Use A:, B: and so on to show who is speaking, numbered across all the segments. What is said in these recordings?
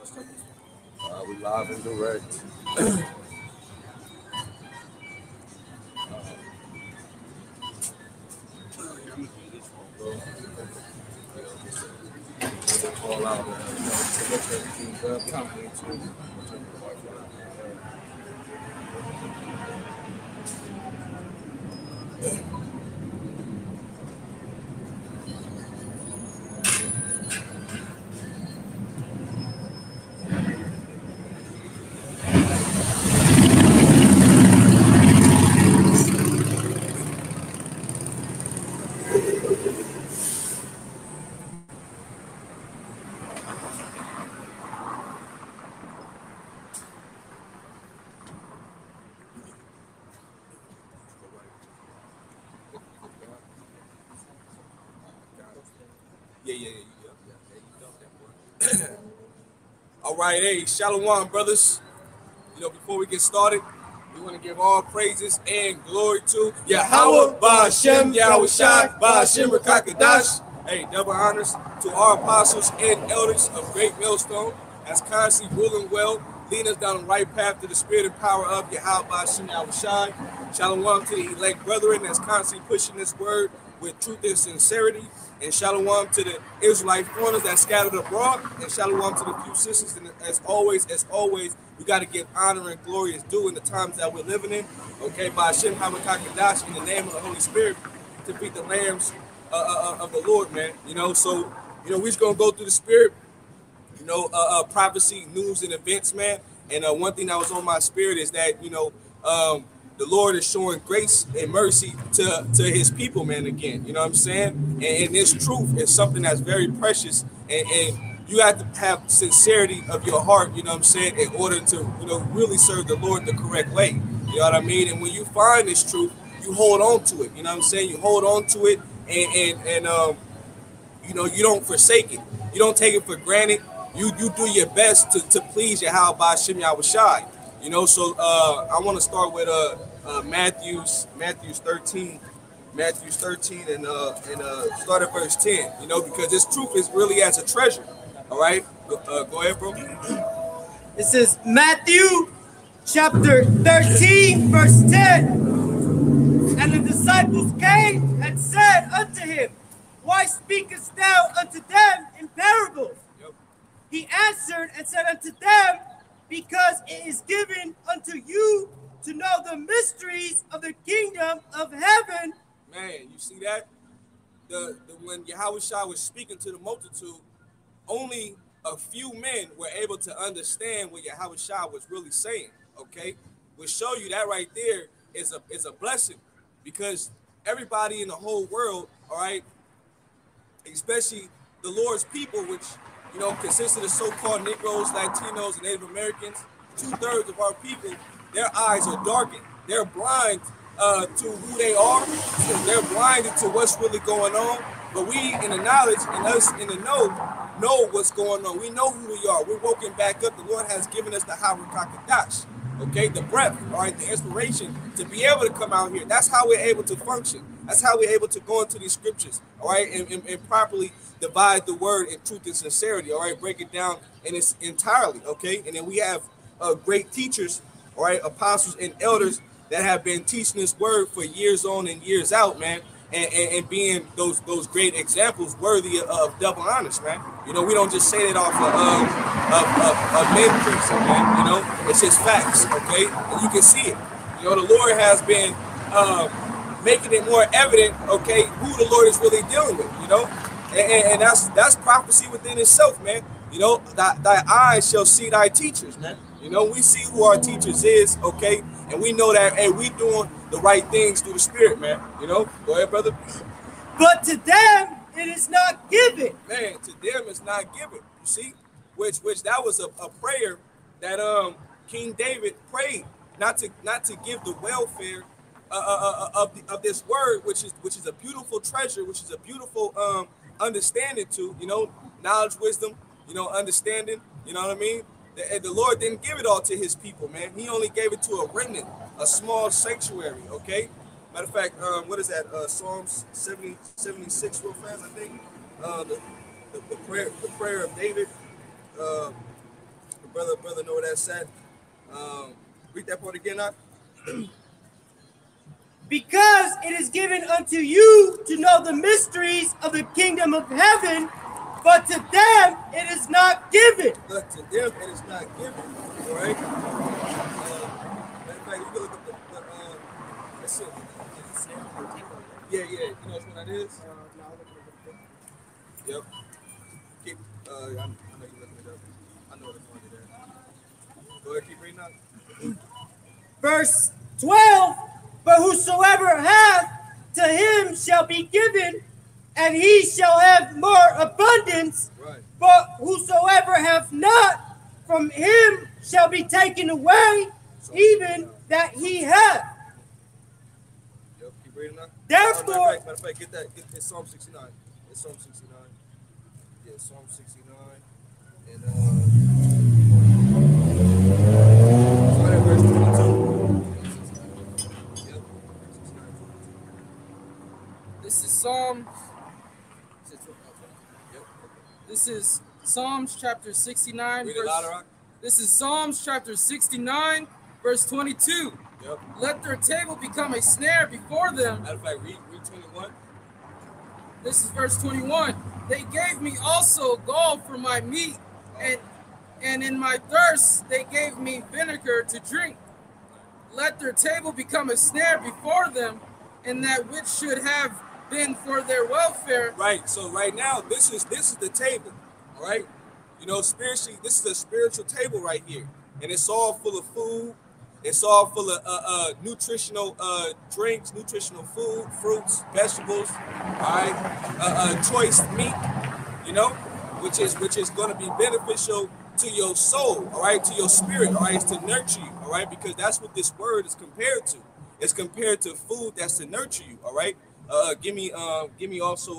A: We live and direct. All out to look at the company too. Yeah. All right, hey, Shalom, brothers. Before we get started, we want to give all praises and glory to Yahweh, Ba'ashem, Yahushua, Ba'ashem, Rakakadash. Hey, double honors to our apostles and elders of Great Millstone, as constantly ruling well, leading us down the right path to the spirit and power of Yahweh, Ba'ashem, Yahushua. Shalom to the elect brethren that's constantly pushing this word with truth and sincerity. And shalom to the Israelite foreigners that scattered abroad. And shalom to the few sisters. And as always, we got to give honor and glory as due in the times that we're living in. Okay, by Hashem HaMakakadash, in the name of the Holy Spirit, to feed the lambs of the Lord, man. So we're just going to go through the spirit, prophecy, news, and events, man. And one thing that was on my spirit is that, the Lord is showing grace and mercy to his people, man, again. You know what I'm saying? And this truth is something that's very precious. And you have to have sincerity of your heart, you know what I'm saying, in order to, really serve the Lord the correct way. You know what I mean? And when you find this truth, you hold on to it. You know what I'm saying? You hold on to it and you don't forsake it. You don't take it for granted. You do your best to please Yahweh Ba'ashem Yahushai. So I want to start with Matthews 13 and start at verse 10, because this truth is really as a treasure. All right, go ahead, bro.
B: It says Matthew chapter 13 verse 10, and the disciples came and said unto him, why speakest thou unto them in parables? Yep. He answered and said unto them, because it is given unto you to know the mysteries of the kingdom of heaven.
A: Man, you see that? When Yahushua was speaking to the multitude, only a few men were able to understand what Yahushua was really saying. Okay, we'll show you that right there is a blessing, because everybody in the whole world, all right, especially the Lord's people, which consists of the so-called Negroes, Latinos, and Native Americans, 2/3 of our people, their eyes are darkened. They're blind to who they are. They're blinded to what's really going on. But we, in the knowledge, and us in the know what's going on. We know who we are. We're woken back up. The Lord has given us the Harakakadash, okay, the breath, all right, the inspiration to be able to come out here. That's how we're able to function. That's how we're able to go into these scriptures, all right, and properly divide the word in truth and sincerity, all right, break it down in its entirely, okay. And then we have great teachers, all right, apostles and elders that have been teaching this word for years on and years out, man, and being those great examples worthy of double honors, man. We don't just say that off of men preaching, man. It's just facts, okay? And you can see it. The Lord has been making it more evident, okay, who the Lord is really dealing with, and that's prophecy within itself, man. Thy eyes shall see thy teachers, man. We see who our teachers is, okay, and we know that, hey, we doing the right things through the Spirit, man. Go ahead, brother.
B: But to them it is not given.
A: Man, to them it's not given. You see, which that was a prayer that King David prayed, not to give the welfare of this word, which is a beautiful treasure, which is a beautiful understanding to, knowledge, wisdom, understanding, you know what I mean? The Lord didn't give it all to his people, man. He only gave it to a remnant, a small sanctuary, okay? Matter of fact, what is that? Psalms 76 real fast, I think. The prayer of David. brother know what that said. Read that part again, now.
B: Because it is given unto you to know the mysteries of the kingdom of heaven, but to them it is not given.
A: But to them it is not given. All right. Matter of fact, you can look up the let's see. Yeah. You know what that is? Yep. Keep. I know you're looking it up. I know what it's going to do. Go ahead, keep reading out.
B: Verse 12. But whosoever hath, to him shall be given, and he shall have more abundance.
A: Right.
B: But whosoever hath not, from him shall be taken away, even that he hath.
A: Yep, keep reading now.
B: Therefore,
A: matter of fact, get it's Psalm 69. It's Psalm 69. Yeah, Psalm 69. And start at verse 22.
C: This is Psalms chapter 69.
A: Read it louder, Rock.
C: This is Psalms chapter 69, verse 22.
A: Yep.
C: Let their table become a snare before them.
A: Matter of fact, read 21.
C: This is verse 21. They gave me also gall for my meat, and in my thirst they gave me vinegar to drink. Let their table become a snare before them, and that which should have been for their welfare.
A: Right. So right now, this is the table. All right. You know, spiritually, this is a spiritual table right here, and it's all full of food. It's all full of nutritional drinks, nutritional food, fruits, vegetables. All right. Choice meat. You know, which is going to be beneficial to your soul. All right, to your spirit. All right, it's to nurture you. All right, because that's what this word is compared to. It's compared to food that's to nurture you. All right. Give me also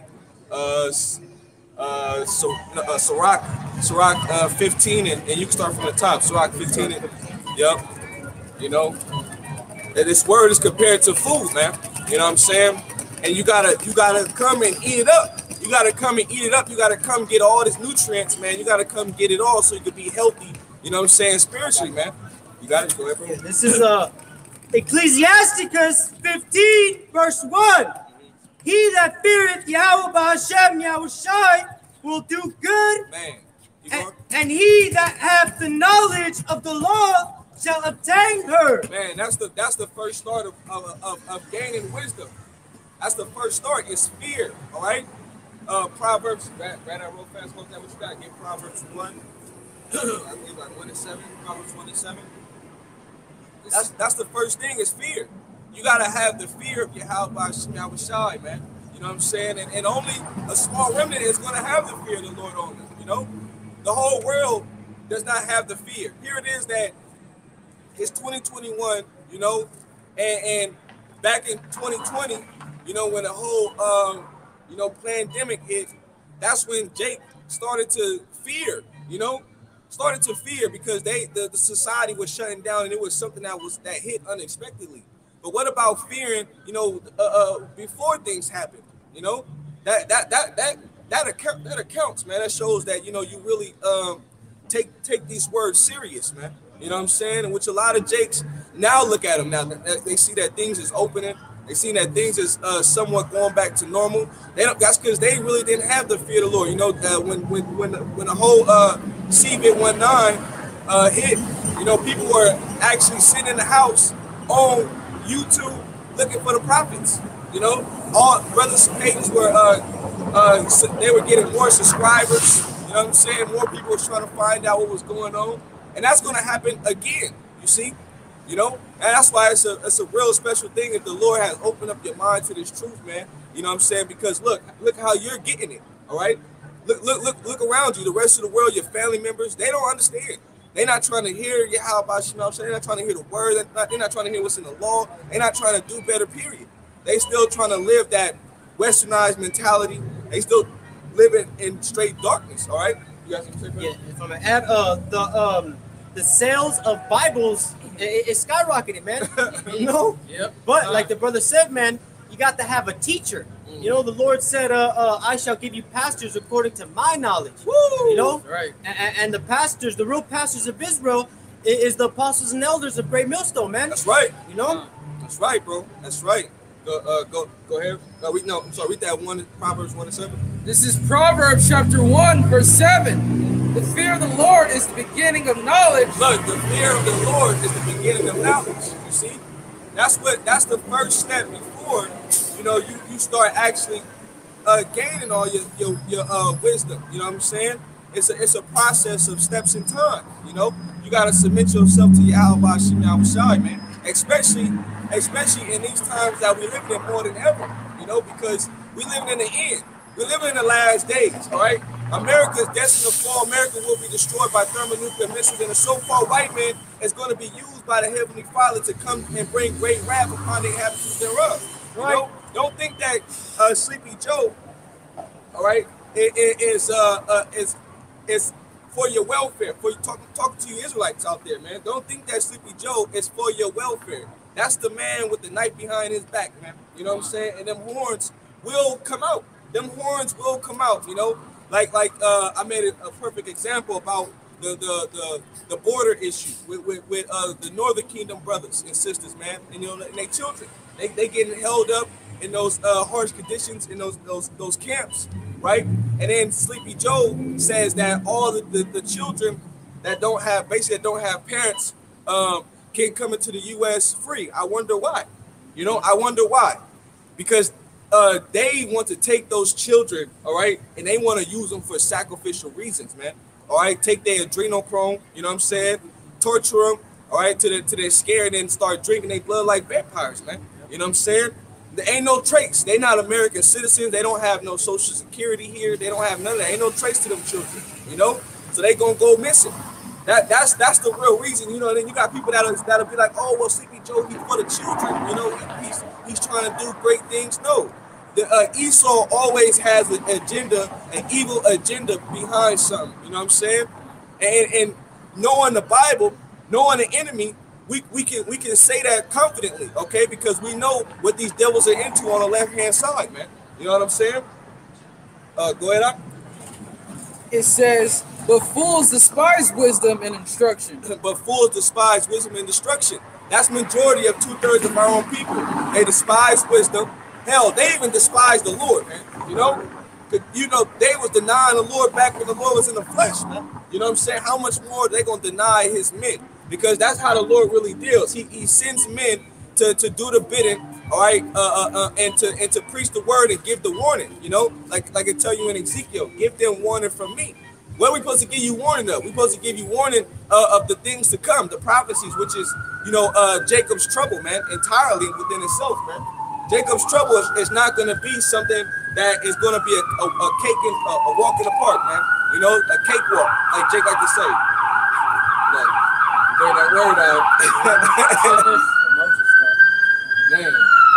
A: Sirach 15 and you can start from the top. Sirach 15 yep. You know, and this word is compared to food, man. You know what I'm saying? And you gotta come and eat it up. You gotta come and eat it up. You gotta come get all these nutrients, man. You gotta come get it all so you can be healthy. You know what I'm saying? Spiritually, man. You got it. Go ahead, bro.
B: Yeah, this is Ecclesiasticus 15, verse 1. He that feareth Yahweh Ba'Hashem Yahushai will do good,
A: man.
B: And he that hath the knowledge of the law shall obtain her.
A: Man, that's the first start of gaining wisdom. That's the first start. It's fear. All right. Proverbs. Grab that real fast. Look at what you got. Get Proverbs 1. I believe like 1 and 7. Proverbs 1 and 7. That's the first thing is fear. You gotta have the fear of Yahweh Shai, man. You know what I'm saying? And only a small remnant is gonna have the fear of the Lord on them. You know, the whole world does not have the fear. Here it is that it's 2021. You know, and back in 2020, you know, when the whole pandemic hit, that's when Jake started to fear. You know. Started to fear because the society was shutting down and it was something that hit unexpectedly. But what about fearing, you know, before things happen? You know, that accounts, man. That shows that, you know, you really take these words serious, man. You know what I'm saying? And which a lot of Jakes now look at them now. They see that things is opening. They see that things is somewhat going back to normal. That's because they really didn't have the fear of the Lord. You know, when the whole COVID-19 hit, you know, people were actually sitting in the house on YouTube looking for the prophets. You know, all brothers pages were they were getting more subscribers. You know what I'm saying? More people were trying to find out what was going on, and that's going to happen again. You see. You know, and that's why it's a real special thing that the Lord has opened up your mind to this truth, man. You know what I'm saying? Because look how you're getting it. All right. Look around you. The rest of the world, your family members, they don't understand. They're not trying to hear Yahweh Ba'Hashem. They're not trying to hear the word. They're not trying to hear what's in the law. They're not trying to do better, period. They still trying to live that westernized mentality. They still living in straight darkness. All right. You got some
B: yeah, if I'm gonna add the sales of Bibles, it skyrocketed, man. You know?
C: Yep.
B: But like the brother said, man, you got to have a teacher. You know, the Lord said, I shall give you pastors according to my knowledge.
C: Woo!
B: You know?
C: Right.
B: And the pastors, the real pastors of Israel, is the apostles and elders of Great Millstone, man.
A: That's right.
B: You know?
A: That's right, bro. That's right. Go ahead. I'm sorry, read that one, Proverbs 1:7.
C: This is Proverbs chapter 1, verse 7. The fear of the Lord is the beginning of knowledge.
A: Look, the fear of the Lord is the beginning of knowledge. You see? That's the first step before, you know, you start actually gaining all your wisdom. You know what I'm saying? It's a process of steps in time. You know, you gotta submit yourself to Yahweh Shem Yahushai, man. Especially in these times that we live in more than ever. You know, because we living in the end. We're living in the last days. All right. America is destined to fall. America will be destroyed by thermonuclear missiles, and the so-called white man is going to be used by the Heavenly Father to come and bring great wrath upon the inhabitants thereof. You know, don't think that Sleepy Joe, all right, is for your welfare. For you talking to you Israelites out there, man. Don't think that Sleepy Joe is for your welfare. That's the man with the knife behind his back, man. You know what I'm saying? And them horns will come out. Them horns will come out. You know. Like I made a perfect example about the border issue with the Northern Kingdom brothers and sisters, man, and you know, and their children. They getting held up in those harsh conditions in those camps, right? And then Sleepy Joe says that all the children that don't have parents can come into the U.S. free. I wonder why. You know, I wonder why, because they want to take those children, all right, and they want to use them for sacrificial reasons, man. All right, take their adrenochrome, you know what I'm saying? Torture them, all right, till they're scared and start drinking their blood like vampires, man. You know what I'm saying? There ain't no trace. They not American citizens. They don't have no social security here. They don't have none of that. Ain't no trace to them children, you know? So they gonna go missing. That's the real reason, you know. Then you got people that'll be like, oh, well, Sleepy Joe, he's for the children, you know. He's trying to do great things. No. Esau always has an agenda, an evil agenda behind something. You know what I'm saying? And knowing the Bible, knowing the enemy, we can say that confidently, okay? Because we know what these devils are into on the left-hand side, man. You know what I'm saying? Go ahead, Ak.
C: It says, but fools despise wisdom and instruction.
A: But fools despise wisdom and instruction. That's majority of 2/3 of our own people. They despise wisdom. Hell, they even despise the Lord, man. You know, they was denying the Lord back when the Lord was in the flesh, man. You know what I'm saying? How much more are they gonna deny his men? Because that's how the Lord really deals. He sends men to do the bidding, all right, and to preach the word and give the warning. You know, like I tell you in Ezekiel, give them warning from me. What are we supposed to give you warning of? We're supposed to give you warning of the things to come, the prophecies, which is, you know, Jacob's trouble, man, entirely within itself, man. Jacob's trouble is not going to be something that is going to be a cake in a walk in the park, man. You know, a cakewalk, like Jake like to say. Like, bring that word out. Man.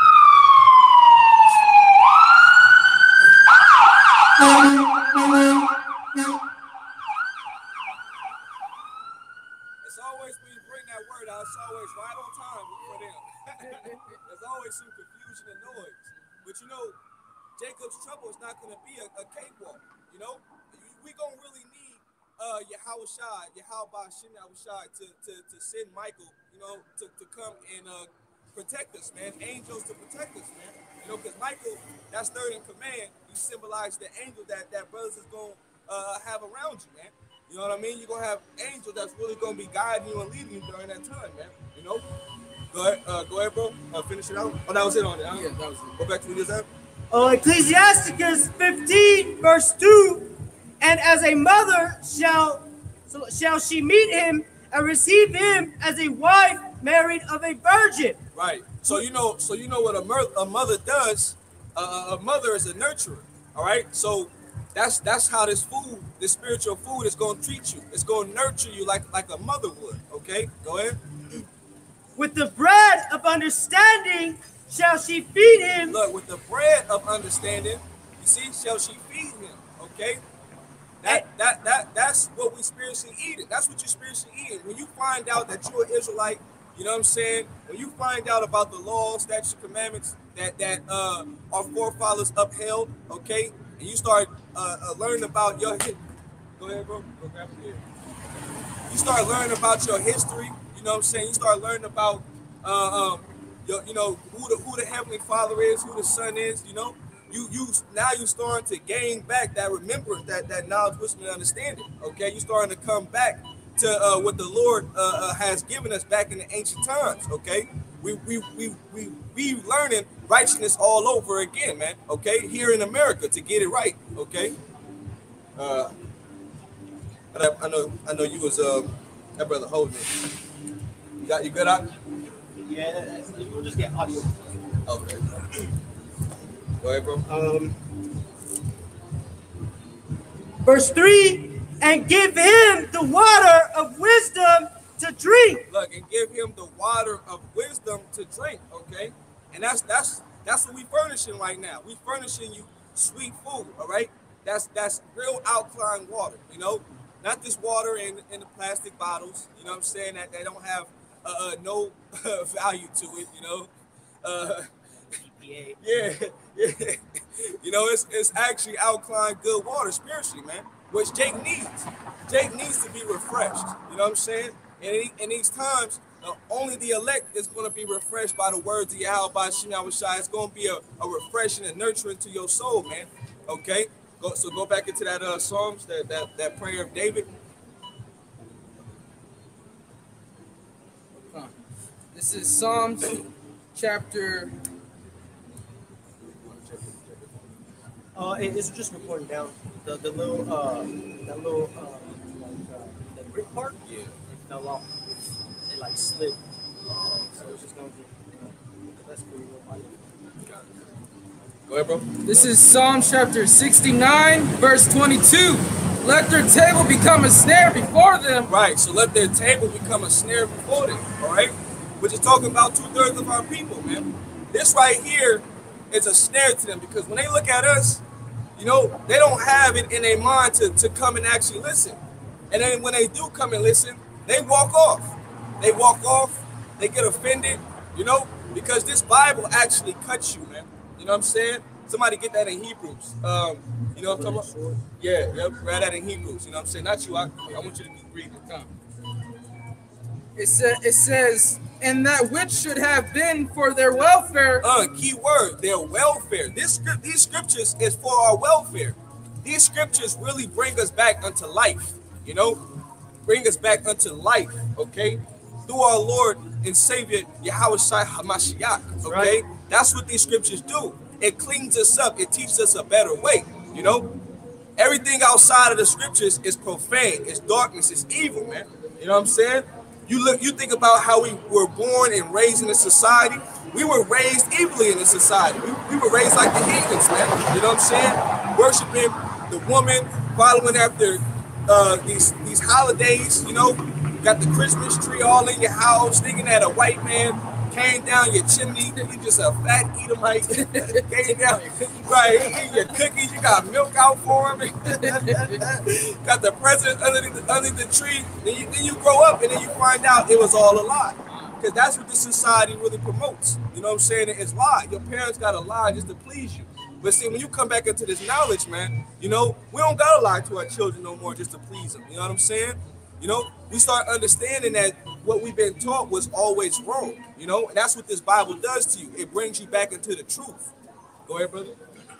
A: It's always when you bring that word out, it's always right on time for them. There's always some confusion and noise. But you know, Jacob's trouble is not going to be a cakewalk. You know, we're going to really need Yahushai, Yahweh Shem Yahushai to send Michael, you know, to come and protect us, man. Angels to protect us, man. You know, because Michael, that's third in command. He symbolized the angel that brothers is going to have around you, man. You know what I mean? You're going to have angels that's really going to be guiding you and leading you during that time, man. You know? Go ahead, bro. Finish it out. Oh, that was it on it. Huh?
C: Yeah, that was it.
A: Go back to what you said.
B: Ecclesiasticus 15, verse 2. And as a mother shall she meet him and receive him as a wife married of a virgin.
A: Right. So you know what a mother does. A mother is a nurturer. All right. So that's how this spiritual food is going to treat you. It's going to nurture you like a mother would. Okay. Go ahead.
B: With the bread of understanding shall she feed him.
A: Look, with the bread of understanding, you see, shall she feed him. Okay. That's what we spiritually eating. That's what you're spiritually eating. When you find out that you're an Israelite You know what I'm saying? When you find out about the laws, statutes, commandments that our forefathers upheld, okay, and you start learning about your go ahead, bro. Go grab it here. You start learning about your history. You know what I'm saying? You start learning about you know who the Heavenly Father is, who the Son is. You know, you starting to gain back that remembrance, that knowledge, wisdom, and understanding. Okay, you starting to come back to what the Lord has given us back in the ancient times. Okay, we learning righteousness all over again, man. Okay, here in America to get it right. Okay, I know you was that brother holding it. You good out?
B: Yeah, we'll just get audio.
A: Okay. Go ahead, bro.
B: Verse 3, and give him the water of wisdom to drink.
A: Look, and give him the water of wisdom to drink, okay? And that's what we furnishing right now. We furnishing you sweet food, all right? That's real alkaline water, you know? Not this water in the plastic bottles, you know what I'm saying? That they don't have no value to it, you know? Yeah. You know, it's actually alkaline, good water spiritually, man, which Jake needs. Jake needs to be refreshed, you know what I'm saying? And in these times, only the elect is going to be refreshed by the words of Yahweh Shai. It's going to be a refreshing and nurturing to your soul, man. Okay? Go back into that Psalms, that prayer of David.
C: This is Psalms chapter.
B: It's just recording down the little the brick part.
A: Yeah.
B: It fell off. It like slid. So it's just gonna be. That's pretty real.
A: Go ahead, bro.
C: This is Psalm chapter 69, verse 22. Let their table become a snare before them.
A: Right. So let their table become a snare before them. All right. Which is talking about 2/3 of our people, man. This right here is a snare to them because when they look at us, you know, they don't have it in their mind to come and actually listen. And then when they do come and listen, they walk off. They get offended, you know, because this Bible actually cuts you, man. You know what I'm saying? Somebody get that in Hebrews. You know what I'm talking about? Yeah, read that in Hebrews. You know what I'm saying? Not you. I want you to be reading.
C: It says, and that which should have been for their welfare.
A: Key word, their welfare. These scriptures is for our welfare. These scriptures really bring us back unto life, you know? Bring us back unto life, okay? Through our Lord and Savior, Yahweh Shai HaMashiach, okay? Right. That's what these scriptures do. It cleans us up. It teaches us a better way, you know? Everything outside of the scriptures is profane. It's darkness. It's evil, man. You know what I'm saying? You think about how we were born and raised in a society. We were raised evilly in a society. We were raised like the heathens, man. You know what I'm saying? Worshiping the woman, following after these holidays, you know. Got the Christmas tree all in your house, thinking that a white man came down your chimney. You just a fat Edomite. Came down, right? Eating your cookies. You got milk out for him. Got the president under the tree. Then you grow up and then you find out it was all a lie. Because that's what the society really promotes. You know what I'm saying? It's lie. Your parents got to lie just to please you. But see, when you come back into this knowledge, man, you know, we don't got to lie to our children no more just to please them. You know what I'm saying? You know, we start understanding that what we've been taught was always wrong, you know, and that's what this Bible does to you. It brings you back into the truth. Go ahead, brother.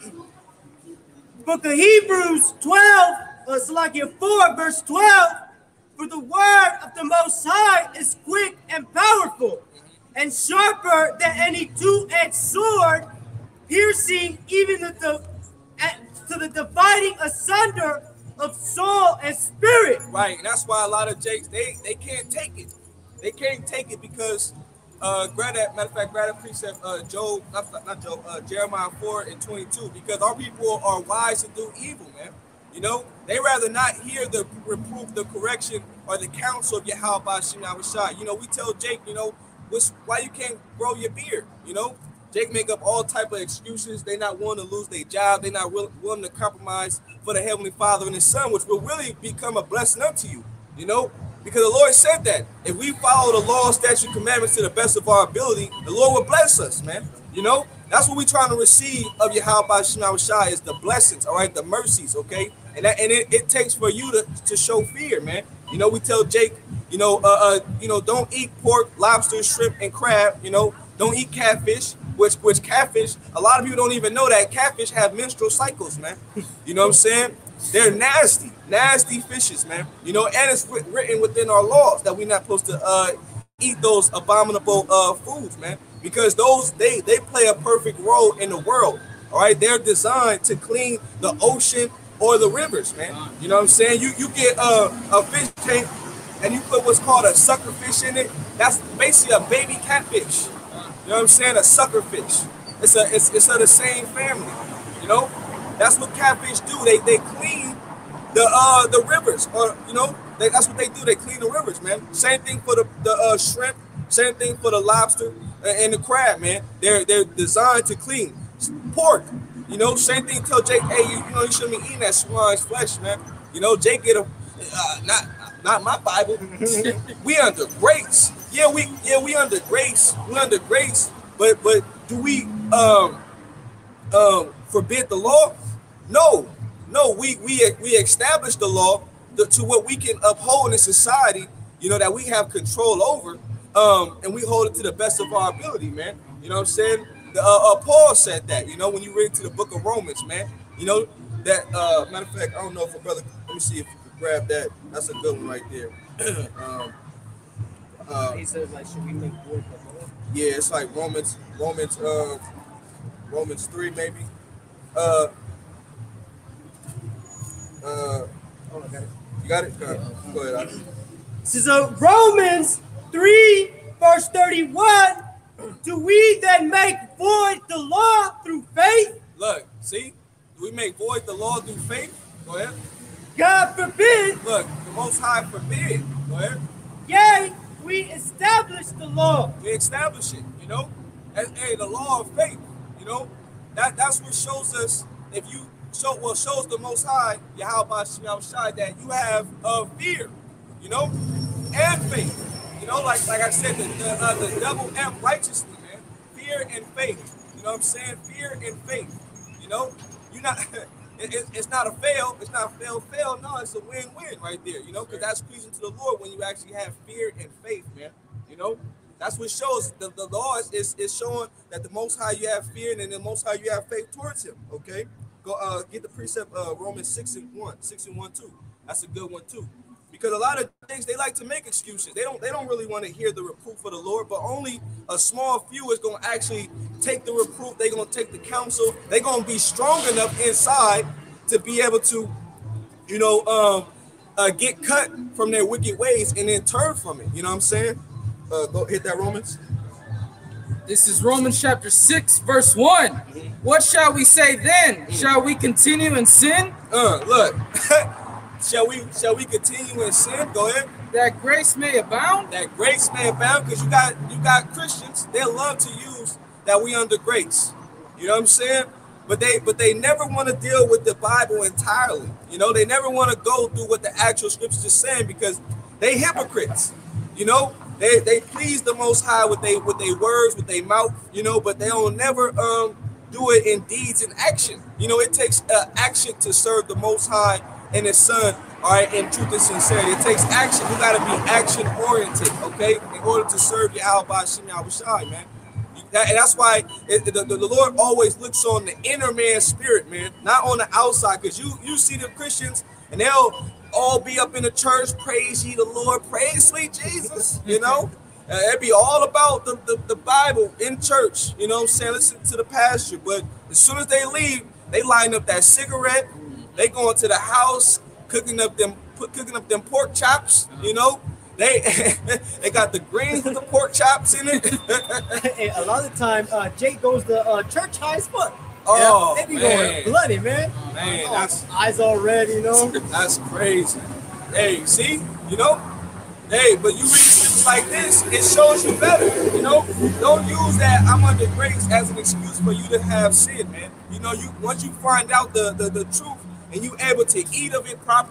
B: Book of Hebrews 12, Salakia 4, verse 12. For the word of the Most High is quick and powerful, and sharper than any two-edged sword, piercing even to the dividing asunder of soul and spirit.
A: Right, and that's why a lot of Jakes, they can't take it. They can't take it because grab that precept Jeremiah 4:22, because our people are wise to do evil, man. You know, they rather not hear the reproof, the correction, or the counsel of Yahweh Shai. You know, we tell Jake, you know, why you can't grow your beard, you know? Jake make up all type of excuses. They're not willing to lose their job. They're not willing to compromise for the Heavenly Father and His Son, which will really become a blessing unto you. You know, Because the Lord said that if we follow the law, statute, commandments to the best of our ability, the Lord will bless us, man. You know, that's what we're trying to receive of Yahweh Shem Shai is the blessings, all right, the mercies, okay? And it takes for you to show fear, man. You know, we tell Jake, don't eat pork, lobster, shrimp, and crab. You know, don't eat catfish. Which catfish, a lot of people don't even know that catfish have menstrual cycles, man. You know what I'm saying? They're nasty fishes, man. You know, and it's written within our laws that we're not supposed to eat those abominable foods, man. Because those they play a perfect role in the world. All right, they're designed to clean the ocean or the rivers, man. You know what I'm saying? You get a fish tank and you put what's called a sucker fish in it. That's basically a baby catfish. You know what I'm saying? A sucker fish. It's of the same family. You know, that's what catfish do. They clean the rivers, or you know, that's what they do. They clean the rivers, man. Same thing for the shrimp. Same thing for the lobster and the crab, man. They're designed to clean. Pork, you know, same thing. Tell Jake, hey, you know, you shouldn't be eating that swine's flesh, man. You know, Jake get a not my Bible. We under grace. Yeah, we under grace. We under grace. But do we forbid the law? No. We establish the law to what we can uphold in society. You know, that we have control over. And we hold it to the best of our ability, man. You know what I'm saying? Paul said that, you know, when you read to the book of Romans, man. You know, that, matter of fact, I don't know if a brother, let me see if you can grab that. That's a good one right there.
B: He says, like, should we make void the law?
A: Yeah, it's like Romans 3, maybe.
B: Oh, I got it.
A: You got it? Go ahead.
B: This is Romans 3, verse 31. Do we then make void the law through faith?
A: Look, see? Do we make void the law through faith? Go ahead.
B: God forbid.
A: Look, the Most High forbid. Go ahead.
B: Yea, we establish the law.
A: We establish it, you know? Hey, the law of faith, you know? That's what shows us, if you shows the Most High, Yahweh Shem Shai, that you have fear, you know, and faith. You know, like I said, the double F righteously, man. Fear and faith. You know what I'm saying? Fear and faith. You know, you're not. It's not a fail. It's not fail. No, it's a win-win right there. You know, because that's pleasing to the Lord when you actually have fear and faith, man. You know, that's what shows the law is showing that the Most High you have fear, and then the Most High you have faith towards Him. Okay, go get the precept Romans 6:1 too. That's a good one too. Because a lot of things they like to make excuses. They don't really want to hear the reproof of the Lord, but only a small few is going to actually take the reproof. They're going to take the counsel. They're going to be strong enough inside to be able to, you know, get cut from their wicked ways and then turn from it. You know what I'm saying? Go hit that Romans.
C: This is Romans chapter 6, verse 1. What shall we say then? Shall we continue in sin?
A: Look. Shall we continue in sin? Go ahead.
C: That grace may abound?
A: That grace may abound, because you got Christians, they love to use that we under grace. You know what I'm saying? But they never want to deal with the Bible entirely. You know, they never want to go through what the actual scriptures are saying, because they hypocrites. You know, they please the Most High with their words, with their mouth, you know, but they don't never do it in deeds and action. You know, it takes action to serve the Most High and His Son, all right, in truth and sincerity. It takes action. You got to be action oriented, okay, in order to serve Yahweh Shem Shai, man. And that's why the Lord always looks on the inner man's spirit, man, not on the outside. Because you see the Christians and they'll all be up in the church, praise ye the Lord, praise sweet Jesus, you know. It'd be all about the Bible in church, you know what I'm saying? Listen to the pastor. But as soon as they leave, they line up that cigarette. They go into the house, cooking up them pork chops, you know. They got the greens with the pork chops in it.
B: Hey, a lot of the time, Jake goes to church high as fuck.
A: Oh,
B: they be
A: man.
B: going bloody, man.
A: Man,
B: that's eyes all red, you know.
A: That's crazy. Hey, see, you know. Hey, but you read scriptures like this, it shows you better. You know, don't use that I'm under grace as an excuse for you to have sin, man. You know, once you find out the truth, and you able to eat of it properly,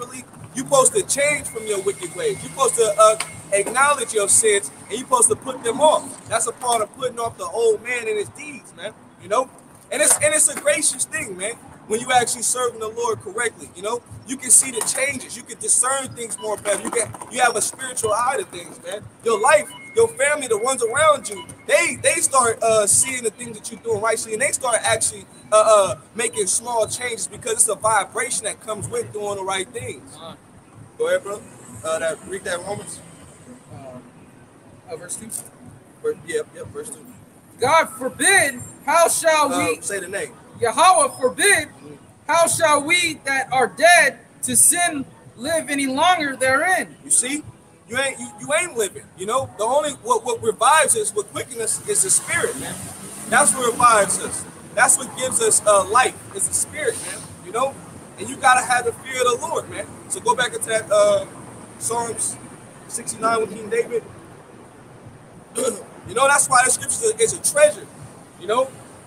A: You're supposed to change from your wicked ways. You're supposed to acknowledge your sins, and you're supposed to put them off. That's a part of putting off the old man and his deeds, man. You know, and it's a gracious thing, man. When you actually serving the Lord correctly, you know, you can see the changes. You can discern things more better. You have a spiritual eye to things, man. Your life, your family, the ones around you, they start seeing the things that you're doing rightly, and they start actually making small changes because it's a vibration that comes with doing the right things. Go ahead, bro. Read that Romans.
C: Verse 2.
A: Yep, verse 2.
C: God forbid, how shall we...
A: Say the name.
C: Yahweh forbid, how shall we that are dead to sin live any longer therein?
A: You see? You ain't living. You know? The only... What revives us, what quickens us is the spirit, man. That's what revives us. That's what gives us life. It's the spirit, man. You know? And you got to have the fear of the Lord, man. So go back into that Psalms 69 with King David. You know, that's why the scripture is a treasure. You know?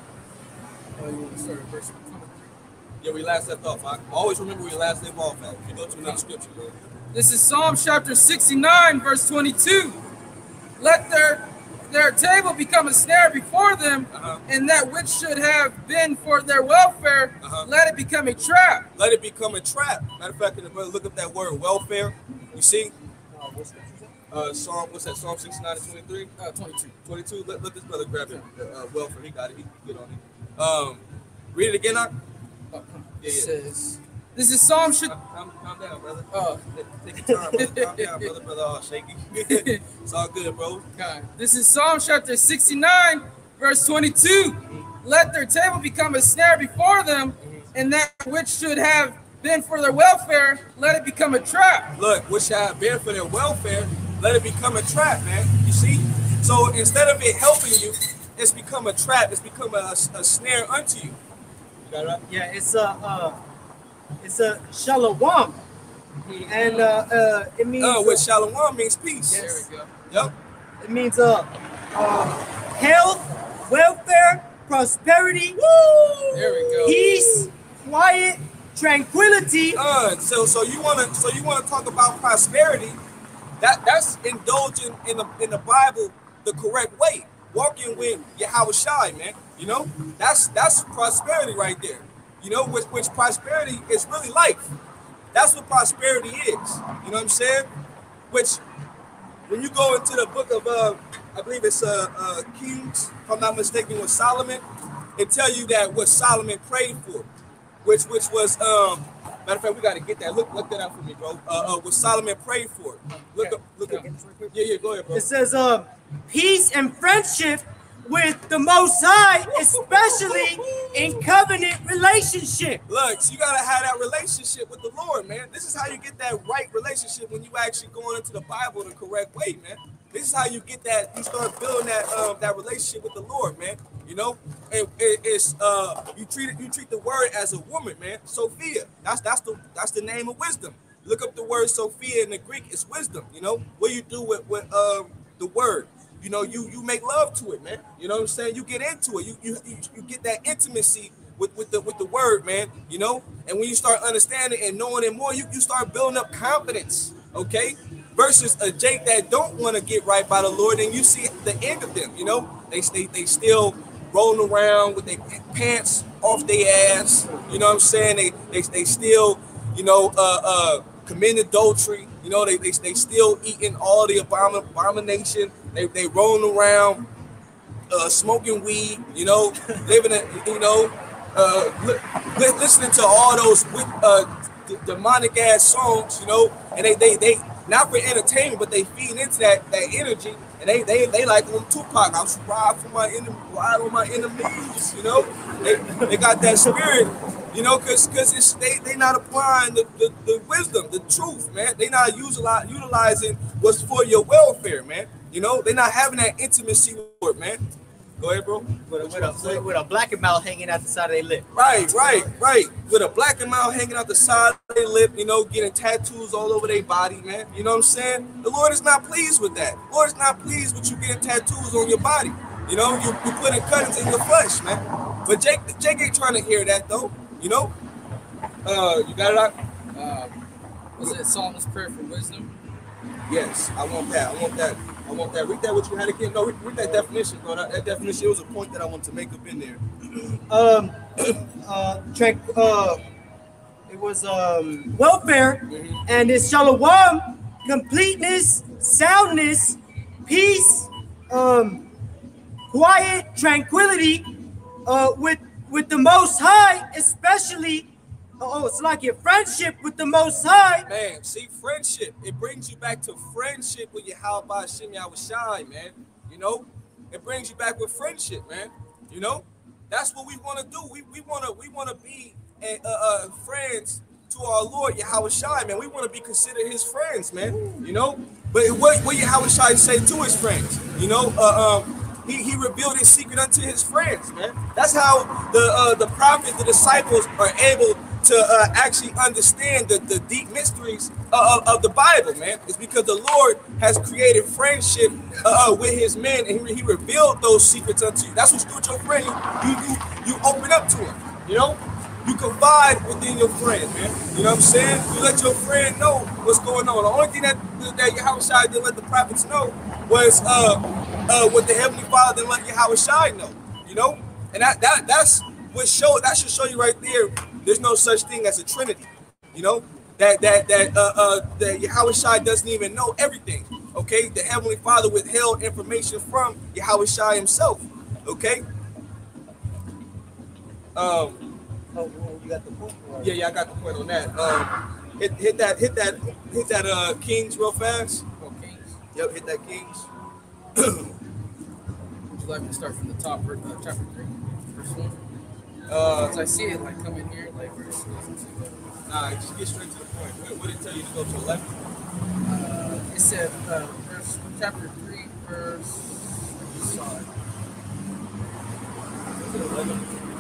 A: Yeah, we last left off. I always remember where we last left off at. You go to another scripture, bro.
C: This is Psalm chapter 69, verse 22. Let their table become a snare before them, and that which should have been for their welfare, let it become a trap.
A: Let it become a trap. Matter of fact, look up that word welfare. You see? Psalm, what's that? Psalm 69 and 23? 22. Let this brother grab it. Welfare, he got it. He can get on it. Read it again,
C: It says, this is Psalm...
A: Calm down, brother. Take your time, brother. Calm down, brother. Brother, all shaky. It's all good, bro.
C: This is Psalm chapter 69, verse 22. Let their table become a snare before them, and that which should have been for their welfare, let it become a trap.
A: Look, which have been for their welfare, let it become a trap, man. You see? So instead of it helping you, it's become a trap. It's become a snare unto you. You got it right?
B: Yeah, it's a shalom, and it means
A: which shalom means peace.
B: Yes.
C: There we go.
A: Yep.
B: It means health, welfare, prosperity,
C: There we go.
B: peace, quiet, tranquility.
A: So you wanna talk about prosperity? That's indulging in the Bible the correct way, walking with Yahweh Shai, man. You know, that's prosperity right there. You know, which prosperity is really life. That's what prosperity is. You know what I'm saying? Which, when you go into the book of I believe it's Kings, if I'm not mistaken, with Solomon, it tell you that what Solomon prayed for, which was matter of fact, we got to get that. Look that up for me, bro. What Solomon prayed for. Look up. Yeah, go ahead, bro.
B: It says peace and friendship with the Most High, especially in covenant relationship.
A: Look, so you gotta have that relationship with the Lord, man. This is how you get that right relationship, when you actually going into the Bible the correct way, man. This is how you get that. You start building that relationship with the Lord, man. You know, and it's you treat the word as a woman, man. Sophia. That's the name of wisdom. Look up the word Sophia in the Greek. It's wisdom. You know what you do with the word. You know, you make love to it, man. You know what I'm saying? You get into it. You get that intimacy with the word, man. You know, and when you start understanding and knowing it more, you start building up confidence. Okay, versus a Jake that don't want to get right by the Lord, and you see the end of them. You know, they still rolling around with their pants off their ass. You know what I'm saying? They still, you know, committing adultery. You know, they still eating all the abomination. They rolling around, smoking weed. You know, living it. You know, listening to all those demonic ass songs. You know, and they not for entertainment, but they feed into that energy. And they like little Tupac. I'm ride on my enemies. You know, they got that spirit. You know, because they not applying the wisdom, the truth, man. They not utilizing what's for your welfare, man. You know, they not having that intimacy with it, man. Go ahead, bro.
B: With a black and mouth hanging out the side of their lip.
A: Right. With a black and mouth hanging out the side of their lip, you know, getting tattoos all over their body, man. You know what I'm saying? The Lord is not pleased with that. The Lord is not pleased with you getting tattoos on your body. You know, you putting cuttings in your flesh, man. But Jake ain't trying to hear that, though. You know? You got it out?
C: Was it Solomon's prayer for wisdom?
A: Yes, I want that. I want that. I want that. Read that what you had again. No, read that definition, bro. That definition, it was a point that I want to make up in there.
B: It was welfare, and it's shalom, completeness, soundness, peace, quiet, tranquility, with the Most High, especially. It's like your friendship with the Most High.
A: Man, see, friendship. It brings you back to friendship with Yahweh Hashem Yahushai, man. You know, it brings you back with friendship, man. You know, that's what we want to do. We want to be friends to our Lord Yahushai, man. We want to be considered His friends, man. You know, but what Yahushai say to His friends? You know, He revealed His secret unto His friends, man. That's how the prophets, the disciples, are able to actually understand the deep mysteries of the Bible, man. It's because the Lord has created friendship with His men, and He revealed those secrets unto you. That's what you do with your friend. You open up to him, you know? You confide within your friend, man. You know what I'm saying? You let your friend know what's going on. The only thing that Yahushua didn't let the prophets know was what the Heavenly Father didn't let Yahushua know, you know? And that's what that should show you right there. There's no such thing as a Trinity, you know? That Yahushua doesn't even know everything, okay? The Heavenly Father withheld information from Yahushua Himself, okay?
B: You got the point.
A: Yeah, I got the point on that. Hit that Kings real fast.
C: Oh, Kings.
A: Yep, hit that Kings.
C: Would you like me to start from the top, chapter 3, verse 1? Because I see it like coming here, like verse.
A: Nah, just get straight to the point. What did it tell you to go to 11?
C: It said, chapter 3, verse. Sorry.
A: Was it 11?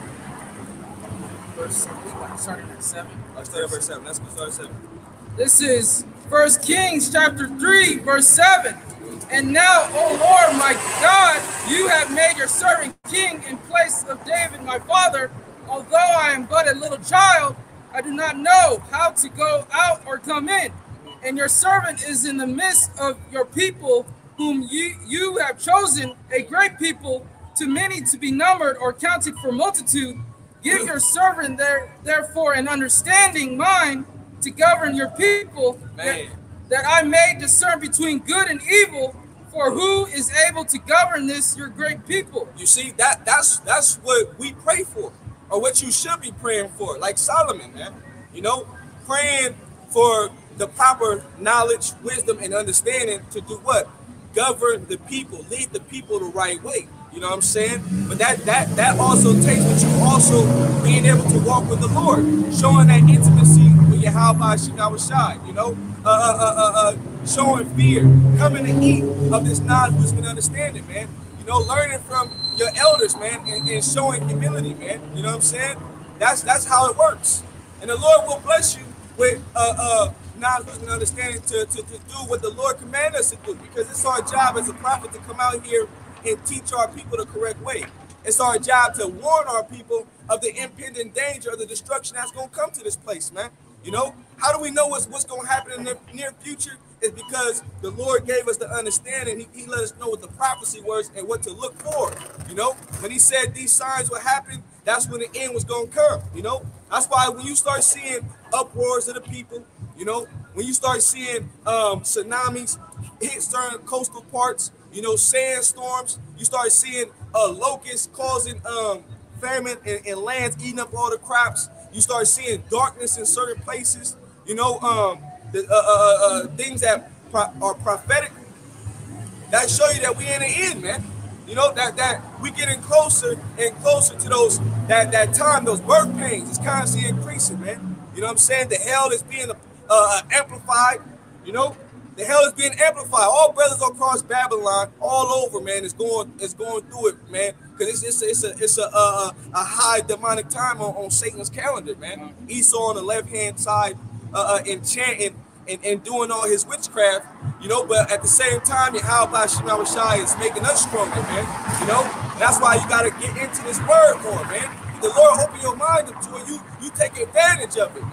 C: Verse 7, starting at 7.
A: I'll start at verse 7. Let's go start at 7.
C: This is 1 Kings chapter 3, verse 7. And now, O Lord my God, you have made your servant king in place of David my father. Although I am but a little child, I do not know how to go out or come in. And your servant is in the midst of your people, whom you have chosen, a great people, too many to be numbered or counted for multitude. Give your servant therefore an understanding mind to govern your people, that I may discern between good and evil. For who is able to govern this, your great people?
A: You see, that's what we pray for, or what you should be praying for, like Solomon, man. You know, praying for the proper knowledge, wisdom, and understanding to do what? Govern the people, lead the people the right way. You know what I'm saying? But that also takes with you also being able to walk with the Lord, showing that intimacy with Yahweh Shai, you know, showing fear, coming to eat of this knowledge, wisdom, and understanding, man. You know, learning from your elders, man, and showing humility, man. You know what I'm saying? That's how it works. And the Lord will bless you with knowledge, wisdom, and understanding to do what the Lord commanded us to do, because it's our job as a prophet to come out here and teach our people the correct way. It's our job to warn our people of the impending danger of the destruction that's going to come to this place, man. You know, how do we know what's going to happen in the near future? It's because the Lord gave us the understanding. He let us know what the prophecy was and what to look for. You know, when He said these signs would happen, that's when the end was going to come. You know, that's why when you start seeing uproars of the people, you know, when you start seeing tsunamis hit certain coastal parts, you know, sandstorms, you start seeing locusts causing famine and lands eating up all the crops. You start seeing darkness in certain places, you know, things that are prophetic that show you that we in the end, man. You know, that we getting closer and closer to those that time, those birth pains is constantly increasing, man. You know what I'm saying? The hell is being amplified, you know. The hell is being amplified. All brothers across Babylon, all over, man, is going through it, man. Because it's a high demonic time on Satan's calendar, man. Esau on the left-hand side, enchanting and doing all his witchcraft, you know. But at the same time, Yahweh Shai is making us stronger, man. You know, that's why you gotta get into this word more, man. The Lord open your mind up to it. You take advantage of it, man.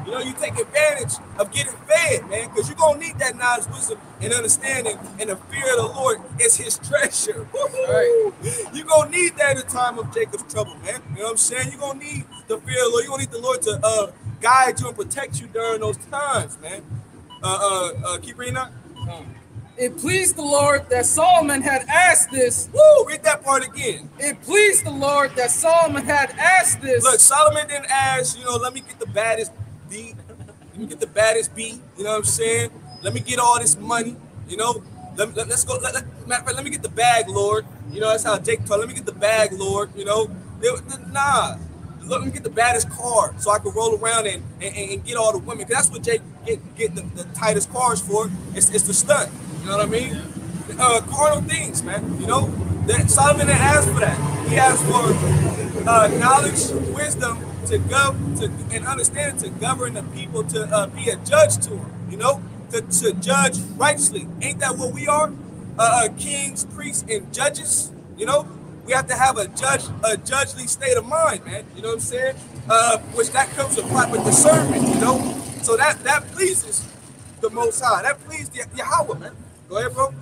A: You know, you take advantage of getting fed, man, because you're going to need that knowledge, wisdom, and understanding, and the fear of the Lord is his treasure. Right. You're going to need that in the time of Jacob's trouble, man. You know what I'm saying? You're going to need the fear of the Lord. You're going to need the Lord to guide you and protect you during those times, man. Keep reading that.
C: It pleased the Lord that Solomon had asked this.
A: Woo! Read that part again.
C: It pleased the Lord that Solomon had asked this.
A: Look, Solomon didn't ask, you know, let me get the baddest beat. Let me get the baddest beat. You know what I'm saying? Let me get all this money. You know, let's go. Matter of fact, let me get the bag, Lord. You know, that's how Jake told. Let me get the bag, Lord. You know, nah. Let me get the baddest car so I can roll around and get all the women. Cause that's what Jake get the tightest cars for. It's the stunt. You know what I mean? Carnal things, man. You know, that Solomon didn't ask for that. He asked for knowledge, wisdom and understanding to govern the people, to be a judge to them. You know, to judge righteously. Ain't that what we are? Kings, priests, and judges. You know, we have to have a judgely state of mind, man. You know what I'm saying? Which that comes with discernment. You know, so that pleases the Most High. That pleased Yahweh, man. Go ahead, bro.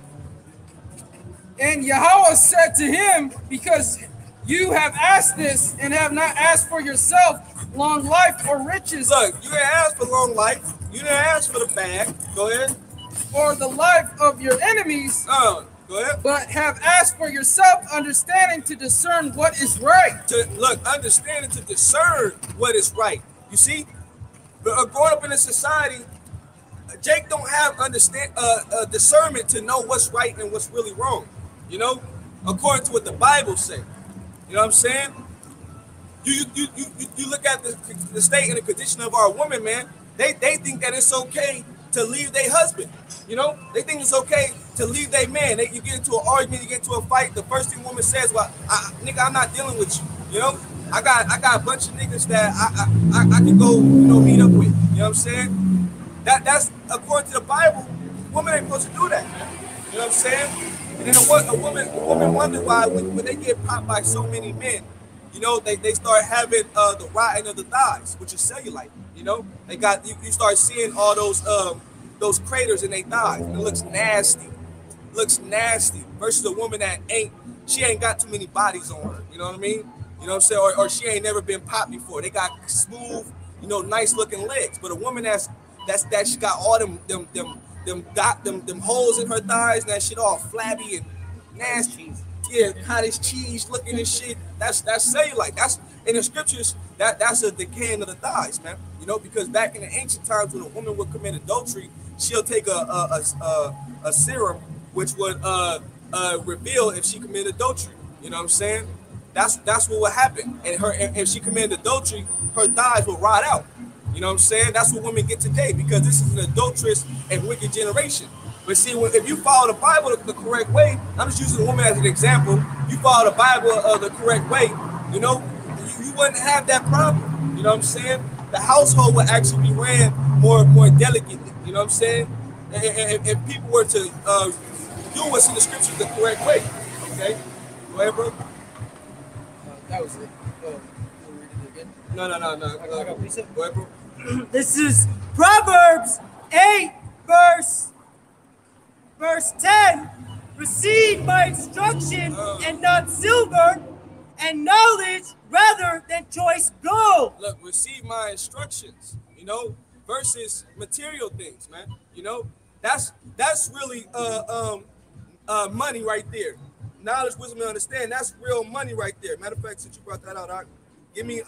C: And Yahweh said to him, because you have asked this and have not asked for yourself long life or riches.
A: Look, you didn't ask for long life. You didn't ask for the bag. Go ahead.
C: Or the life of your enemies.
A: Go ahead.
C: But have asked for yourself understanding to discern what is right.
A: Understanding to discern what is right. You see, growing up in a society, Jake don't have discernment to know what's right and what's really wrong. You know, according to what the Bible says. You know what I'm saying? You look at the state and the condition of our women, man. They think that it's okay to leave their husband. You know, they think it's okay to leave their man. You get into an argument, you get into a fight. The first thing woman says, "Well, nigga, I'm not dealing with you." You know, I got a bunch of niggas that I can go, you know, meet up with. You know what I'm saying? That's according to the Bible. Women ain't supposed to do that. You know what I'm saying? And then a woman wonder why when they get popped by so many men, you know, they start having the rotting of the thighs, which is cellulite. You know, they got you start seeing all those craters in their thighs, and it looks nasty. Looks nasty. Versus a woman that she ain't got too many bodies on her. You know what I mean? You know what I'm saying? Or she ain't never been popped before. They got smooth, you know, nice looking legs. But a woman that she got all them holes in her thighs, and that shit all flabby and nasty. Yeah, cottage cheese looking and shit. That's cellulite. That's in the scriptures. That's a decaying of the thighs, man. You know, because back in the ancient times when a woman would commit adultery, she'll take a serum which would reveal if she committed adultery. You know what I'm saying? That's what would happen. And if she committed adultery, her thighs will rot out. You know what I'm saying? That's what women get today, because this is an adulterous and wicked generation. But see, if you follow the Bible the correct way, I'm just using a woman as an example. You follow the Bible the correct way, you know, you wouldn't have that problem. You know what I'm saying? The household would actually be ran more delicately. You know what I'm saying? If people were to do what's in the scriptures the correct way. Okay? Go ahead, bro.
C: That was it. Read it again.
A: No. Go ahead, bro.
B: This is Proverbs 8, verse 10. Receive my instruction and not silver, and knowledge rather than choice gold.
A: Look, receive my instructions, you know, versus material things, man. You know, that's really money right there. Knowledge, wisdom, and understanding. That's real money right there. Matter of fact, since you brought that out, give me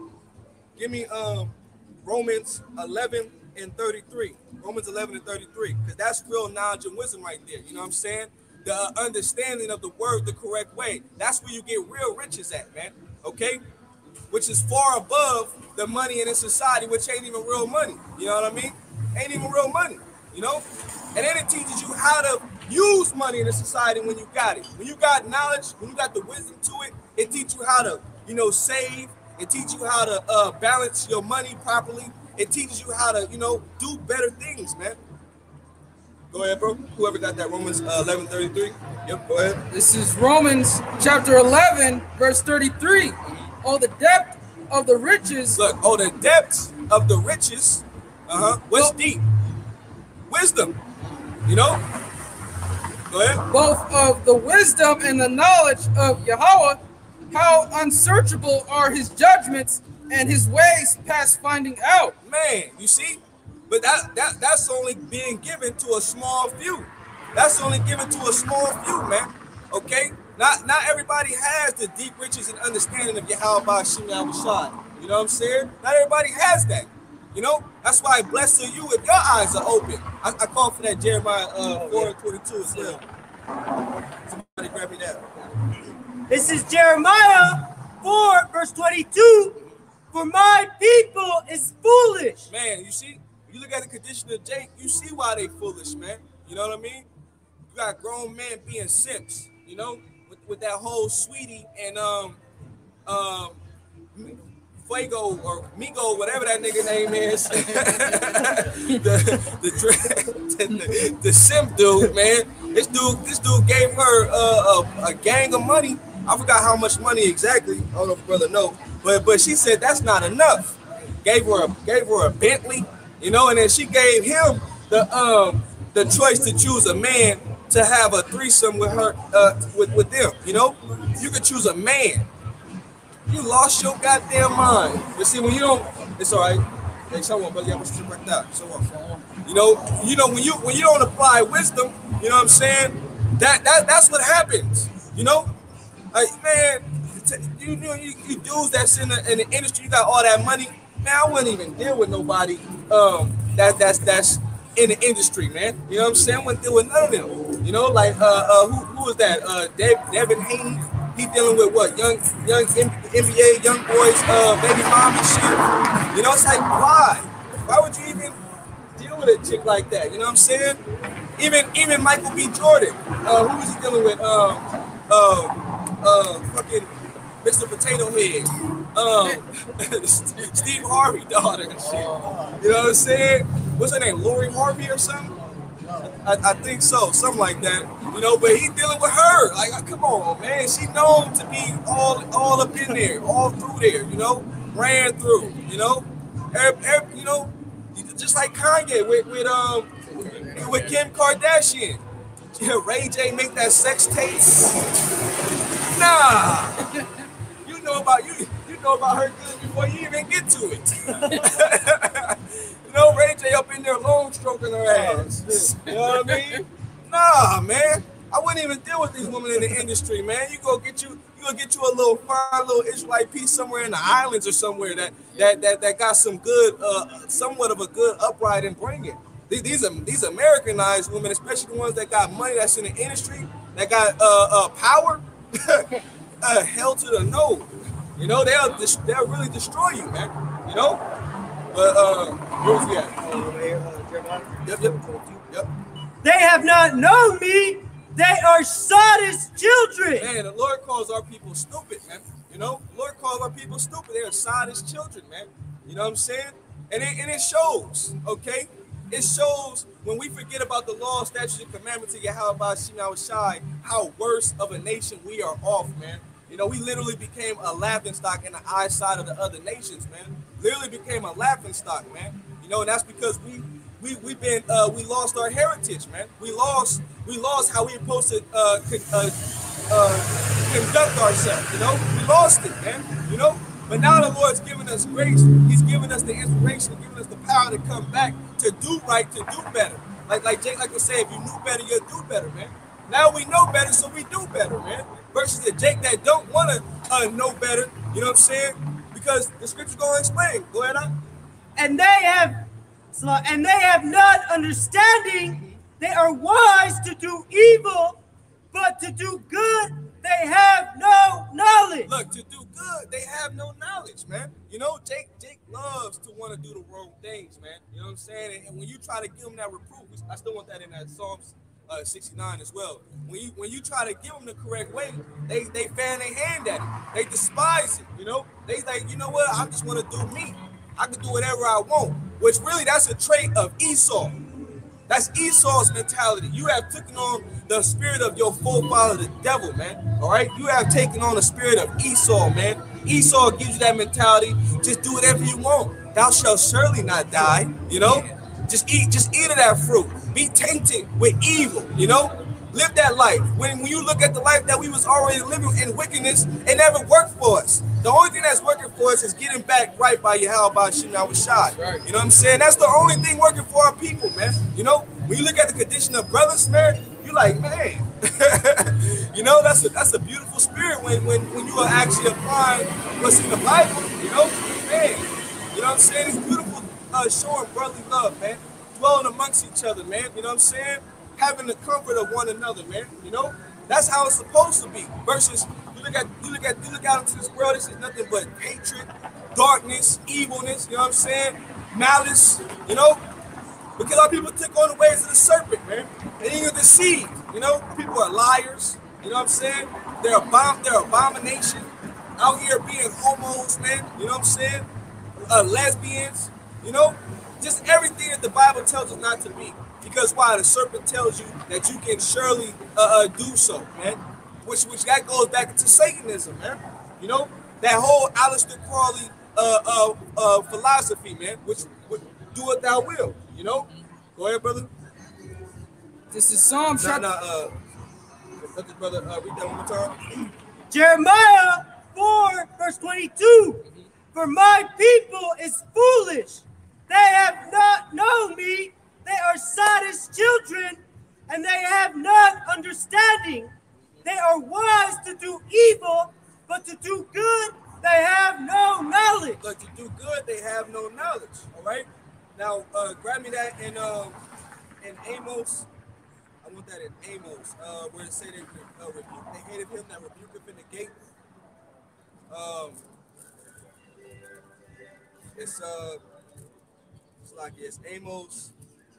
A: Romans 11 and 33. Romans 11 and 33, because that's real knowledge and wisdom right there. You know what I'm saying? The understanding of the word the correct way. That's where you get real riches at, man. Okay? Which is far above the money in a society, which ain't even real money. You know what I mean? Ain't even real money, you know? And then it teaches you how to use money in a society when you got it. When you got knowledge, when you got the wisdom to it, it teaches you how to, you know, save. It teaches you how to balance your money properly. It teaches you how to, you know, do better things, man. Go ahead, bro. Whoever got that, Romans 11:33. Yep, go ahead.
C: This is Romans chapter 11, verse 33. Oh, the depth of the riches.
A: Look, oh, the depths of the riches, what's deep? Wisdom, you know? Go ahead.
C: Both of the wisdom and the knowledge of Yahweh, how unsearchable are his judgments and his ways past finding out.
A: Man, you see? But that's only being given to a small few. That's only given to a small few, man. Okay? Not everybody has the deep riches and understanding of Yahweh Ba'ashim Yahushua. You know what I'm saying? Not everybody has that. You know? That's why blessed are you if your eyes are open. I call for that Jeremiah 4:22 as well. Somebody grab me that.
B: This is Jeremiah 4, verse 22. For my people is foolish.
A: Man, you see? You look at the condition of Jake, you see why they foolish, man. You know what I mean? You got grown men being simps, you know, with that whole Sweetie and Fuego or Migo, whatever that nigga name is. the simp dude, man. This dude gave her a gang of money. I forgot how much money exactly. I don't know if brother know, but she said that's not enough. Gave her a Bentley. You know, and then she gave him the choice to choose a man to have a threesome with her, with them. You know, you could choose a man. You lost your goddamn mind. But see, when you don't, it's all right. Hey, someone, brother, I'm gonna like that. So you know, when you don't apply wisdom, you know what I'm saying? That's what happens. You know, like man, you dudes that's in the industry, you got all that money. Man, I wouldn't even deal with nobody that's in the industry, man. You know what I'm saying? I wouldn't deal with none of them. You know, like who was that? Devin Haney. He dealing with what? Young NBA young boys, baby mom and shit. You know, it's like why would you even deal with a chick like that? You know what I'm saying? Even Michael B. Jordan. Who was he dealing with? Fucking Mr. Potato Head, Steve Harvey daughter and shit. You know what I'm saying? What's her name? Lori Harvey or something? I think so, something like that. You know, but he dealing with her. Like, come on, man. She known to be all up in there, all through there. You know, ran through. You know, you know, just like Kanye with Kim Kardashian. Ray J make that sex tape. Nah. You know about her good before you even get to it. You know, Ray J up in there long stroking her ass. You know what I mean? Nah, man. I wouldn't even deal with these women in the industry, man. You go get you a little fine little Israelite piece somewhere in the islands or somewhere that got some good, somewhat of a good upright and bring it. These Americanized women, especially the ones that got money that's in the industry, that got power, hell to the no. You know, they'll really destroy you, man. You know? But where's he at? Yep.
B: They have not known me. They are Sodom's children.
A: Man, the Lord calls our people stupid, man. You know, the Lord calls our people stupid. They are Sodom's children, man. You know what I'm saying? And it shows, okay? It shows when we forget about the law, statutes, and commandments of Yahweh Ba'ashim Yahushua, how worse of a nation we are off, man. You know, we literally became a laughingstock in the eyesight of the other nations, man. Literally became a laughingstock, man. You know, and that's because we lost our heritage, man. We lost how we were supposed to conduct ourselves. You know, we lost it, man. You know, but now the Lord's given us grace. He's given us the inspiration, giving us the power to come back, to do right, to do better. Like Jake, like I said, if you knew better, you'll do better, man. Now we know better, so we do better, man. Versus the Jake that don't want to know better. You know what I'm saying? Because the scripture's going to explain. Go ahead, on.
B: And they have not understanding. They are wise to do evil, but to do good, they have no knowledge.
A: Look, to do good, they have no knowledge, man. You know, Jake loves to want to do the wrong things, man. You know what I'm saying? And when you try to give him that reproof, I still want that in that Psalms 69 as well. When you try to give them the correct way, they fan their hand at it. They despise it, you know? They like, you know what? I just want to do me. I can do whatever I want. Which really, that's a trait of Esau. That's Esau's mentality. You have taken on the spirit of your forefather, the devil, man. All right? You have taken on the spirit of Esau, man. Esau gives you that mentality. Just do whatever you want. thou shalt surely not die, you know? Just eat of that fruit. Be tainted with evil, you know? Live that life. When you look at the life that we was already living in wickedness, it never worked for us. The only thing that's working for us is getting back right by Yahweh Shai. Right. You know what I'm saying? That's the only thing working for our people, man. You know, when you look at the condition of brothers, man, you're like, man, you know, that's a beautiful spirit when you are actually applying what's in the Bible, you know, man. You know what I'm saying? It's beautiful showing brotherly love, man. Dwelling amongst each other, man. You know what I'm saying? Having the comfort of one another, man. You know, that's how it's supposed to be. Versus you look out into this world. This is nothing but hatred, darkness, evilness. You know what I'm saying? Malice. You know, because our people took on the ways of the serpent, man. They ain't deceived. You know, people are liars. You know what I'm saying? They're abomination out here being homos, man. You know what I'm saying? Lesbians. You know, just everything that the Bible tells us not to be. Because why? The serpent tells you that you can surely do so, man. Which that goes back into Satanism, man. You know, that whole Aleister Crowley philosophy, man. Which do what thou will, you know. Go ahead, brother.
C: This is Psalm chapter.
A: Let the brother read that one more time.
B: Jeremiah 4, verse 22. For my people is foolish. They have not known me. They are sad as children, and they have not understanding. They are wise to do evil, but to do good, they have no knowledge.
A: But to do good, they have no knowledge. All right. Now, grab me that in Amos. I want that in Amos, where it say they hated him that rebuketh in the gate. It's like it's Amos.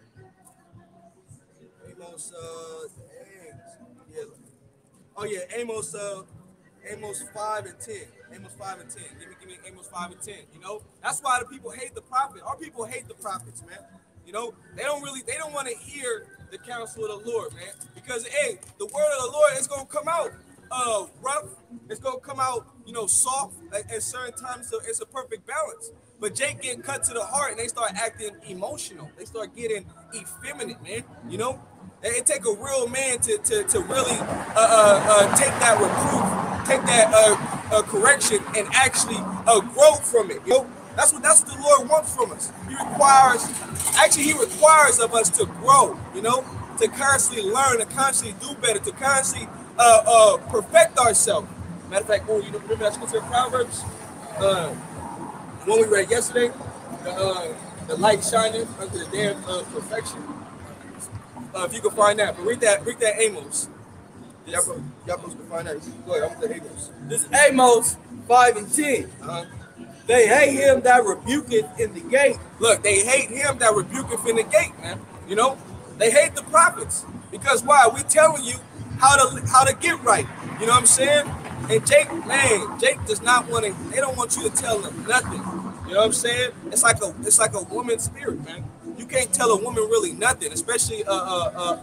A: Amos 5 and 10. Amos 5 and 10. Give me Amos 5 and 10. You know, that's why the people hate the prophet. Our people hate the prophets, man. You know, they don't want to hear the counsel of the Lord, man. Because hey, the word of the Lord is gonna come out rough. It's gonna come out, you know, soft at certain times. So it's a perfect balance. But Jake getting cut to the heart, and they start acting emotional. They start getting effeminate, man. You know. It take a real man to really take that reproof, take that correction, and actually grow from it. You know, that's what the Lord wants from us. He requires of us to grow. You know, to constantly learn, to constantly do better, to constantly perfect ourselves. Matter of fact, you know, remember that scripture in Proverbs, one we read yesterday, the light shining unto the day of perfection. If you can find that, but read that Amos. Y'all can find that. Go ahead, I'm with the Amos.
D: This is Amos 5 and 10. They hate him that rebuketh in the gate.
A: Look, they hate him that rebuketh in the gate, man. You know, they hate the prophets because why? We telling you how to get right. You know what I'm saying? And Jake does not want to. They don't want you to tell them nothing. You know what I'm saying? It's like a woman's spirit, man. You can't tell a woman really nothing, especially a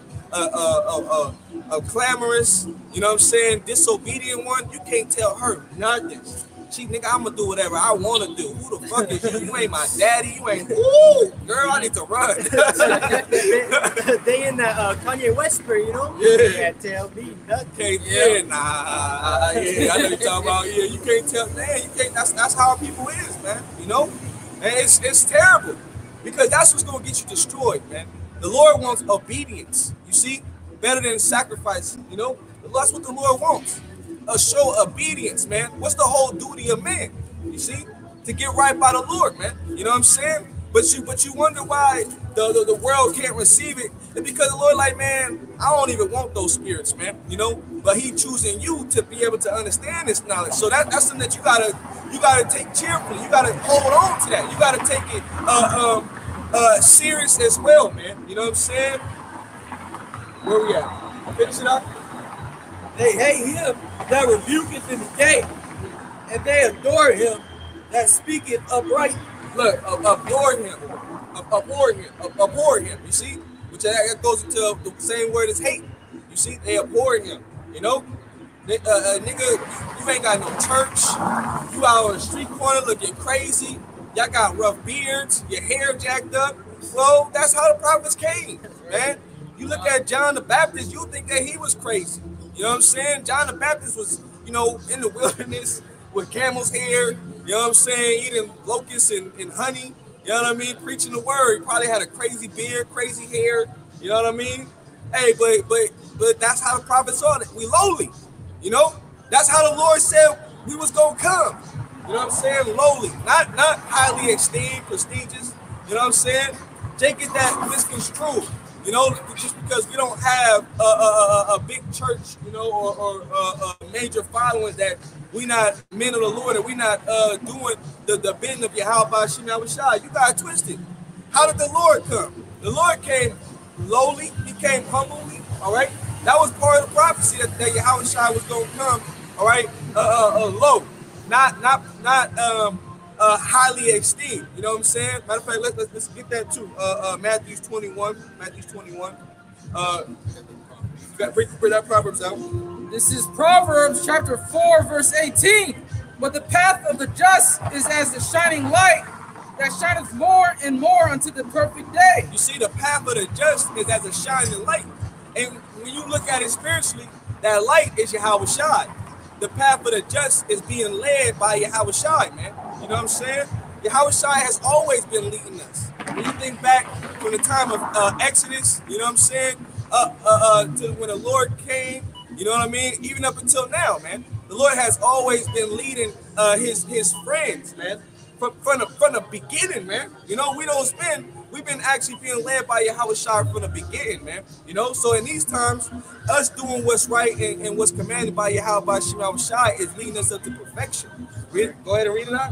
A: clamorous, you know what I'm saying, disobedient one. You can't tell her nothing. Nigga, I'm gonna do whatever I want to do. Who the fuck is you? You ain't my daddy. You ain't. Ooh, girl, I need to run.
B: They in that Kanye West spirit, you know?
A: Yeah.
B: You can't tell me nothing.
A: Yeah, I know you're talking about. Yeah, you can't tell. Man, you can't. That's how our people is, man. You know, and it's terrible. Because that's what's going to get you destroyed, man. The Lord wants obedience, you see, better than sacrifice, you know. That's what the Lord wants, show obedience, man. What's the whole duty of man, you see, to get right by the Lord, man. You know what I'm saying? But you wonder why the world can't receive it. It's because the Lord like, man, I don't even want those spirits, man, you know. But he choosing you to be able to understand this knowledge. So that's something that you gotta take cheerfully. You gotta hold on to that. You gotta take it serious as well, man. You know what I'm saying? Where we at? Finish it up.
D: They hate him that rebuketh in the gate, and they adore him that speaketh upright.
A: Look, abhor him. You see, which that goes into the same word as hate. You see, they abhor him. You know, nigga, you ain't got no church. You out on the street corner looking crazy. Y'all got rough beards, your hair jacked up. Well, that's how the prophets came, man. You look at John the Baptist, you think that he was crazy. You know what I'm saying? John the Baptist was, you know, in the wilderness with camel's hair, you know what I'm saying, eating locusts and honey, you know what I mean, preaching the word. He probably had a crazy beard, crazy hair, you know what I mean? Hey, but that's how the prophets are. We lowly, you know? That's how the Lord said we was gonna come. You know what I'm saying? Lowly, not highly esteemed, prestigious. You know what I'm saying? Take it that misconstrued. You know, just because we don't have a big church, you know, or a major following, that we not men of the Lord, and we not doing the bidding of Yahweh Shem Yahushua. You got it twisted. How did the Lord come? The Lord came lowly. He came humbly. All right. That was part of the prophecy that Yahushua was going to come. All right. Low, not highly esteemed. You know what I'm saying? Matter of fact, let's get that too. Matthew 21. Bring that Proverbs out.
C: This is Proverbs chapter 4, verse 18. But the path of the just is as the shining light that shineth more and more unto the perfect day.
A: You see, the path of the just is as a shining light. And when you look at it spiritually, that light is Yahushua. The path of the just is being led by Yahushua, man. You know what I'm saying? Yahushua has always been leading us. When you think back from the time of Exodus, you know what I'm saying, to when the Lord came, you know what I mean, even up until now, man, the Lord has always been leading his friends, man, from the beginning, man. You know, we've been actually being led by Yahushua from the beginning, man. You know, so in these times, us doing what's right and what's commanded by Yahweh Shem Yahushua is leading us up to perfection. Go ahead and read it out.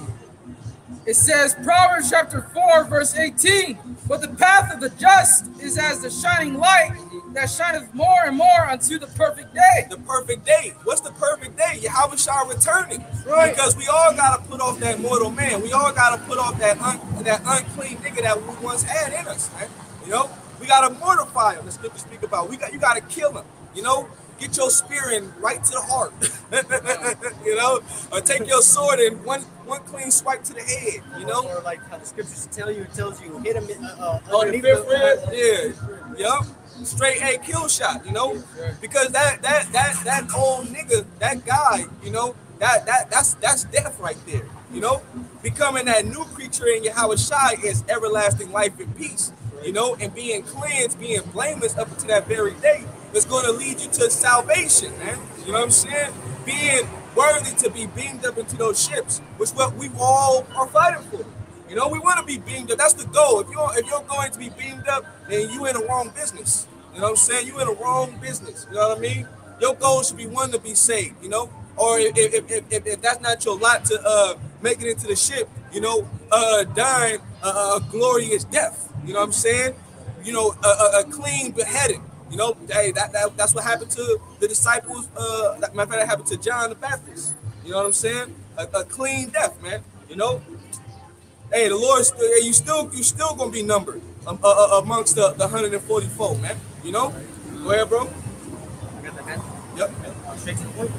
C: It says, Proverbs chapter 4, verse 18, but the path of the just is as the shining light that shineth more and more unto the perfect day.
A: The perfect day. What's the perfect day? Yahushua returning. Right. Because we all got to put off that mortal man. We all got to put off that unclean nigga that we once had in us, man. You know, we got to mortify him. The scripture speak about. You got to kill him. You know, get your spear in right to the heart. You know, or take your sword and one clean swipe to the head. You know,
B: or like how the scriptures tell you, it tells you hit him
A: on the fifth rib. Yeah, yep. Straight A kill shot. You know, because that old nigga, that guy, you know, that's death right there. You know, becoming that new creature in Yahushua is everlasting life and peace. You know, and being cleansed, being blameless up to that very day is going to lead you to salvation, man. You know what I'm saying? Being worthy to be beamed up into those ships, which what we all are fighting for. You know, we want to be beamed up. That's the goal. If you're going to be beamed up, then you in the wrong business. You know what I'm saying? You in the wrong business. You know what I mean? Your goal should be one to be saved. You know, or if that's not your lot to make it into the ship, you know, dying a glorious death. You know what I'm saying? You know, a clean beheading. You know, hey, that's what happened to the disciples. Matter of fact, that happened to John the Baptist. You know what I'm saying? A clean death, man. You know, hey, the Lord, you still gonna be numbered amongst the 144, man. You know, go ahead, bro.
B: I got that, man.
A: Yep.
B: Straight to the point.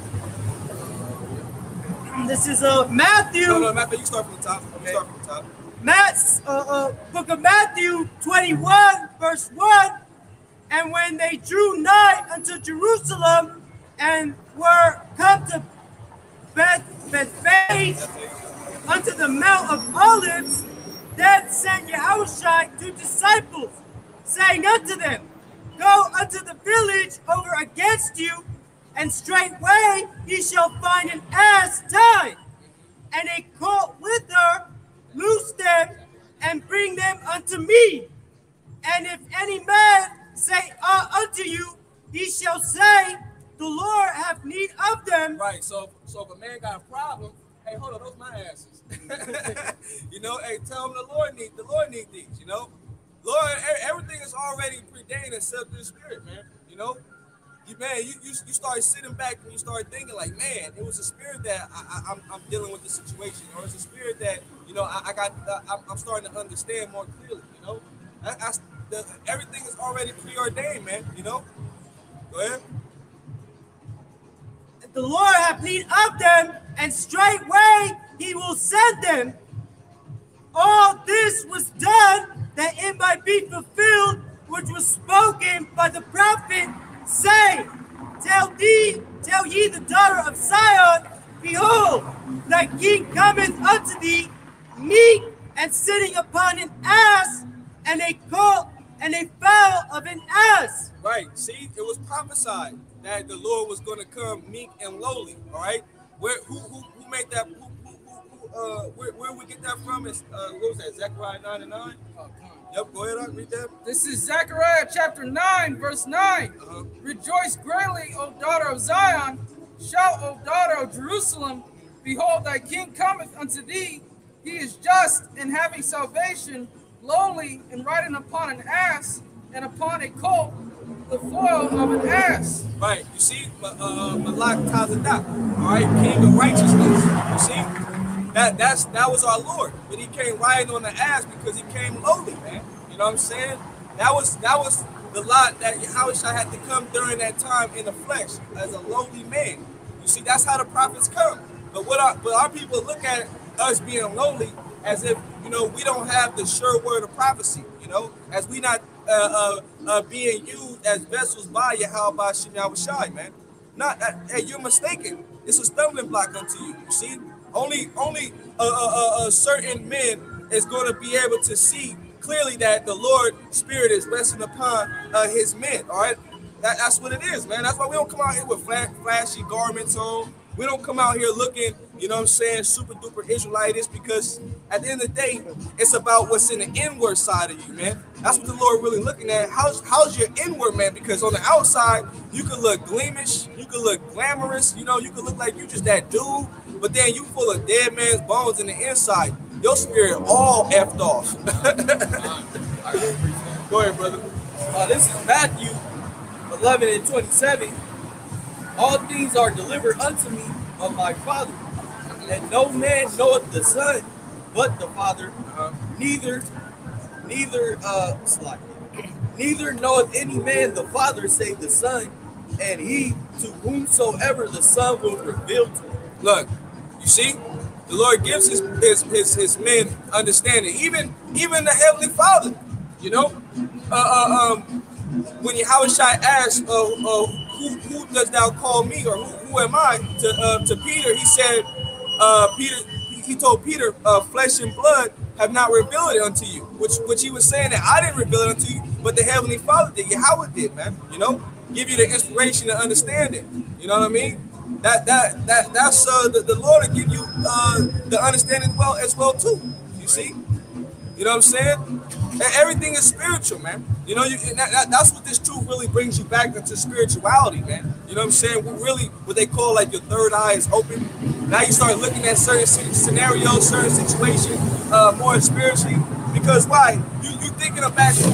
B: This is Matthew.
A: No, Matthew, you start from the top. Okay. You start from the top.
B: Book of Matthew 21, verse 1. And when they drew nigh unto Jerusalem and were come to Bethphage unto the Mount of Olives, then sent Yahushua 2 disciples, saying unto them, Go unto the village over against you, and straightway ye shall find an ass tied, and a colt with her. Loose them and bring them unto me. And if any man say unto you, he shall say, The Lord have need of them.
A: Right. So if a man got a problem, hey, hold on, those my asses. You know, hey, tell him the Lord need these. You know, Lord, everything is already preordained and set up to the Spirit, man. You know, you start sitting back and you start thinking like, man, it was a spirit that I'm dealing with the situation, or it's a spirit that, you know, I'm starting to understand more clearly. You know, everything is already preordained, man. You know, go ahead.
B: The Lord have need of them, and straightway he will send them. All this was done that it might be fulfilled, which was spoken by the prophet, saying, Tell ye the daughter of Zion, behold, thy king cometh unto thee, meek and sitting upon an ass, and a colt and a foal of an ass.
A: Right. See, it was prophesied that the Lord was going to come meek and lowly. All right. Who made that? Where we get that from? Is what was that? Zechariah 9:9. Yep. Go ahead. Read that.
C: This is Zechariah chapter 9, verse 9. Rejoice greatly, O daughter of Zion. Shout, O daughter of Jerusalem. Behold, thy king cometh unto thee. He is just and having salvation, lowly and riding upon an ass, and upon a colt, the foal of an ass.
A: Right. You see, Malak Tazadak, all right, king of righteousness. You see, that was our Lord, but he came riding on the ass because he came lowly, man. You know what I'm saying? That was the lot that Yahushua had to come during that time in the flesh as a lowly man. You see, that's how the prophets come. But our people look at us being lowly as if, you know, we don't have the sure word of prophecy, you know, as we not being used as vessels by Yahweh Shem Yahushai, man. Hey, you're mistaken. It's a stumbling block unto you. You see, only certain men is going to be able to see clearly that the Lord's Spirit is resting upon His men. All right, that's what it is, man. That's why we don't come out here with flashy garments on. We don't come out here looking, you know what I'm saying, super duper Israelitish, because at the end of the day, it's about what's in the inward side of you, man. That's what the Lord really looking at. How's your inward, man? Because on the outside, you can look gleamish, you can look glamorous, you know, you can look like you just that dude, but then you full of dead man's bones in the inside. Your spirit all effed off. Go ahead, brother.
D: This is Matthew 11:27. All things are delivered unto me of my Father, and no man knoweth the Son but the Father, neither knoweth any man the Father save the Son, and he to whomsoever the Son will reveal to him.
A: Look, you see, the Lord gives his men understanding, even the Heavenly Father, you know. When Yahushua asked, who does thou call me, or who am I, to Peter, he said, he told Peter, flesh and blood have not revealed it unto you, which he was saying that I didn't reveal it unto you, but the Heavenly Father did. Yahweh did, man. You know, give you the inspiration to understand it. You know what I mean? That's the Lord will give you the understanding as well too. You see? You know what I'm saying? And everything is spiritual, man. You know, that's what this truth really brings you back into spirituality, man. You know what I'm saying? Really, what they call like your third eye is open. Now you start looking at certain scenarios, certain situations more spiritually. Because why? You thinking of back.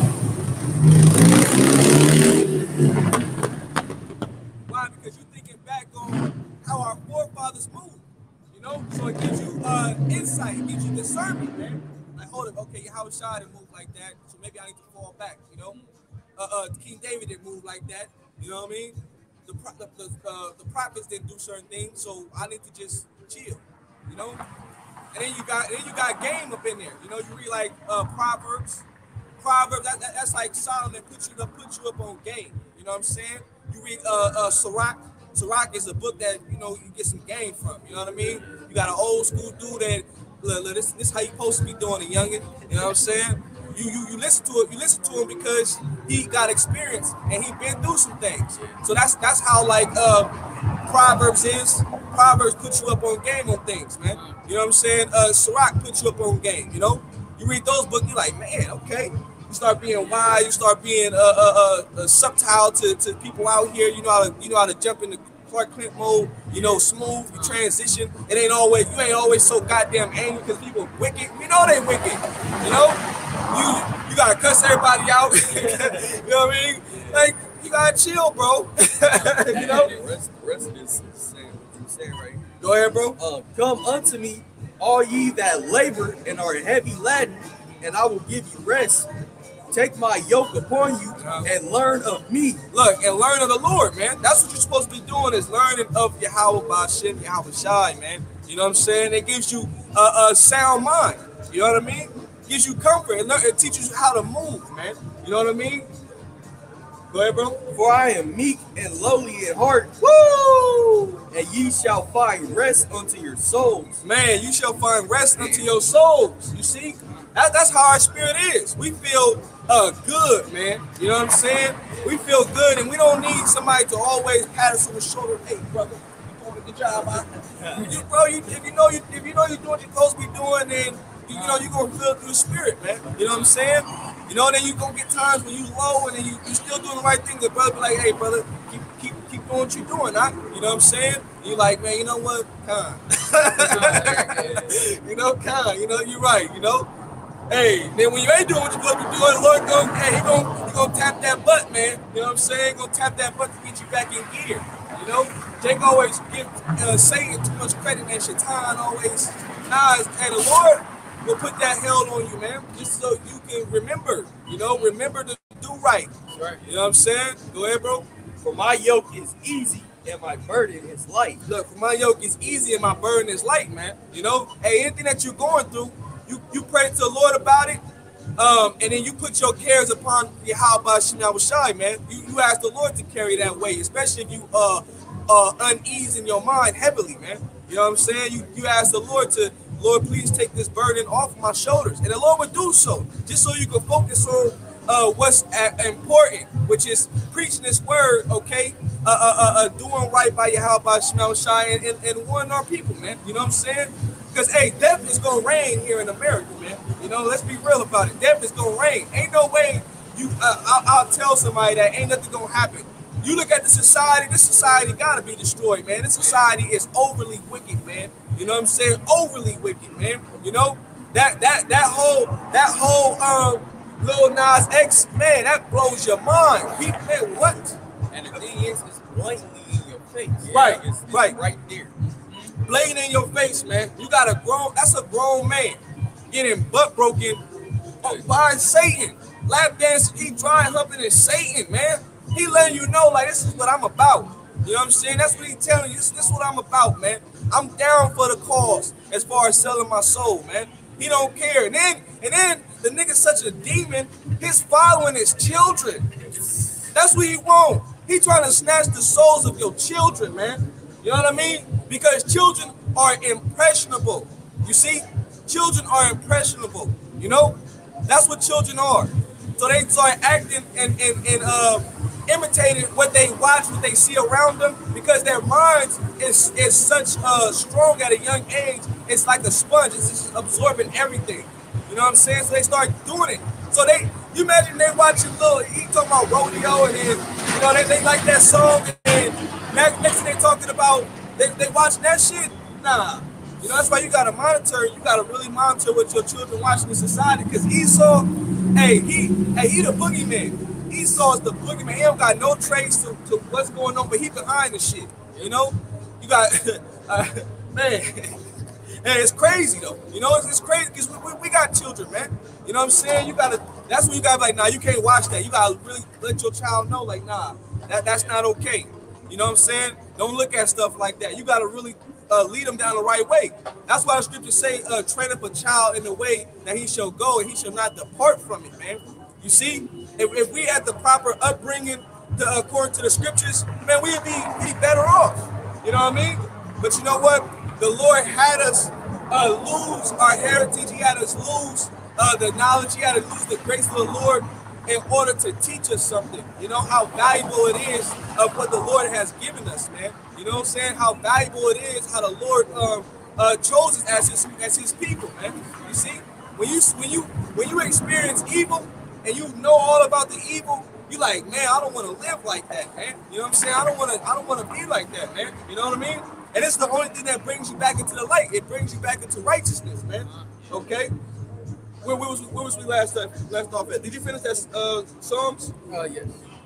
A: Why? Because you're thinking back on how our forefathers moved. You know, so it gives you insight, it gives you discernment, man. Like, hold up, okay, Yahushua didn't move like that, so maybe I need to fall back, you know? King David didn't move like that, you know what I mean? The prophets didn't do certain things, so I need to just chill, you know? And then you got game up in there, you know? You read like Proverbs, that's like Solomon put you up on game, you know what I'm saying? You read Sirach is a book that, you know, you get some game from, you know what I mean? You got an old school dude that, look, this how you supposed to be doing it, youngin. You know what I'm saying? You listen to him because he got experience and he been through some things. So that's how like Proverbs is. Proverbs put you up on game on things, man. You know what I'm saying? Sirach puts you up on game. You know, you read those books, you're like, man, okay. You start being wise. You start being subtle to people out here. You know how to jump into Clark Kent mode, you know, smooth, you transition. You ain't always so goddamn angry because people wicked. We know they wicked. You know, you gotta cuss everybody out. You know what I mean? Like, you gotta chill, bro. You know.
D: The rest of this is saying what you're saying right here.
A: Go ahead, bro.
D: Come unto me, all ye that labor and are heavy laden, and I will give you rest. Take my yoke upon you and learn of me.
A: Look, and learn of the Lord, man. That's what you're supposed to be doing, is learning of Yahweh Ba'Shem, Yahushai, man. You know what I'm saying? It gives you a sound mind. You know what I mean? Gives you comfort and it teaches you how to move, man. You know what I mean? Go ahead, bro.
D: For I am meek and lowly in heart. Woo! And ye shall find rest unto your souls.
A: Man, you shall find rest unto your souls. You see? That's how our spirit is. We feel good, man. You know what I'm saying? We feel good, and we don't need somebody to always pat us on the shoulder. Hey, brother, you doing a good job, huh? If you know you're doing what you're supposed to be doing, then you know you're gonna feel through the spirit, man. You know what I'm saying? You know, then you gonna get times when you low, and then you still doing the right thing. The brother be like, hey, brother, keep doing what you're doing, huh? You know what I'm saying? And you're like, man, you know what? Kind. You know, kind. You know, you're right. You know. Hey, then when you ain't doing what you're supposed to be doing, the Lord he gonna tap that butt, man. You know what I'm saying? Gonna tap that butt to get you back in gear. You know, Jake always give Satan too much credit, and Shaitan always lies. And the Lord will put that hell on you, man, just so you can remember. You know, remember to do right.
C: Right.
A: You know what I'm saying? Go ahead, bro.
D: For my yoke is easy and my burden is light.
A: Look, for my yoke is easy and my burden is light, man. You know, hey, anything that you're going through, you pray to the Lord about it, and then you put your cares upon Yahweh Shema Shai, man. You ask the Lord to carry that weight, especially if you unease in your mind heavily, man. You know what I'm saying? You ask the Lord to, Lord, please take this burden off my shoulders, and the Lord would do so, just so you can focus on what's important, which is preaching this word, okay? Doing right by Yahweh Shema Shai and warning our people, man. You know what I'm saying? Because, hey, death is going to reign here in America, man. You know, let's be real about it. Death is going to reign. Ain't no way I'll tell somebody that ain't nothing going to happen. You look at the society, this society got to be destroyed, man. This society is overly wicked, man. You know what I'm saying? Overly wicked, man. You know, that whole Lil Nas X, man, that blows your mind. People, man, what?
D: And the thing is, it's blatantly in your face.
A: Right,
D: It's right there.
A: Blatant in your face, man. You got that's a grown man getting butt broken by Satan. Lap dancing, he dry humping is Satan, man. He letting you know, like, this is what I'm about. You know what I'm saying? That's what he telling you. This is what I'm about, man. I'm down for the cause as far as selling my soul, man. He don't care. And then the nigga's such a demon, his following his children. That's what he want. He trying to snatch the souls of your children, man. You know what I mean? Because children are impressionable. You see? Children are impressionable. You know? That's what children are. So they start acting and imitating what they watch, what they see around them, because their minds is such strong at a young age. It's like a sponge. It's just absorbing everything. You know what I'm saying? So they start doing it. So you imagine they watching he talking about rodeo, and then, you know, they like that song, and next thing they talking about, they watching that shit. Nah. You know, that's why you gotta monitor. You gotta really monitor what your children watching in society. Because Esau, he the boogeyman. Esau is the boogeyman. He don't got no trace to what's going on, but he behind the shit. You know, you got man. And it's crazy though. You know, it's crazy because we got children, man. You know what I'm saying? That's when you gotta be like, nah, you can't watch that. You gotta really let your child know, like, nah, that's not okay. You know what I'm saying? Don't look at stuff like that. You gotta really lead them down the right way. That's why the scriptures say, train up a child in the way that he shall go, and he shall not depart from it, man. You see, if we had the proper upbringing according to the scriptures, man, we'd be better off. You know what I mean? But you know what? The Lord had us lose our heritage. He had us lose the knowledge. He had us lose the grace of the Lord in order to teach us something. You know how valuable it is of what the Lord has given us, man. You know what I'm saying? How valuable it is, how the Lord chose us as his people, man. You see, when you experience evil and you know all about the evil, you like, man, I don't want to live like that, man. You know what I'm saying? I don't want to be like that, man. You know what I mean? And it's the only thing that brings you back into the light. It brings you back into righteousness, man. Okay? Where was we last off at? Did you finish that Psalms?
C: Yes.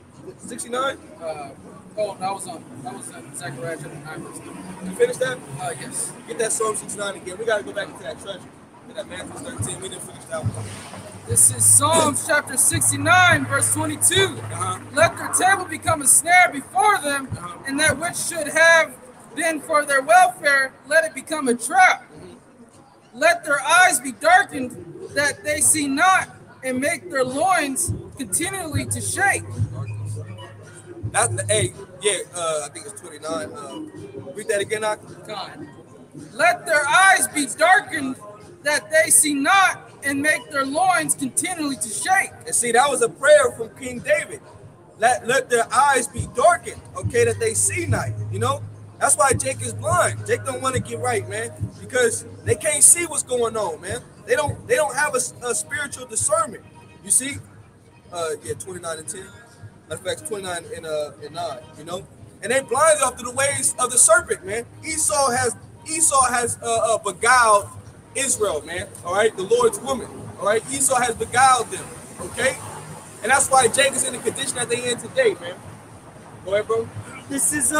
A: 69?
C: Oh, that was on Zechariah chapter 9, verse 3.
A: You finished that?
C: Yes.
A: Get that Psalm 69 again. We got to go back into that treasure. To that Matthew 13. We didn't finish that one.
C: This is Psalms chapter 69, verse 22. Let their table become a snare before them, and that which should have been for their welfare, let it become a trap. Let their eyes be darkened that they see not, and make their loins continually to shake.
A: That's the I think it's 29. Read that again,
C: God. Let their eyes be darkened that they see not, and make their loins continually to shake.
A: And see, that was a prayer from King David. Let their eyes be darkened, okay, that they see not. You know, that's why Jake is blind. Jake don't want to get right, man, because they can't see what's going on, man. They don't have a spiritual discernment. You see, 29 and 10. Matter of fact, 29 and 9. You know, and they blinded off to the ways of the serpent, man. Esau has beguiled Israel, man. All right, the Lord's woman. All right, Esau has beguiled them. Okay, and that's why Jacob is in the condition that they in today, man. Go ahead, bro.
B: This is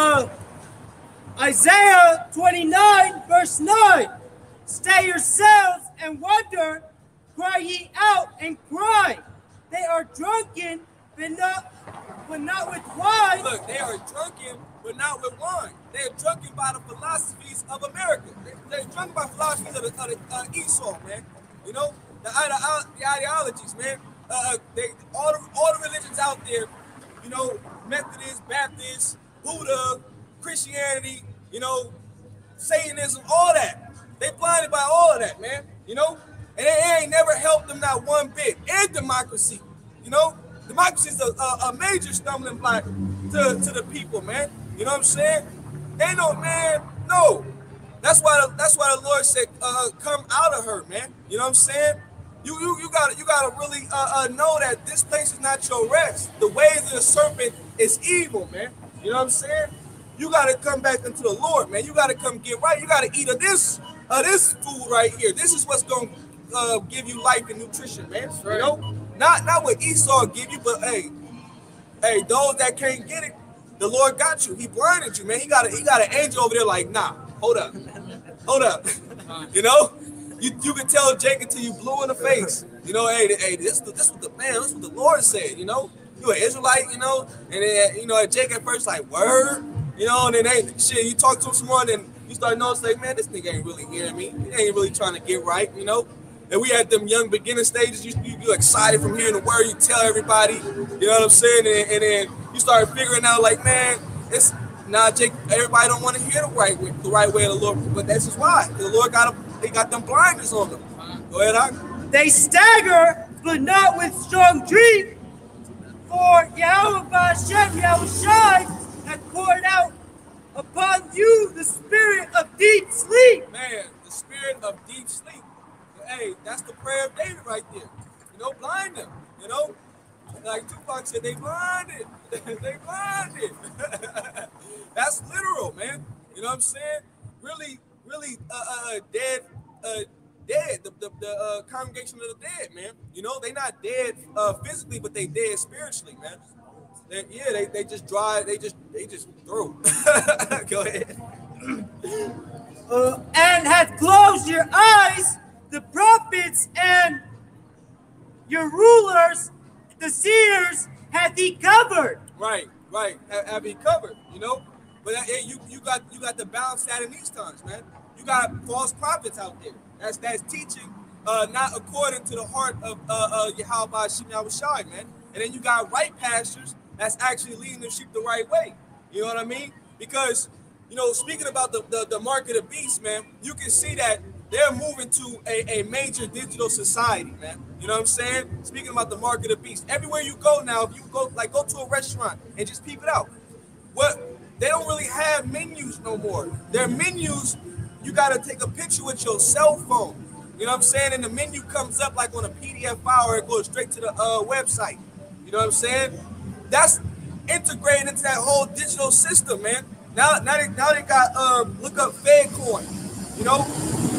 B: Isaiah 29, verse 9. Stay yourselves and wonder, cry ye out and cry. They are drunken, but not with wine.
A: Look, they are drunken, but not with wine. They are drunken by the philosophies of America. They're drunken by philosophies of the Esau, man. You know, the ideologies, man. All the religions out there, you know, Methodist, Baptist, Buddha, Christianity, you know, Satanism, all that. They blinded by all of that, man. You know, and it ain't never helped them not one bit. And democracy, you know, democracy is a major stumbling block to the people, man. You know what I'm saying? Ain't no man, no. That's why the Lord said, come out of her, man. You know what I'm saying? You gotta really know that this place is not your rest. The ways of the serpent is evil, man. You know what I'm saying? You gotta come back into the Lord, man. You gotta come get right. You gotta eat of this food right here. This is what's gonna give you life and nutrition, man.
C: Right.
A: You know, not what Esau give you, but hey, those that can't get it, the Lord got you. He blinded you, man. He got an angel over there like, nah, hold up. You know, you can tell Jake until you blue in the face. You know, hey, this what the Lord said. You know, you an Israelite, you know, and then you know, Jake at first like word, you know, and then you talk to him some more, and then you start noticing like, man, this nigga ain't really hearing me. He ain't really trying to get right, you know. And we had them young beginner stages. You excited from hearing the word. You tell everybody, you know what I'm saying, and then you start figuring out like, man, it's. Nah, Jake, everybody don't want to hear the right way of the Lord, but that's just why. The Lord got them blinders on them. Go ahead, Ak.
B: They stagger, but not with strong drink. For Yahweh Hashem, Yahushai, has poured out upon you the spirit of deep sleep.
A: Man, the spirit of deep sleep. Hey, that's the prayer of David right there. You know, blind them, you know? Like Tupac said, they blinded. They blinded. That's literal, man. You know what I'm saying? Really, dead. The congregation of the dead, man. You know, they not dead physically, but they dead spiritually, man. They just dry. They just through. Go ahead.
B: And hath closed your eyes, the prophets and your rulers, the seers, hath he covered.
A: Right. Have he covered? You know. But you got to balance that in these times, man. You got false prophets out there. That's teaching not according to the heart of Yahweh Shem Yahushai, man. And then you got right pastors that's actually leading the sheep the right way. You know what I mean? Because, you know, speaking about the mark of the beast, man, you can see that they're moving to a major digital society, man. You know what I'm saying? Speaking about the mark of the beast. Everywhere you go now, if you go to a restaurant and just peep it out. They don't really have menus no more. Their menus, you got to take a picture with your cell phone. You know what I'm saying? And the menu comes up like on a PDF file or it goes straight to the website. You know what I'm saying? That's integrated into that whole digital system, man. Now they got look up FedCoin. You know?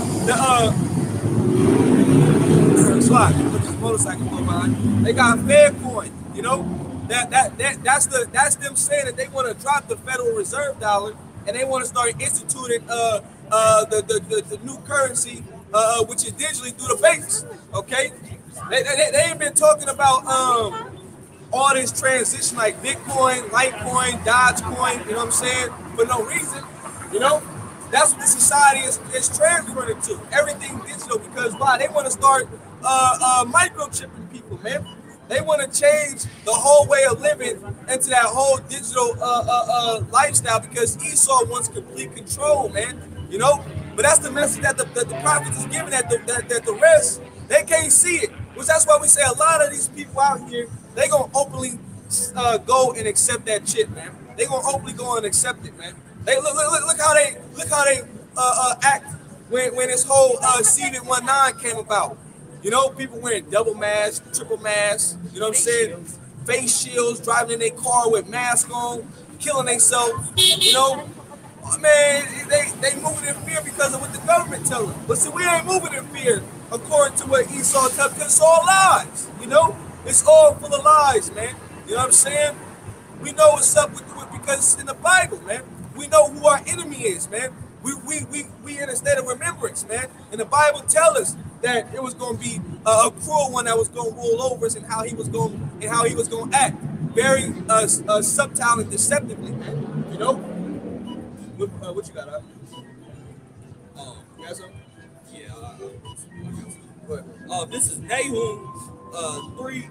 A: Slide. Put this motorcycle go behind. They got FedCoin, you know? That's them saying that they want to drop the Federal Reserve dollar and they want to start instituting the new currency, which is digitally through the banks. Okay, they ain't been talking about all this transition like Bitcoin, Litecoin, Dogecoin. You know what I'm saying? For no reason. You know, That's what the society is transferring to. Everything digital, because why? They want to start microchipping people, man. They want to change the whole way of living into that whole digital lifestyle, because Esau wants complete control, man. You know, but that's the message that the prophet is giving, that the rest, they can't see it. Which that's why we say a lot of these people out here, they gonna openly go and accept that shit, man. They gonna openly go and accept it, man. They look how they act when this whole CV-19 came about. You know, people wearing double masks, triple masks, you know what I'm saying? Face shields, driving in their car with masks on, killing themselves, you know? Oh, man, they moving in fear because of what the government tells them. But see, we ain't moving in fear according to what Esau tells us, because it's all lies, you know? It's all full of lies, man. You know what I'm saying? We know what's up with because it's in the Bible, man. We know who our enemy is, man. We in a state of remembrance, man. And the Bible tells us that it was going to be a cruel one that was going to rule over us, and how he was going to act very subtle and deceptively, man. You know. What you got? You got something?
D: Yeah.
A: What?
D: This is Nahum 3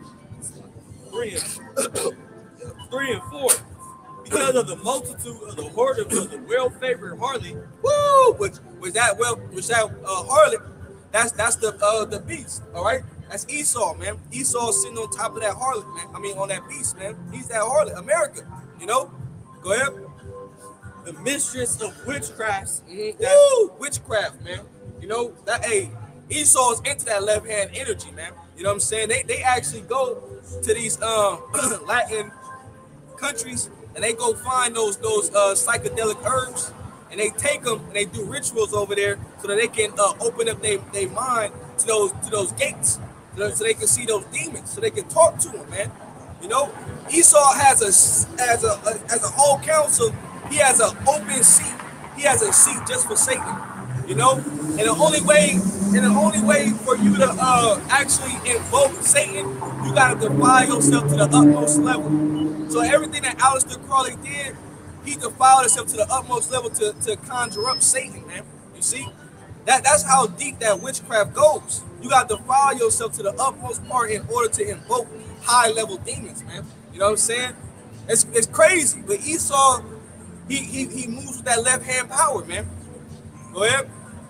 D: and 4. Because of the multitude of the whoredoms of the well-favored harlot.
A: Woo! Was that harlot? That's the beast. All right, that's Esau, man. Esau sitting on top of that harlot, man. I mean, on that beast, man. He's that harlot, America. You know. Go ahead.
D: The mistress of witchcrafts.
A: Woo! Witchcraft, man. You know that. Hey, Esau's into that left hand energy, man. You know what I'm saying? They actually go to these Latin countries, and they go find those psychedelic herbs, and they take them and they do rituals over there so that they can open up their mind to those gates, so they can see those demons, so they can talk to them, man. You know, Esau has a whole council. He has an open seat. He has a seat just for Satan. You know, and the only way for you to actually invoke Satan, you gotta defile yourself to the utmost level. So everything that Aleister Crowley did, he defiled himself to the utmost level to conjure up Satan, man. You see? That's how deep that witchcraft goes. You gotta defile yourself to the utmost part in order to invoke high-level demons, man. You know what I'm saying? It's crazy. But Esau, he moves with that left-hand power, man. Go ahead.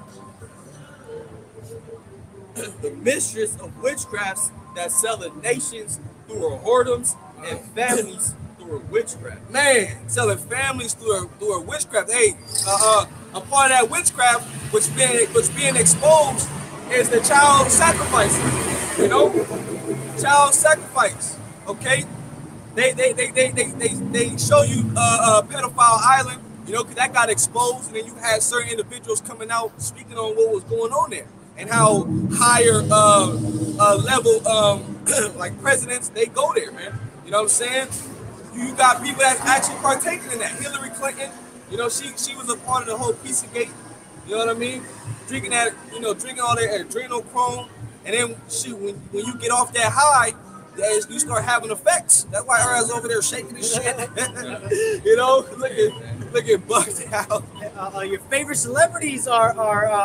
D: The mistress of witchcrafts that selleth nations through her whoredoms and families through her witchcraft.
A: Man, selling families through her witchcraft. Hey, a part of that witchcraft which being exposed is the child sacrifice. You know, child sacrifice. Okay, they show you Pedophile Island. You know, because that got exposed, and then you had certain individuals coming out speaking on what was going on there, and how higher level like presidents, they go there, man. You know what I'm saying? You got people that's actually partaking in that. Hillary Clinton, you know, she was a part of the whole Pizzagate. You know what I mean? Drinking all that adrenochrome, and then when you get off that high, you start having effects. That's why her ass over there shaking and shit. You know, looking bugged out.
B: Your favorite celebrities are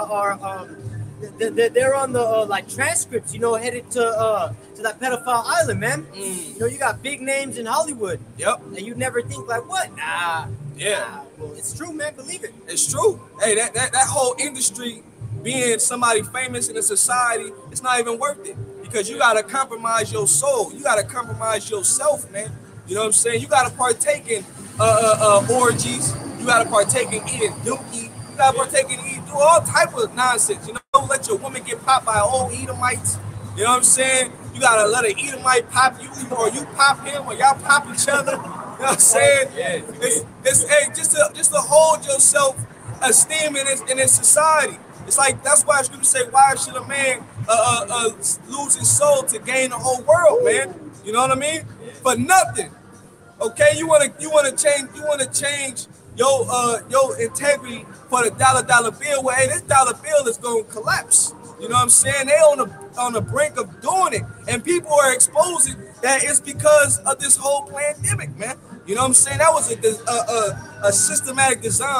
B: they're on the like transcripts, you know, headed to that pedophile island, man. You know, you got big names in Hollywood.
A: Yep.
B: And you never think like, what? Nah.
A: Yeah.
B: Nah. Well, it's true, man. Believe it.
A: It's true. Hey, that whole industry, being somebody famous in a society, it's not even worth it, because you gotta compromise your soul. You gotta compromise yourself, man. You know what I'm saying? You gotta partake in orgies. You gotta partake in eating dookie. You gotta partake in eating all type of nonsense. You know, don't let your woman get popped by old Edomites. You know what I'm saying? You gotta let an Edomite pop you, or you pop him, or y'all pop each other. You know what I'm saying?
D: Yeah.
A: Hey, just to hold yourself esteem in this society. It's like, that's why scripture say, why should a man lose his soul to gain the whole world, man? You know what I mean? For nothing. Okay, you wanna change your integrity for the dollar bill. Well, hey, this dollar bill is gonna collapse. You know what I'm saying? They on the brink of doing it, and people are exposing that it's because of this whole pandemic, man. You know what I'm saying? That was a systematic design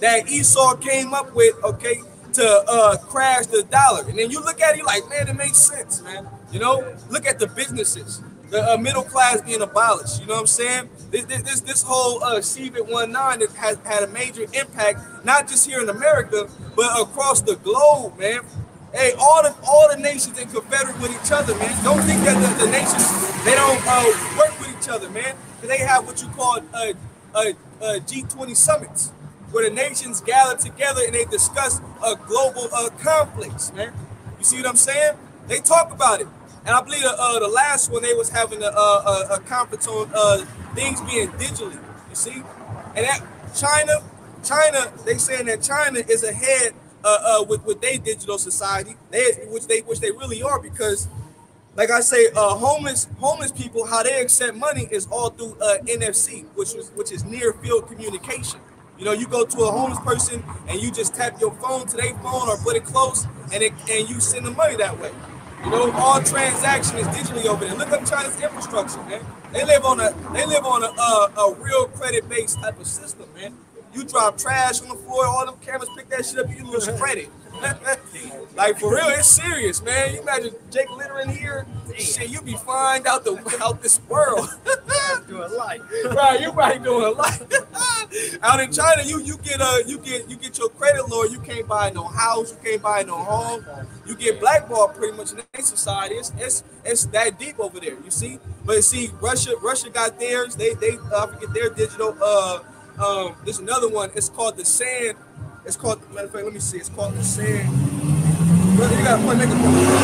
A: that Esau came up with, okay, to crash the dollar. And then you look at it, you're like, man, it makes sense, man. You know, look at the businesses, the middle class being abolished. You know what I'm saying? This whole CVID 19 has had a major impact, not just here in America, but across the globe, man. Hey, all the nations are confederate with each other, man. Don't think that the nations, they don't work with each other, man. They have what you call G20 summits, where the nations gather together and they discuss global conflicts, man. You see what I'm saying? They talk about it. And I believe the last one, they was having a conference on things being digitally, you see? And that China, they saying that China is ahead with their digital society, which they really are, because, like I say, homeless people, how they accept money is all through NFC, which is near field communication. You know, you go to a homeless person and you just tap your phone to their phone or put it close, and you send the money that way. You know, all transaction is digitally over there. Look up China's infrastructure, man. They live on a real credit-based type of system, man. You drop trash on the floor, all them cameras pick that shit up, you lose credit. Like, for real, it's serious, man. You imagine Jake Litter in here, shit, you be flying out this world.
B: Doing life.
A: Right, you're probably doing a lot. Out in China, you get your credit lawyer. You can't buy no house, you can't buy no home. You get blackballed pretty much in their society. It's that deep over there, you see. But see, Russia got theirs. They forget their digital. There's another one. It's called the Sand. It's called, matter of fact, let me see. It's called the Sand. Brother, you gotta make a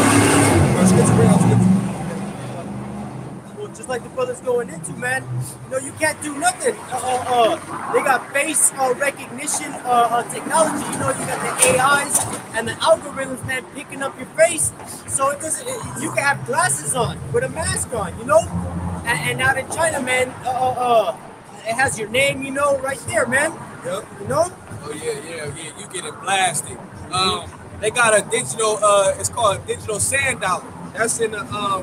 B: Well, just like the brother's going into, man, you know, you can't do nothing. They got face recognition technology. You know, you got the AIs and the algorithms, man, picking up your face. So it doesn't. You can have glasses on with a mask on, you know. And out in China, man, it has your name, you know, right there, man.
A: Yep.
B: You know.
A: Oh yeah. You getting blasted. They got a digital. It's called a digital sand dollar. That's in the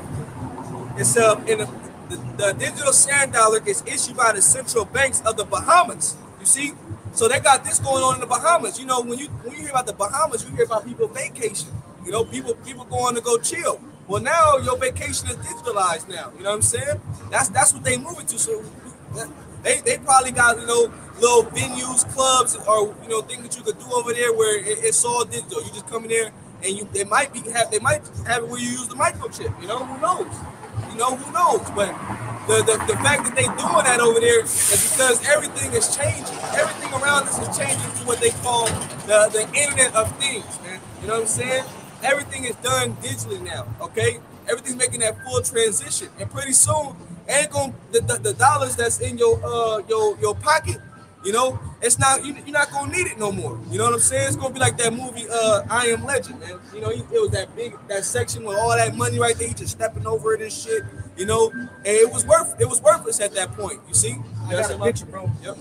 A: the digital sand dollar is issued by the central banks of the Bahamas. You see, so they got this going on in the Bahamas. You know, when you hear about the Bahamas, you hear about people vacation. You know, people going to go chill. Well, now your vacation is digitalized now. You know what I'm saying? That's what they moving to. So they probably got, you know, little venues, clubs, or, you know, things that you could do over there where it's all digital. You just come in there and they might have it where you use the microchip. You know, who knows? You know, who knows? But the fact that they doing that over there is because everything is changing. Everything around us is changing to what they call the Internet of Things, man. You know what I'm saying? Everything is done digitally now, okay? Everything's making that full transition. And pretty soon, ain't gonna the dollars that's in your pocket, you know, it's not, you're not gonna need it no more. You know what I'm saying? It's gonna be like that movie I Am Legend, man. You know, it was that section with all that money right there, he just stepping over it and shit, you know, and it was worthless at that point, you see?
B: I got a picture, bro.
A: Yep.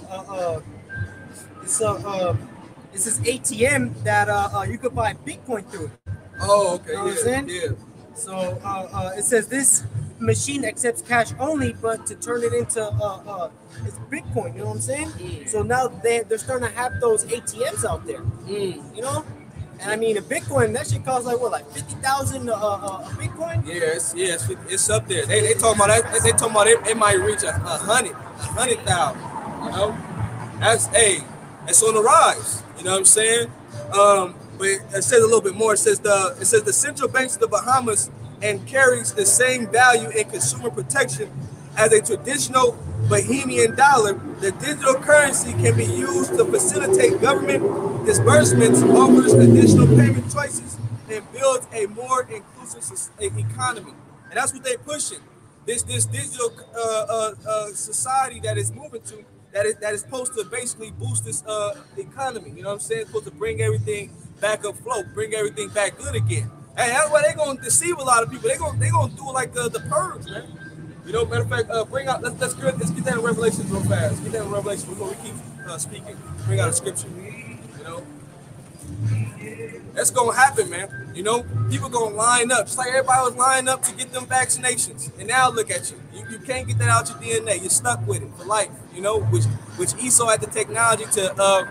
B: It's this ATM that you could buy Bitcoin through.
A: Oh, okay.
B: You know what I'm saying?
A: Yeah.
B: So it says this machine accepts cash only, but to turn it into it's Bitcoin. You know what I'm saying?
A: Mm.
B: So now they're starting to have those ATMs out there.
A: Mm.
B: You know, and I mean a Bitcoin that shit costs like what, like 50,000 a Bitcoin?
A: Yeah, it's up there. They talking about that. They talking about it might reach 100,000. You know, it's on the rise. You know what I'm saying? But it says a little bit more. It says the central banks of the Bahamas and carries the same value in consumer protection as a traditional Bahamian dollar. The digital currency can be used to facilitate government disbursements, offers additional payment choices, and builds a more inclusive economy. And that's what they're pushing. This digital society that is moving to, that is supposed to basically boost this economy. You know what I'm saying? It's supposed to bring everything back afloat, bring everything back good again. And that's why they're gonna deceive a lot of people. They're gonna do it like the purge, man. You know, matter of fact, let's get that in Revelation real fast. Get that in Revelation before we keep speaking. Bring out a scripture. You know, that's gonna happen, man. You know, people gonna line up just like everybody was lining up to get them vaccinations. And now look at you. You can't get that out your DNA. You're stuck with it for life. You know, which Esau had the technology to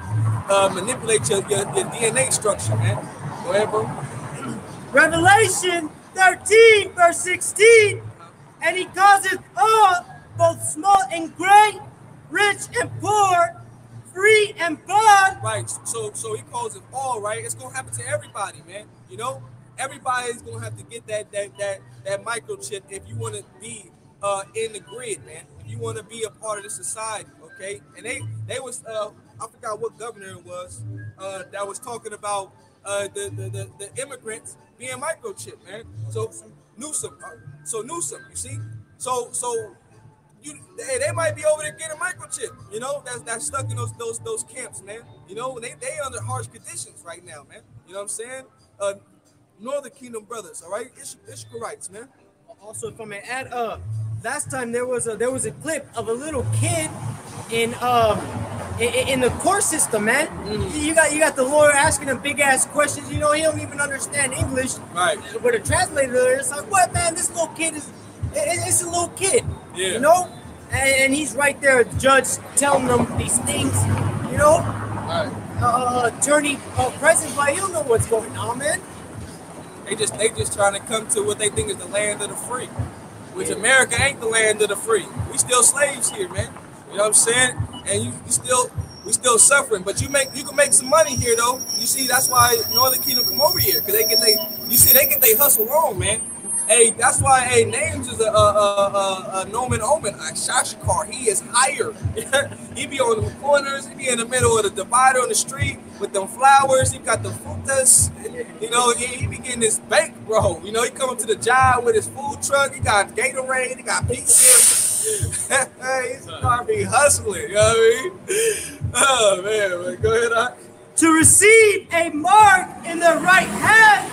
A: manipulate your DNA structure, man. Go ahead, bro.
B: Revelation 13, verse 16. And he causeth all, both small and great, rich and poor, free and bond.
A: Right. So he calls it all, right? It's gonna happen to everybody, man. You know, everybody's gonna have to get that microchip if you want to be in the grid, man. If you want to be a part of the society, okay? And they was I forgot what governor it was that was talking about the immigrants being microchip, man. So Newsom, you see, so they might be over there getting microchip, you know, that's stuck in those camps, man. You know, they under harsh conditions right now, man. You know what I'm saying? Northern Kingdom brothers, all right, Ishmaelites, man.
B: Also, if I may add, last time there was a clip of a little kid in the court system, man. You got the lawyer asking him big ass questions. You know, he don't even understand English.
A: Right.
B: With a translator there, it's like, what, man? This little kid it's a little kid.
A: Yeah.
B: You know, and he's right there, the judge telling them these things. You know,
A: Right.
B: Attorney present, but you don't know what's going on, man.
A: They just trying to come to what they think is the land of the free, which America ain't the land of the free. We still slaves here, man. You know what I'm saying? And we still suffering. But you can make some money here though. You see, that's why Northern Kingdom come over here, because they get they hustle on, man. Hey, that's why names is a Nomen Omen. Shashikar, he is higher. He be on the corners, he be in the middle of the divider on the street with them flowers. He got the frutas. You know, he be getting his bank, bro. You know, he come up to the job with his food truck. He got Gatorade, he got pizza. He's gonna be hustling, you know what I mean? Oh man, go ahead.
B: To receive a mark in their right hand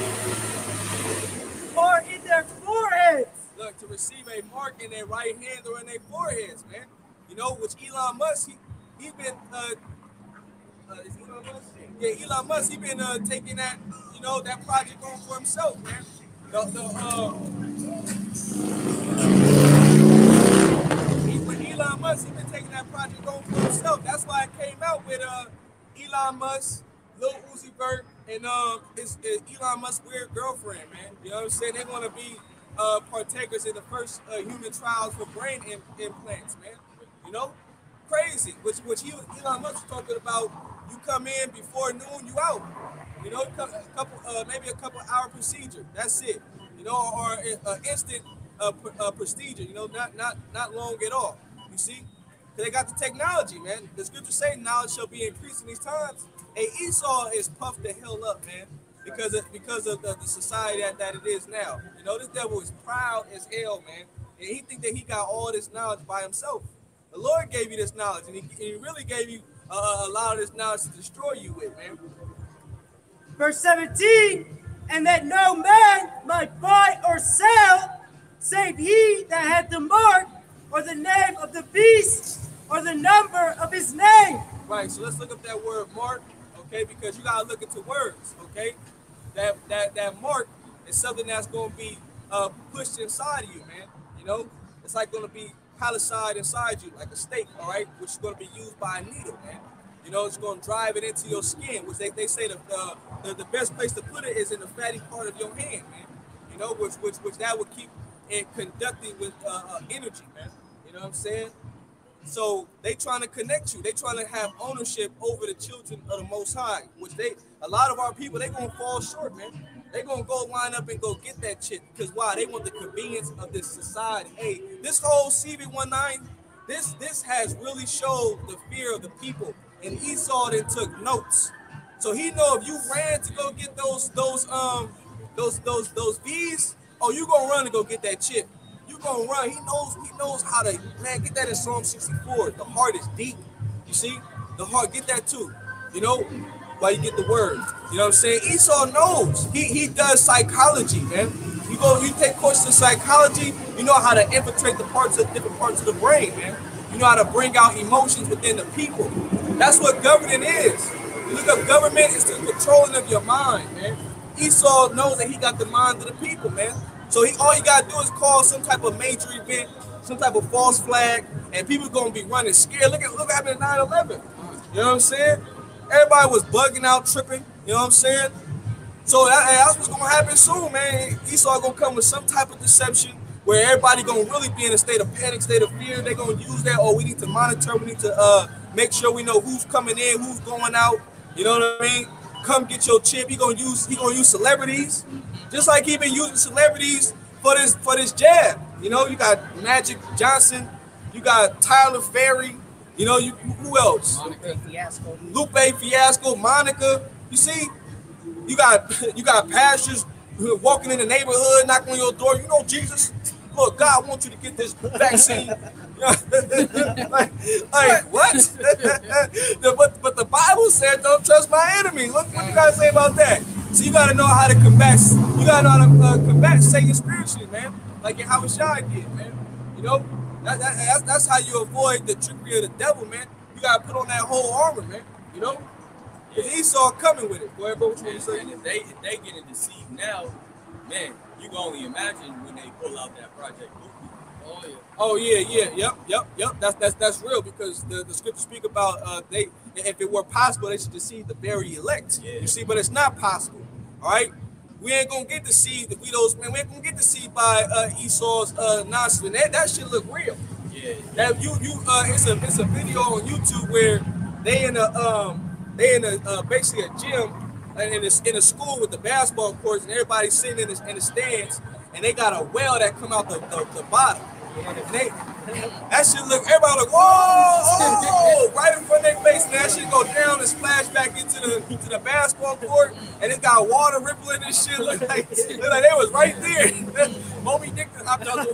B: or in their foreheads.
A: Look, to receive a mark in their right hand or in their foreheads, man. You know, which Elon Musk, he been is Elon Musk? Yeah, Elon Musk, he been taking that, you know, that project on for himself, man. Elon Musk, he been taking that project on for himself. That's why it came out with Elon Musk, Lil Uzi Vert, and it's Elon Musk's weird girlfriend, man. You know what I'm saying? They want to be partakers in the first human trials for brain implants, man. You know, crazy. Which Elon Musk was talking about. You come in before noon, you out. You know, maybe a couple hour procedure. That's it. You know, or an instant procedure. You know, not long at all. You see, they got the technology, man. The scriptures say knowledge shall be increased in these times. Hey, Esau is puffed the hell up, man, because of the society that it is now. You know, this devil is proud as hell, man, and he think that he got all this knowledge by himself. The Lord gave you this knowledge, and he really gave you a lot of this knowledge to destroy you with, man.
B: Verse 17, and that no man might buy or sell, save he that had the mark, or the name of the beast, or the number of his name.
A: Right, so let's look up that word mark, okay, because you gotta look into words, okay? That mark is something that's gonna be pushed inside of you, man. You know, it's like gonna be palicide inside you, like a stake, all right, which is gonna be used by a needle, man. You know, it's gonna drive it into your skin, which they say the best place to put it is in the fatty part of your hand, man. You know, which that would keep it conducting with energy, man. You know what I'm saying? So they trying to connect you. They trying to have ownership over the children of the Most High, which a lot of our people, they gonna fall short, man. They gonna go line up and go get that shit, because why? They want the convenience of this society. Hey, this whole CV19, this has really showed the fear of the people, and Esau then took notes. So he know if you ran to go get those V's, oh, you gonna run to go get that chip. You gonna run. He knows how to, man, get that in Psalm 64. The heart is deep. You see? The heart, get that too. You know, while you get the word. You know what I'm saying? Esau knows. He does psychology, man. You take courses in psychology, you know how to infiltrate different parts of the brain, man. You know how to bring out emotions within the people. That's what governing is. You look up government, it's the controlling of your mind, man. Esau knows that he got the mind of the people, man. So all you gotta do is call some type of major event, some type of false flag, and people gonna be running scared. Look what happened at 9/11. You know what I'm saying? Everybody was bugging out, tripping. You know what I'm saying? So that's what's gonna happen soon, man. Esau gonna come with some type of deception where everybody gonna really be in a state of panic, state of fear. They're gonna use that. Oh, we need to monitor. We need to make sure we know who's coming in, who's going out. You know what I mean? Come get your chip. He gonna use celebrities, just like he been using celebrities for this jab. You know, you got Magic Johnson, you got Tyler Ferry. You know, who else? Lupe Fiasco, Monica. You see, you got pastors walking in the neighborhood, knocking on your door. You know, Jesus, look, God wants you to get this vaccine. like what? but the Bible said, don't trust my enemies. Look what you gotta say about that. So you gotta know how to combat. You gotta know how to combat Satan spiritually, man. Like Yahushua did, man. You know, that's how you avoid the trickery of the devil, man. You gotta put on that whole armor, man. You know. Esau coming with it. Go ahead, bro. What you say?
D: And if they getting deceived now, man, you can only imagine when they pull out that Project Blueprint.
A: Oh yeah. Yep. That's real, because the scriptures speak about if it were possible, they should deceive the very elect. Yeah. You see, but it's not possible. All right. We ain't gonna get deceived if we ain't gonna get deceived by Esau's nonsense. That shit look real.
D: Yeah.
A: That it's a video on YouTube where they in a basically a gym and in a school with the basketball courts, and everybody's sitting in the stands, and they got a well that come out the bottom. And that shit look, everybody like, whoa, right in front of their face, and that shit go down and splash back into the basketball court, and it got water rippling and shit. Look like they was right there. Moby Dick hopped out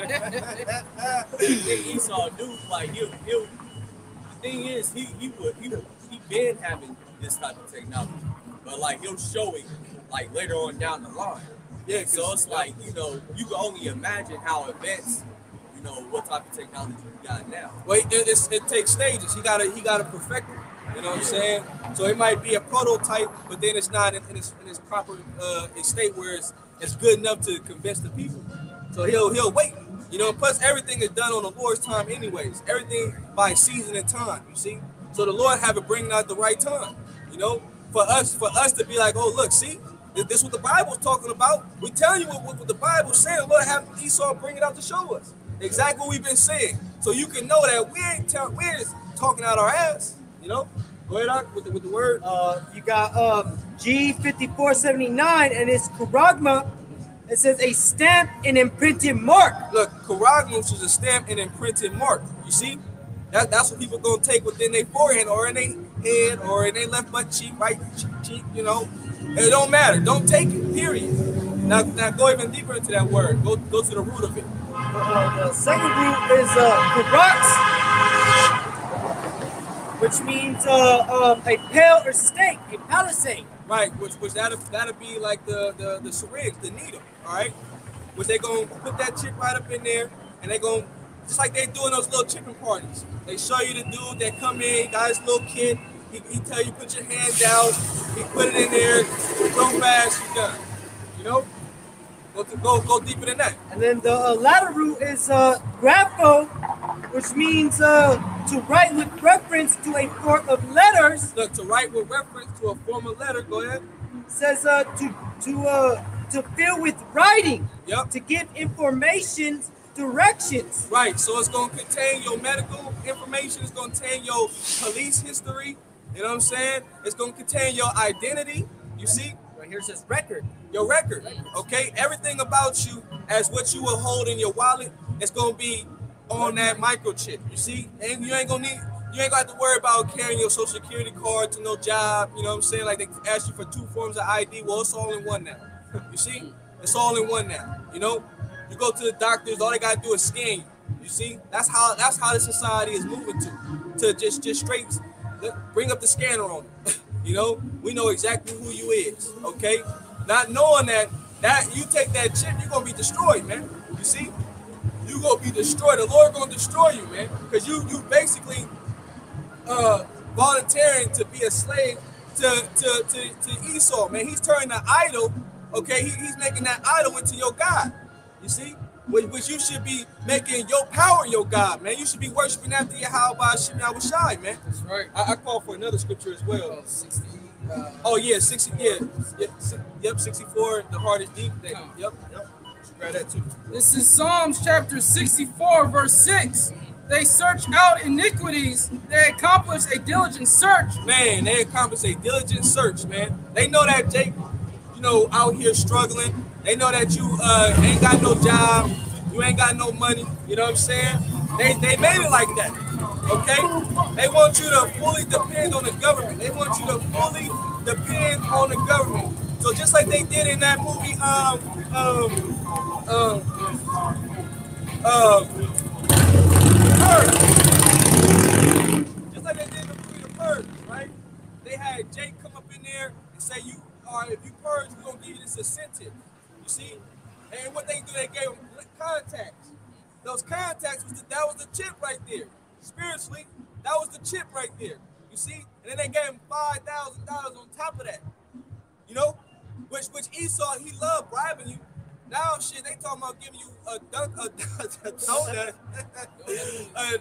A: the
D: Esau dude, like he'll the thing is he been having this type of technology, but like he'll show it like later on down the line.
A: Yeah,
D: so it's like, you know, you can only imagine how advanced, you know, what type of technology we got now.
A: Well, it takes stages. He gotta perfect it. You know what I'm saying? So it might be a prototype, but then it's not in its proper state where it's good enough to convince the people. So he'll wait. You know, plus everything is done on the Lord's time anyways. Everything by season and time, you see? So the Lord have it bringing out the right time. You know, for us to be like, oh, look, see, this is what the Bible's talking about. We telling you what the Bible's saying. The Lord have Esau bring it out to show us exactly what we've been saying. So you can know that we're just talking out our ass, you know? Go ahead, Doc, with the word.
B: You got G5479, and it's Charagma. It says a stamp and imprinted mark.
A: Look, Charagma is a stamp and imprinted mark. You see? That's what people gonna take within their forehead or in their head or in their left butt cheek, right cheek, you know. It don't matter. Don't take it, period. Now go even deeper into that word. Go to the root of it.
B: The second root is Karax, which means a pale or stake, a palisade.
A: Right, which that'll be like the syringe, the needle, all right? Which they gonna put that chip right up in there, and they gonna, just like they doing those little chipping parties. They show you the dude that come in, he got his little kid, he tell you put your hand down, he put it in there, go fast, you done. You know? Go deeper than that.
B: And then the latter root is grapho, which means to write with reference to a form of letters.
A: Look, to write with reference to a form of letter. Go ahead.
B: It says to fill with writing.
A: Yep.
B: To give information, directions.
A: Right. So it's gonna contain your medical information. It's gonna contain your police history. You know what I'm saying? It's gonna contain your identity. You see?
B: Right here says record.
A: Your record, okay? Everything about you as what you will hold in your wallet, it's gonna be on that microchip. You see? And you ain't gonna have to worry about carrying your social security card to no job. You know what I'm saying? Like they ask you for 2 forms of ID. Well, it's all in one now. You see? It's all in one now. You know? You go to the doctors, all they gotta do is scan you. You see? That's how the society is moving to just straight bring up the scanner on it. You know? We know exactly who you is, okay? Not knowing that you take that chip, you're gonna be destroyed, man. You see? You're gonna be destroyed. The Lord gonna destroy you, man. Because you basically volunteering to be a slave to Esau, man. He's turning the idol, okay? He's making that idol into your God. You see? which you should be making your power your God, man. You should be worshiping after Yahweh Hashem Yahushai, man.
C: That's right.
A: I call for another scripture as well.
C: Oh, 60.
A: Oh yeah, 60. Yep, 64. The heart is deep. Yep. Grab that too.
C: This is Psalms chapter 64, verse 6. They search out iniquities. They accomplish a diligent search.
A: Man, they accomplish a diligent search, man. They know that Jake, out here struggling. They know that you ain't got no job. You ain't got no money. You know what I'm saying? They made it like that. Okay? They want you to fully depend on the government. They want you to fully depend on the government. So just like they did in that movie, just like they did in the movie The Purge, right? They had Jake come up in there and say, if you purge, we're gonna give you this incentive. You see? And what they do, they gave them contacts. Those contacts that was the chip right there. Spiritually, that was the chip right there. You see? And then they gave him $5,000 on top of that. Which Esau, he loved bribing you. Now shit, they talking about giving you a donut, a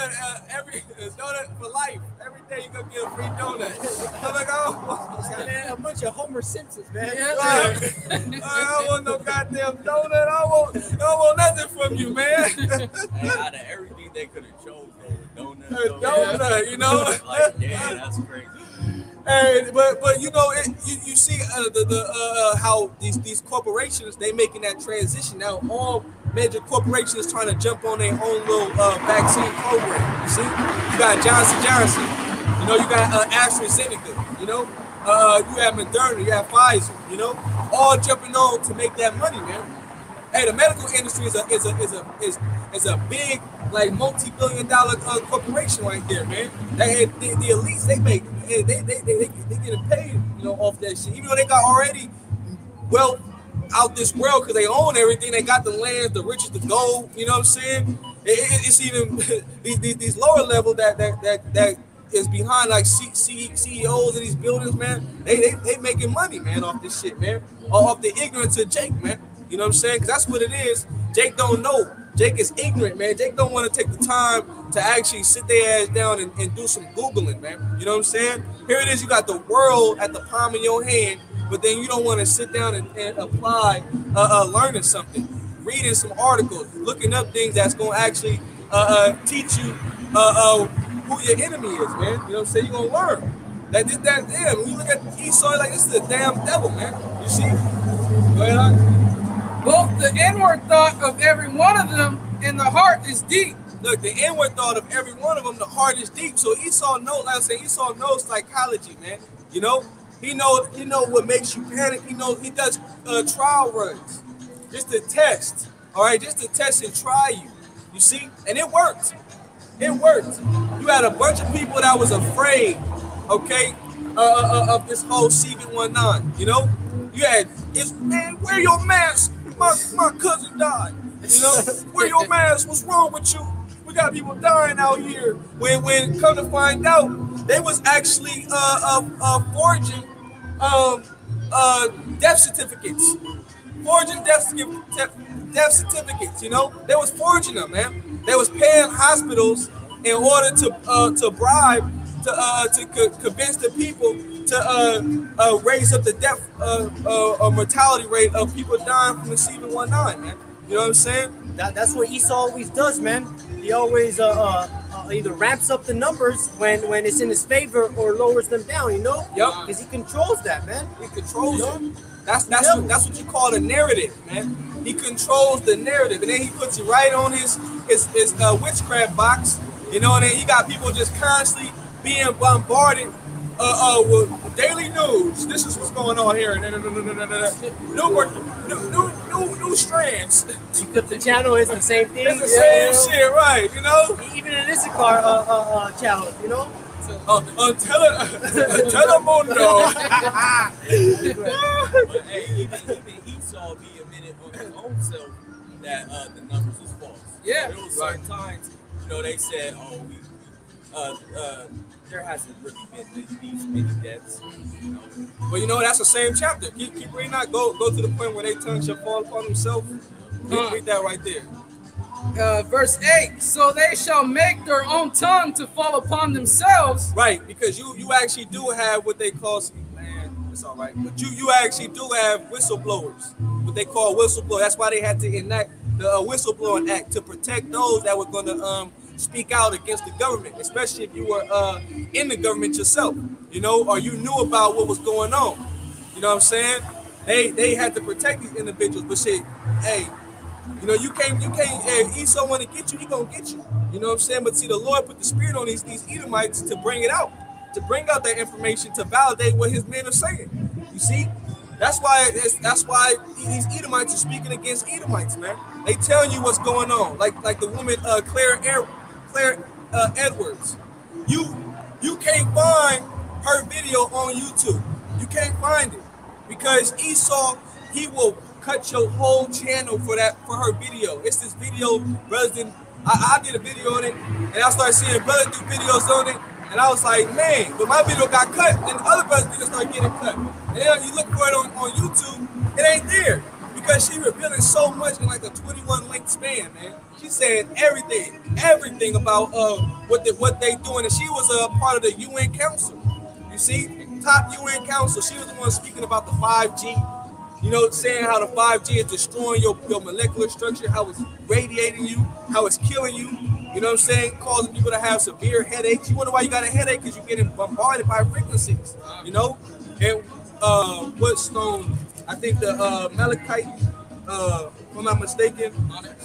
A: donut for life. Every day you gonna get a free donut. I'm like,
B: Man, a bunch of Homer Simpsons, man.
C: Yeah.
A: I don't want no goddamn donut. I don't want nothing from you, man.
D: Hey, out of everything they could have chosen, donut.
A: A donut,
D: Like, yeah, that's crazy.
A: Hey, but you see how these corporations, they making that transition now. All major corporations trying to jump on their own little vaccine program. You see, you got Johnson. You got AstraZeneca. You have Moderna, you have Pfizer. All jumping on to make that money, man. Hey, the medical industry is a big, like, multi-billion-dollar corporation right there, man. The elites, they getting paid, off that shit. Even though they got already wealth out this world because they own everything. They got the land, the riches, the gold. You know what I'm saying? It's even these lower level that is behind, like CEOs of these buildings, man. They making money, man, off this shit, man. Off the ignorance of Jake, man. You know what I'm saying? Because that's what it is. Jake don't know. Jake is ignorant, man. Jake don't want to take the time to actually sit their ass down and do some Googling, man. You know what I'm saying? Here it is. You got the world at the palm of your hand, but then you don't want to sit down and apply learning something, reading some articles, looking up things that's going to actually teach you who your enemy is, man. You know what I'm saying? You're going to learn. When you look at Esau, like, this is a damn devil, man. You see? Go ahead, on.
C: Both the inward thought of every one of them and the heart is deep.
A: Look, the inward thought of every one of them, the heart is deep. So Esau knows, like I said, Esau knows psychology, man. He know what makes you panic. He does trial runs just to test, all right, just to test and try you. You see, and it worked. It worked. You had a bunch of people that was afraid, okay, of this whole CV-19. You had, man, wear your mask. My cousin died. Wear your mask. What's wrong with you? We got people dying out here. When come to find out, they was actually forging death certificates. Forging death certificates. They was forging them, man. They was paying hospitals in order to bribe to convince the people to raise up the death mortality rate of people dying from the CV-19, man. You know what I'm saying?
B: That's what Esau always does, man. He always either ramps up the numbers when it's in his favor or lowers them down,
A: Yep.
B: Because he controls that, man.
A: He controls them. That's what you call the narrative, man. He controls the narrative, and then he puts it right on his witchcraft box, and then he got people just constantly being bombarded with daily news. This is what's going on here. New strands.
B: You flip the channel, it's the same thing.
A: It's the same shit, right?
B: Even in Issachar channel,
A: On Telemundo.
D: But hey, even Esau be admitted on his own self that the numbers was false.
C: Yeah.
D: There was certain times, they said, there hasn't really been these many deaths.
A: But that's the same chapter. Keep reading that. Go to the point where they tongue shall fall upon themselves. Read that right there.
C: Verse 8, so they shall make their own tongue to fall upon themselves.
A: Right, because you actually do have what they call, man, it's all right, but you actually do have whistleblowers, what they call whistleblowers. That's why they had to enact the Whistleblowing Act to protect those that were going to speak out against the government, especially if you were in the government yourself, you know, or you knew about what was going on. You know what I'm saying? They had to protect these individuals, but shit, hey, you know, you can't, if Esau want to get you, he gonna get you. You know what I'm saying? But see, the Lord put the spirit on these Edomites to bring it out, to bring out that information, to validate what his men are saying. You see? That's why these Edomites are speaking against Edomites, man. They telling you what's going on. Like the woman Claire Edwards. You can't find her video on YouTube. You can't find it. Because Esau, he will cut your whole channel for her video. It's this video, brothers. I did a video on it, and I started seeing brothers do videos on it, and I was like, man, but my video got cut, and other brothers' videos started getting cut. And then you look for it on YouTube, it ain't there, because she revealing so much in like a 21 link span, man. She said everything about what they doing, and she was a part of the UN Council. You see, top UN Council. She was the one speaking about the 5G. You know, saying how the 5G is destroying your molecular structure, how it's radiating you, how it's killing you. You know what I'm saying? Causing people to have severe headaches. You wonder why you got a headache? Because you're getting bombarded by frequencies. You know? And what stone? I think the malachite, if I'm not mistaken,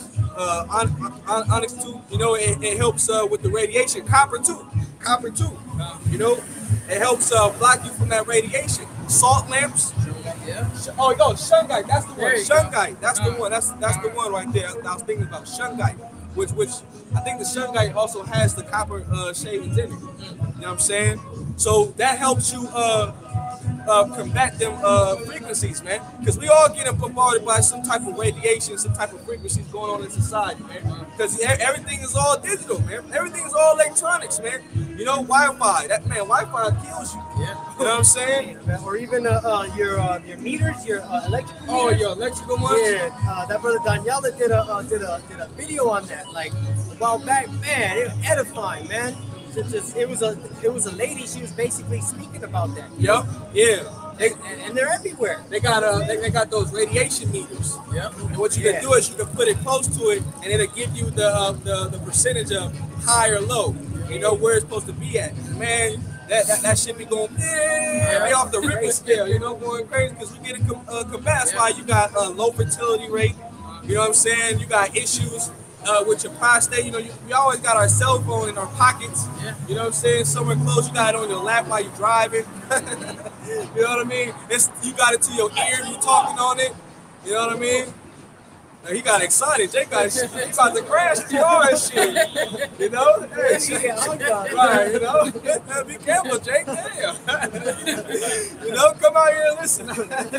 A: onyx too. You know, it helps with the radiation. Copper too. You know, it helps block you from that radiation. Salt lamps.
C: Yeah.
A: Oh, no, shungite. That's the one. Shungite. That's the one. That's the one right there. I was thinking about shungite, which I think the shungite also has the copper shavings in it. You know what I'm saying? So that helps you combat them frequencies, man. Because we all getting bombarded by some type of radiation, some type of frequencies going on in society, man. Because everything is all digital, man. Everything is all electronics, man. You know, Wi-Fi. Wi-Fi kills you.
C: Yeah.
A: You know what I'm saying?
B: Or even your meters, your electrical meters.
A: Oh, your electrical ones?
B: Yeah, that brother Daniela did a video on that like a while back. Man, it was edifying, man. It was a lady. She was basically speaking about that.
A: Yep. Yeah.
B: And they're everywhere.
A: They got those radiation meters.
C: Yep.
A: And what you can do is you can put it close to it, and it'll give you the percentage of high or low. You know where it's supposed to be at. Man, that shit be going way off the Richter scale. You know, going crazy because we getting combat. That's why you got low fertility rate. You know what I'm saying? You got issues with your prostate. You know, we always got our cell phone in our pockets.
C: Yeah.
A: You know what I'm saying? Somewhere close. You got it on your lap while you're driving. You know what I mean? You got it to your ear. You talking on it. You know what I mean? He got excited. Jake got he about to crash the car and shit. You know? Hey, right, you know? Be careful, Jake. Damn. You know, come out here and listen.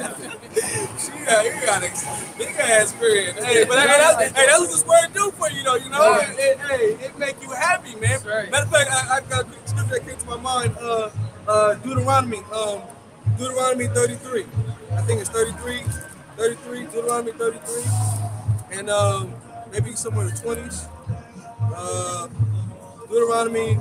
A: He got excited. Big ass period. Hey, but that's what this word do for you, though, you know? Right. It make you happy, man.
C: Right.
A: Matter of fact, I got a scripture that came to my mind, Deuteronomy 33. I think it's 33, Deuteronomy 33. And maybe somewhere in the 20s. Deuteronomy,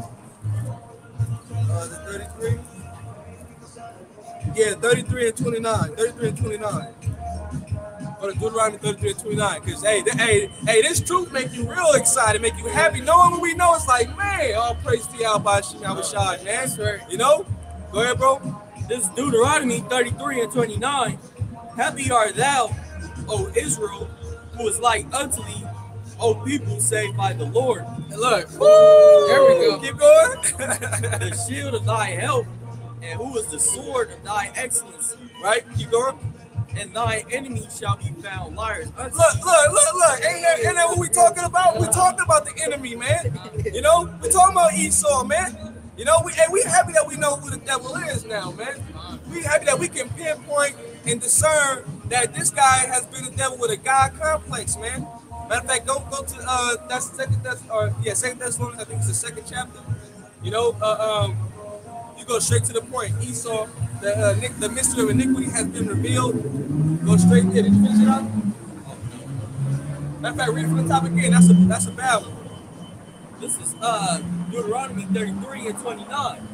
A: the 33. Yeah, 33 and 29. 33 and 29. Or Deuteronomy 33 and 29. Because, hey, this truth make you real excited, make you happy. Knowing what we know, it's like, man, all praise to Yahweh Shai, man.
C: Right.
A: You know? Go ahead, bro.
E: This is Deuteronomy 33 and 29. Happy art thou, O Israel, who is like unto thee, O people saved by the Lord.
A: Look.
C: Woo! There we go.
A: Keep going.
E: The shield of thy help, and who is the sword of thy excellency.
A: Right? Keep going.
E: And thy enemies shall be found liars.
A: Look. Ain't that what we talking about? We talking about the enemy, man. You know, we talking about Esau, man. You know, we happy that we know who the devil is now, man. We happy that we can pinpoint and discern that this guy has been the devil with a God complex, man. Matter of fact, go to that's Second Thessalonians. I think it's the second chapter. You know, you go straight to the point. Esau, the mystery of iniquity has been revealed. Go straight there. Did you finish it up? Matter of fact, read it from the top again. That's a bad one.
E: This is Deuteronomy 33 and 29.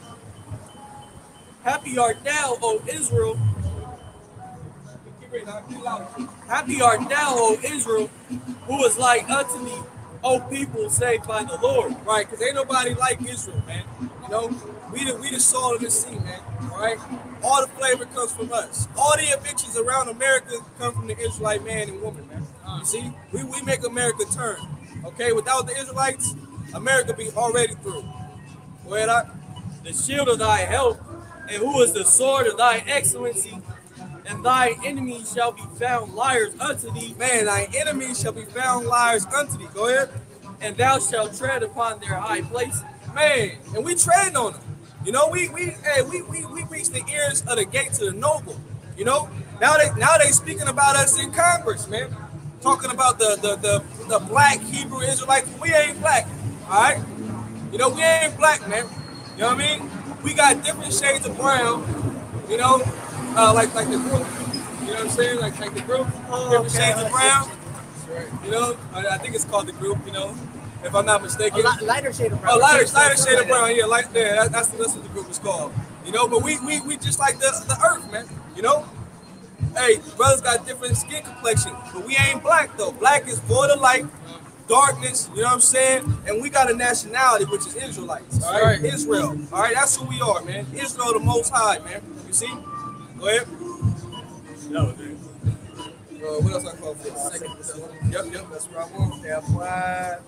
E: Happy art thou, O Israel.
A: Keep reading. Keep louder.
E: Happy art thou, O Israel, who is like unto me, O people saved by the Lord.
A: Right, because ain't nobody like Israel, man. You know, we the salt of the sea, man. All right? All the flavor comes from us. All the evictions around America come from the Israelite man and woman, man. You see, we make America turn. Okay, without the Israelites, America be already through. Go ahead,
E: The shield of thy health, and who is the sword of thy excellency, and thy enemies shall be found liars unto thee.
A: Man, thy enemies shall be found liars unto thee. Go ahead.
E: And thou shalt tread upon their high places.
A: Man, and we treading on them. You know, we reach the ears of the gate to the noble. You know, now they speaking about us in Congress, man. Talking about the black Hebrew Israelites. We ain't black, all right? You know, we ain't black, man. You know what I mean? We got different shades of brown. You know, like the group. You know what I'm saying? Like the group. Different shades of brown. You know, I think it's called the group. You know, if I'm not mistaken.
B: Lighter shade of brown.
A: Oh, lighter shade of brown. Yeah, like there. That's what the group is called. You know, but we just like the earth, man. You know. Hey, brothers got different skin complexion, but we ain't black though. Black is void of light, darkness, you know what I'm saying? And we got a nationality, which is Israelites, all right? Israel, all right? That's who we are, man. Israel, the Most High, man. You see? Go ahead.
D: No, dude.
A: What else I call for? Yep, that's what I want.
B: Yeah,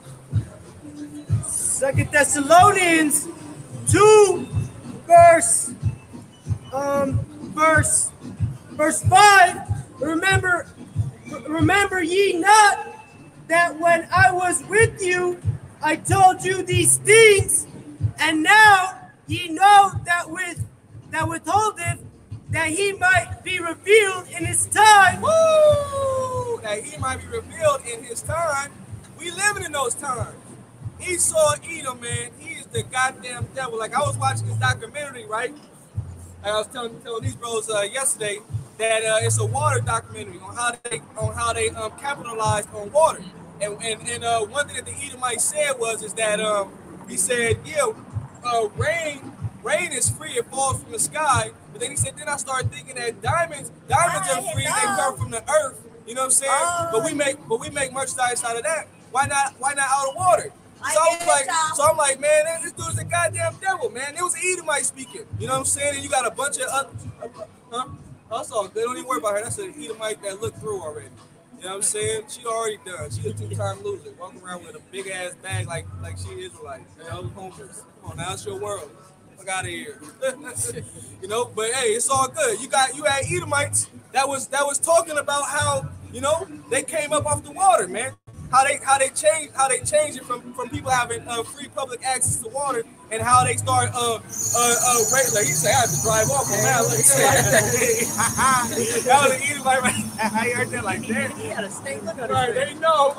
B: 2 Thessalonians 2, verse 5. Remember ye not that when I was with you, I told you these things, and now ye know that withholdeth, that he might be revealed in his time.
A: Woo! That he might be revealed in his time. We living in those times. Esau Edom, man, he is the goddamn devil. Like, I was watching this documentary, right? I was telling these bros yesterday that it's a water documentary on how they capitalized on water. And one thing that the Edomite said is that he said, rain is free, it falls from the sky. But then he said, then I started thinking that diamonds are free, they come from the earth. You know what I'm saying? But we make merchandise out of that. Why not out of water? So I'm like, man, this dude's a goddamn devil, man. It was an Edomite speaking. You know what I'm saying? And you got a bunch of That's all good. Don't even worry about her. That's an Edomite that looked through already. You know what I'm saying? She already done. She a two-time loser. Walking around with a big-ass bag like she is Israelite. You know, homeless. Come on, now it's your world. Fuck out of here. You know, but hey, it's all good. You had Edomites that was talking about how, you know, they came up off the water, man. How they changed it from people having free public access to water, and how they start like he said, I have to drive off on that. That was an Edomite right. I heard that like that.
B: He had a snake. Look at
A: Right, they know.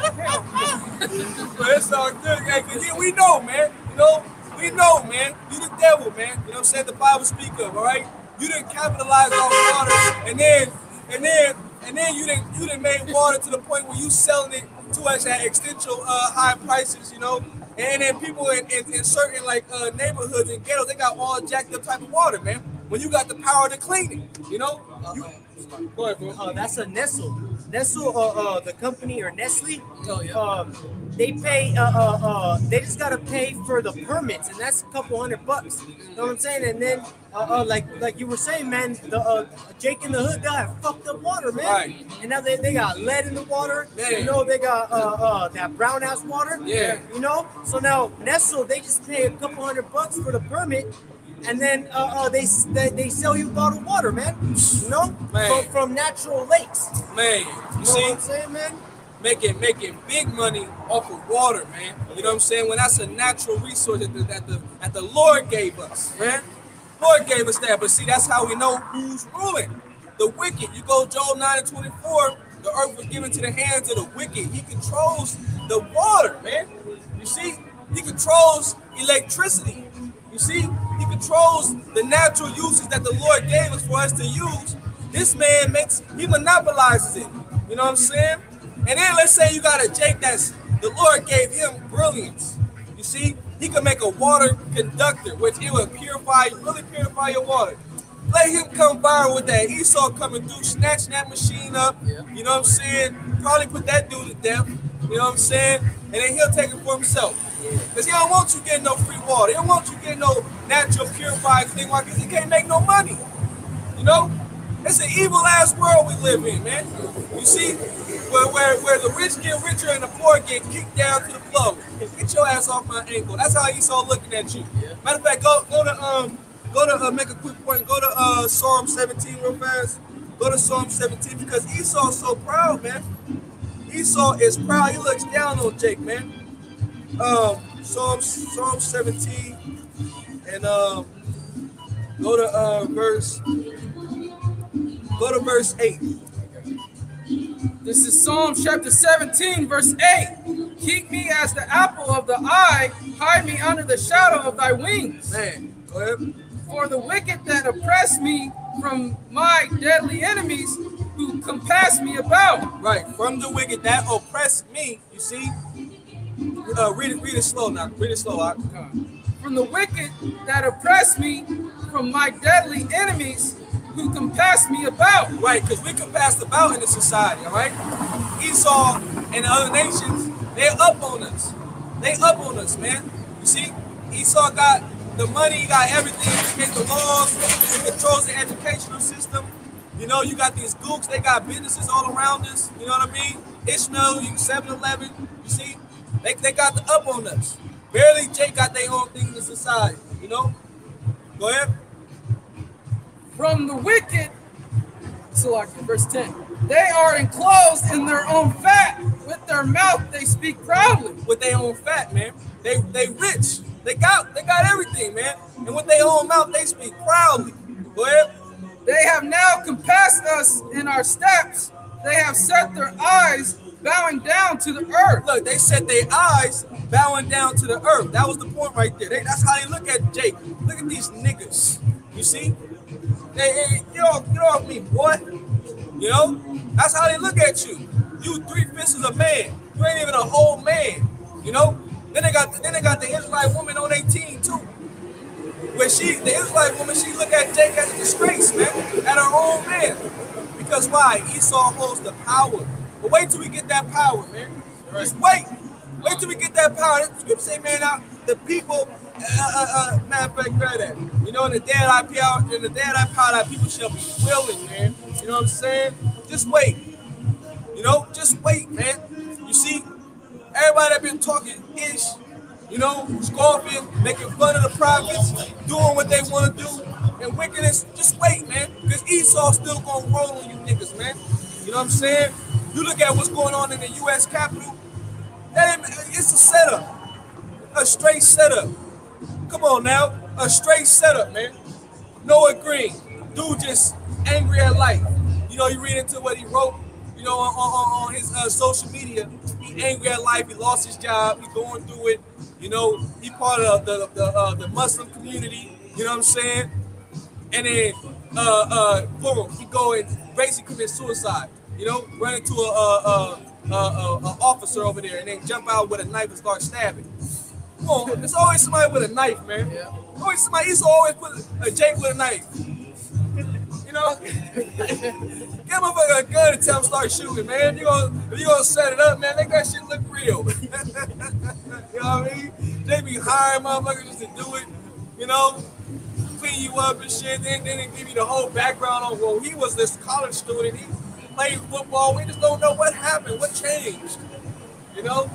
A: But it's all good. Hey, we know, man. You know, we know, man. You the devil, man. You know what I'm saying? The Bible speak of, all right? You didn't capitalize on water, and then you didn't make water to the point where you selling it to us at existential high prices, you know. And then people in certain like neighborhoods and ghettos, they got all jacked up type of water, man. When you got the power to clean it, you know. Go ahead, bro.
B: That's a Nestle. Nestle, the company, or Nestle.
C: Oh, yeah.
B: They pay. They just gotta pay for the permits, and that's a couple $100. You know what I'm saying? And then, like you were saying, man, the Jake in the Hood guy fucked up water, man.
A: Right.
B: And now they got lead in the water.
A: Man.
B: You know, they got that brown ass water.
A: Yeah.
B: You know, so now Nestle, they just pay a couple $100 for the permit. And then they sell you bottled water, man. You know,
A: Man.
B: From natural lakes.
A: Man, you
B: You know
A: see,
B: what I'm saying, man?
A: making big money off of water, man. You know what I'm saying? When that's a natural resource that the Lord gave us, man. Lord gave us that, but see, that's how we know who's ruling. The wicked. You go Job 9:24. The earth was given to the hands of the wicked. He controls the water, man. You see, he controls electricity. You see, he controls the natural uses that the Lord gave us for us to use. This man he monopolizes it. You know what I'm saying? And then let's say you got a Jake that's, the Lord gave him brilliance. You see, he can make a water conductor, which it will purify, really purify your water. Let him come by with that Esau coming through, snatching that machine up.
C: Yeah.
A: You know what I'm saying? Probably put that dude to death. You know what I'm saying? And then he'll take it for himself. Because he don't want you getting no free water. He don't want you getting no natural purified thing. Why? Because he can't make no money. You know? It's an evil ass world we live in, man. You see? Where the rich get richer and the poor get kicked down to the floor. Get your ass off my ankle. That's how Esau looking at you.
C: Yeah.
A: Matter of fact, go to make a quick point. Go to Psalm 17 real fast. Go to Psalm 17 because Esau's so proud, man. Esau is proud. He looks down on Jake, man. Psalm 17 and go to verse 8.
C: This is Psalm chapter 17, verse 8. Keep me as the apple of the eye, hide me under the shadow of thy wings.
A: Man, go ahead.
C: For the wicked that oppress me from my deadly enemies who compass me about.
A: Right, from the wicked that oppress me, you see. Read it slow now. Read it slow out.
C: From the wicked that oppress me from my deadly enemies who compass me about.
A: Right, because we compassed about in the society, all right? Esau and the other nations, they're up on us. They up on us, man. You see, Esau got the money, he got everything. He makes the laws, he controls the educational system. You know, you got these gooks, they got businesses all around us. You know what I mean? Ishmael, you 7-Eleven, you see? They got the up on us. Barely Jake got their own thing in the society, you know? Go ahead.
C: From the wicked, verse 10, they are enclosed in their own fat. With their mouth they speak proudly.
A: With their own fat, man. They rich. They got everything, man. And with their own mouth, they speak proudly. Go ahead.
C: They have now compassed us in our steps. They have set their eyes bowing down to the earth.
A: Look, they set their eyes bowing down to the earth. That was the point right there. That's how they look at Jake. Look at these niggas. You see? Hey, get off me, boy. You know? That's how they look at you. You 3/5 of a man. You ain't even a whole man. You know? Then they got the Israelite woman on their team too. Where the Israelite woman, she look at Jake as a disgrace, man. At her own man. Because why? Esau holds the power. But wait till we get that power, man. Right. Just wait. Wait till we get that power. The scripture say, man, the people, matter of fact, grab that. You know, in the day that I power, that people shall be willing, man. You know what I'm saying? Just wait. You know, just wait, man. You see, everybody that been talking ish, you know, scoffing, making fun of the prophets, doing what they want to do, and wickedness, just wait, man. Because Esau's still gonna roll on you niggas, man. You know what I'm saying? You look at what's going on in the U.S. Capitol, it's a setup. A straight setup. Come on now. A straight setup, man. Noah Green. Dude just angry at life. You know, you read into what he wrote, you know, on his social media. He angry at life. He lost his job. He's going through it. You know, he part of the Muslim community. You know what I'm saying? And then, boom, he go and basically commit suicide. You know, run into a officer over there and then jump out with a knife and start stabbing. Come on, there's always somebody with a knife, man. Yeah. Always somebody. He's always put a Jake with a knife. You know, get my motherfucker a gun and tell him start shooting, man. If you gonna set it up, man, make that shit look real. You know what I mean? They be hiring motherfuckers just to do it. You know, clean you up and shit. Then they give you the whole background on, well, he was this college student. He played football. We just don't know what happened, what changed. You know?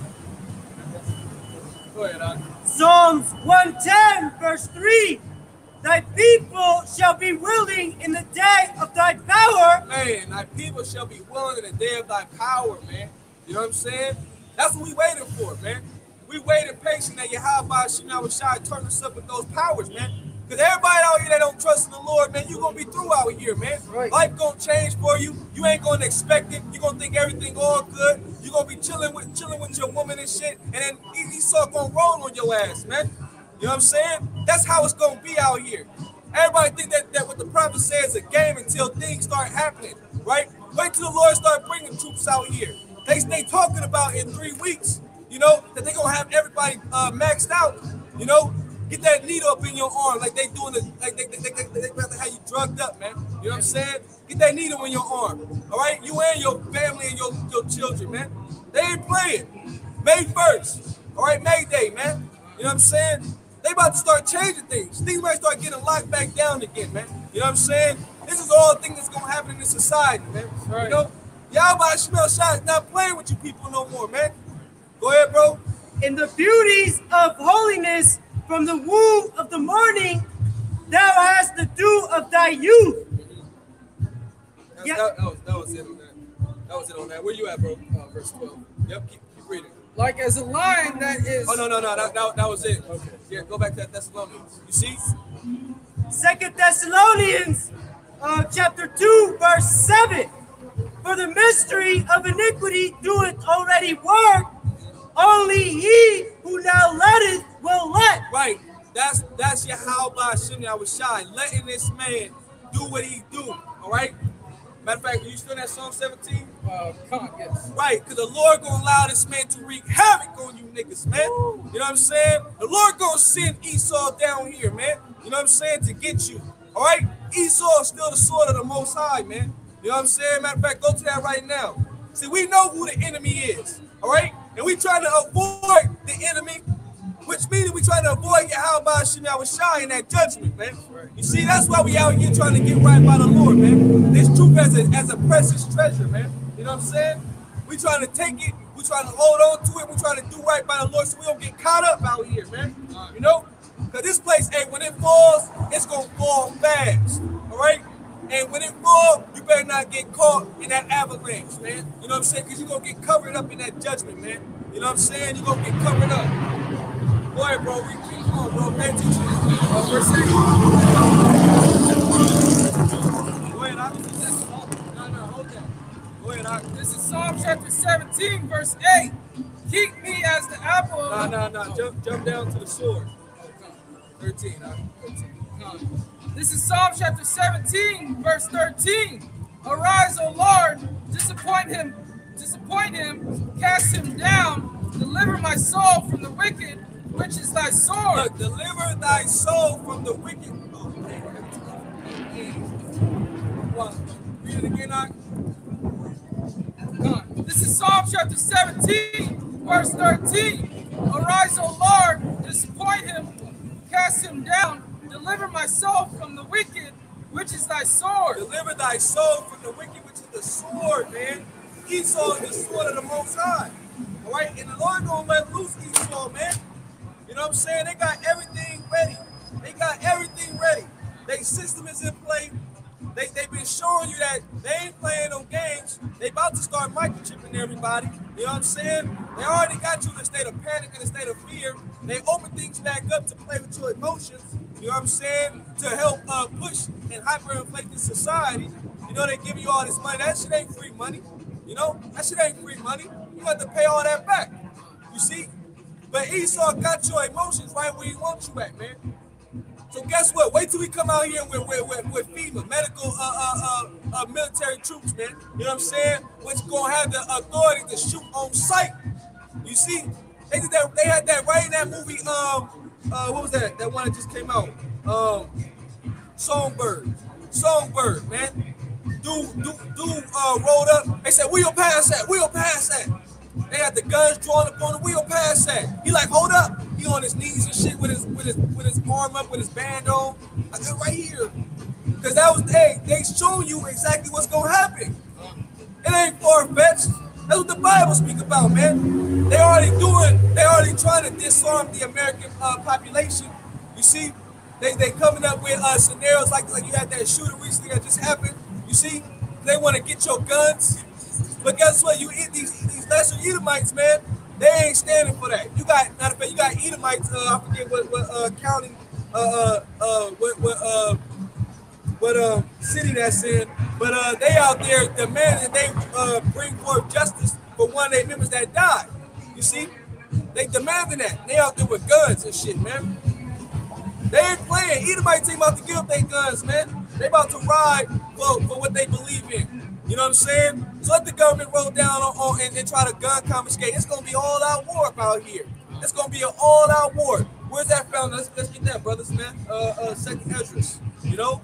A: Go ahead, Doc.
B: Psalms 110, verse 3. Thy people shall be willing in the day of thy power.
A: Man, thy people shall be willing in the day of thy power, man. You know what I'm saying? That's what we waiting for, man. We waiting patient that Yahweh Shai turn us up with those powers, man. Because everybody out here that don't trust in the Lord, man, you going to be through out here, man. Right. Life going to change for you. You ain't going to expect it. You going to think everything all good. You going to be chilling with your woman and shit. And then Esau going to roll on your ass, man. You know what I'm saying? That's how it's going to be out here. Everybody think that what the prophet says is a game until things start happening, right? Wait till the Lord start bringing troops out here. They talking about in 3 weeks, you know, that they gonna have everybody maxed out, you know. Get that needle up in your arm like they doing it, like they about to have you drugged up, man. You know what I'm saying? Get that needle in your arm, all right? You and your family and your children, man. They ain't playing. May 1st, all right, May Day, man. You know what I'm saying? They about to start changing things. Things might start getting locked back down again, man. You know what I'm saying? This is all things that's gonna happen in this society, man. Right. You know, Yahweh Shemel Shah is not playing with you people no more, man. Go ahead, bro.
B: In the beauties of holiness, from the womb of the morning, thou hast the dew of thy youth.
A: That was it on that. That was it on that. Where you at, bro? Verse 12. Yep, keep reading.
C: Like as a lion that is.
A: Oh, no. That was it. Okay. Yeah, go back to that Thessalonians. You see?
B: 2 Thessalonians, chapter 2, verse 7. For the mystery of iniquity doeth already work. Only he who now letteth will let.
A: Right. That's Yahweh Shem Yahushai, letting this man do what he do. All right. Matter of fact, are you still in that Psalm 17?
C: Yes.
A: Right, because the Lord gonna allow this man to wreak havoc on you niggas, man. You know what I'm saying? The Lord gonna send Esau down here, man. You know what I'm saying? To get you. All right. Esau is still the sword of the Most High, man. You know what I'm saying? Matter of fact, go to that right now. See, we know who the enemy is. All right. And we trying to avoid the enemy, which means we trying to avoid Yahweh Shem Yahushai in that judgment, man. You see, that's why we out here trying to get right by the Lord, man. This truth as a precious treasure, man. You know what I'm saying? We trying to take it, we trying to hold on to it, we trying to do right by the Lord so we don't get caught up out here, man. You know? Because this place, hey, when it falls, it's going to fall fast, all right? And when it falls, you better not get caught in that avalanche, man. You know what I'm saying? Because you're going to get covered up in that judgment, man. You know what I'm saying? You're going to get covered up. Go ahead, bro. Come on, bro. Pay attention. Verse 8. Go ahead, I No, hold that. Go ahead, I
C: This is Psalm chapter 17, verse 8. Keep me as the apple of...
A: No. Jump down to the sword. 13.
C: This is Psalm chapter 17, verse 13. Arise, O Lord, disappoint him, cast him down, deliver my soul from the wicked, which is thy sword.
A: Look, deliver thy soul from the wicked. Read it again,
C: This is Psalm chapter 17, verse 13. Arise, O Lord, disappoint him, cast him down, deliver my soul from the wicked, which is thy sword.
A: Deliver thy soul from the wicked, which is the sword, man. Esau is the sword of the Most High. All right? And the Lord gonna let loose Esau, man. You know what I'm saying? They got everything ready. Their system is in play. They've been showing you that they ain't playing no games. They about to start microchipping everybody. You know what I'm saying? They already got you in a state of panic and a state of fear. They open things back up to play with your emotions. You know what I'm saying? To help push and hyperinflate the society. You know, they give you all this money. That shit ain't free money. You know, that shit ain't free money. You have to pay all that back. You see? But Esau got your emotions right where he wants you at, man. So guess what? Wait till we come out here with FEMA, medical military troops, man. You know what I'm saying? Which gonna have the authority to shoot on sight. You see? They did that. They had that right in that movie. What was that? That one that just came out. Songbird, man. Dude rolled up. They said, "We'll pass that." They had the guns drawn up on the wheel pass that. He like, hold up. He on his knees and shit with his arm up, with his band on. I said, right here. Because that was, they show you exactly what's gonna happen. It ain't far-fetched. That's what the Bible speaks about, man. They already trying to disarm the American population. You see, they coming up with scenarios like you had that shooter recently that just happened. You see, they want to get your guns. But guess what? You eat these lesser Edomites, man. They ain't standing for that. You got, matter of fact, you got Edomites. I forget what county, what city that's in. But they out there demanding they bring forth justice for one of their members that died. You see, they demanding that. They out there with guns and shit, man. They ain't playing. Edomites ain't about to give up their guns, man. They about to ride for what they believe in. You know what I'm saying? So let the government roll down on and try to gun confiscate. It's gonna be all out war out here. It's gonna be an all out war. Where's that found? Let's get that, brothers, man. Second Esdras. You know,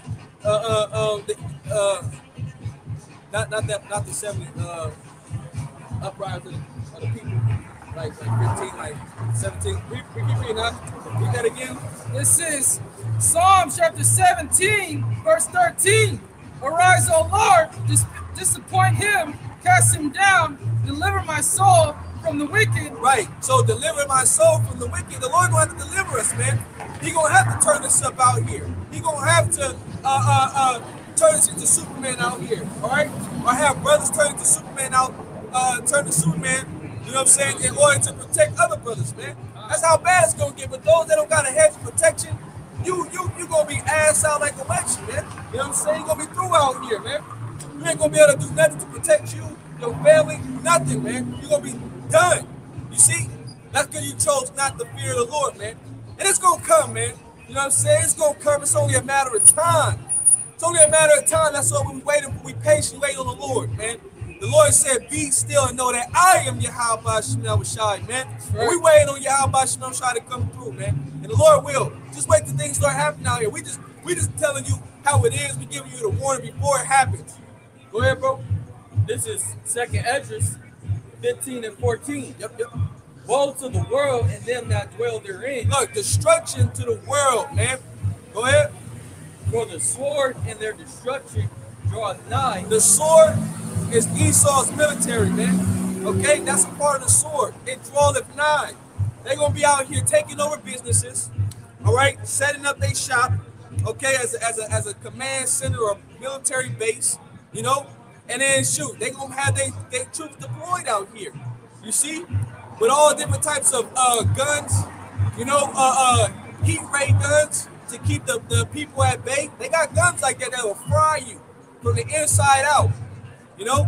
A: not the 70 uprising of the people. Like 15, like 17. Repeat that again.
C: This is Psalm chapter 17, verse 13. Arise, O Lord, disappoint him, cast him down, deliver my soul from the wicked.
A: Right. So deliver my soul from the wicked. The Lord gonna have to deliver us, man. He gonna have to turn this up out here. He gonna have to turn us into Superman out here. All right. Or have brothers turn into Superman out, turn to Superman. You know what I'm saying? In order to protect other brothers, man. That's how bad it's gonna get. But those that don't got a hedge of protection, you gonna be ass out like election, man. You know what I'm saying? You gonna be through out here, man. You ain't gonna be able to do nothing to protect you, your family, nothing, man. You gonna be done. You see? That's because you chose not to fear the Lord, man. And it's gonna come, man. You know what I'm saying? It's gonna come. It's only a matter of time. It's only a matter of time. That's why we patiently wait on the Lord, man. The Lord said, be still and know that I am Yahweh Shemel Shai, man. Right. We waiting on Yahweh Shemel Shai to come through, man. And the Lord will. Just wait till things start happening out here. We just telling you how it is. We giving you the warning before it happens. Go ahead, bro.
E: This is Second Esdras 15 and 14.
A: Yep.
E: Woe to the world and them that dwell therein.
A: Look, destruction to the world, man. Go ahead.
E: For the sword and their destruction draweth nigh.
A: The sword is Esau's military, man. Okay, that's a part of the sword. It draweth nigh. They're gonna be out here taking over businesses, all right, setting up their shop, okay, as a command center or military base, you know, and then shoot, they gonna have their troops deployed out here. You see, with all different types of guns, you know, heat ray guns to keep the people at bay. They got guns like that will fry you from the inside out. You know?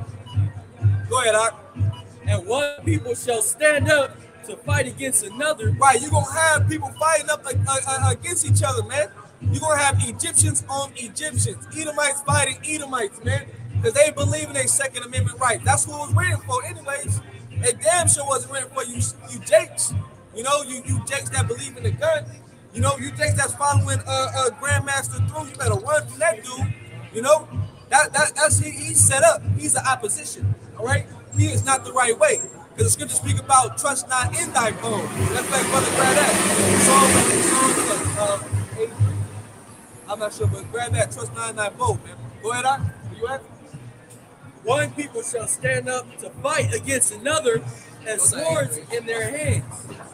A: Go ahead, Doc.
E: And one people shall stand up to fight against another.
A: Right, you're going to have people fighting up against each other, man. You're going to have Egyptians on Egyptians. Edomites fighting Edomites, man. Because they believe in their Second Amendment right. That's what it was written for anyways. It damn sure wasn't written for you jakes. You know, you jakes that believe in the gun. You know, you jakes that's following Grandmaster through. You better run from that dude. You know? That's he's set up. He's the opposition. All right, he is not the right way. Because the scriptures speak about trust not in thy bone. That's like Brother grab that. Psalm 8. I'm not sure, but grab that. Trust not in thy bone, man. Go ahead, Doc. Where you at?
E: One people shall stand up to fight against another, and swords in their hands.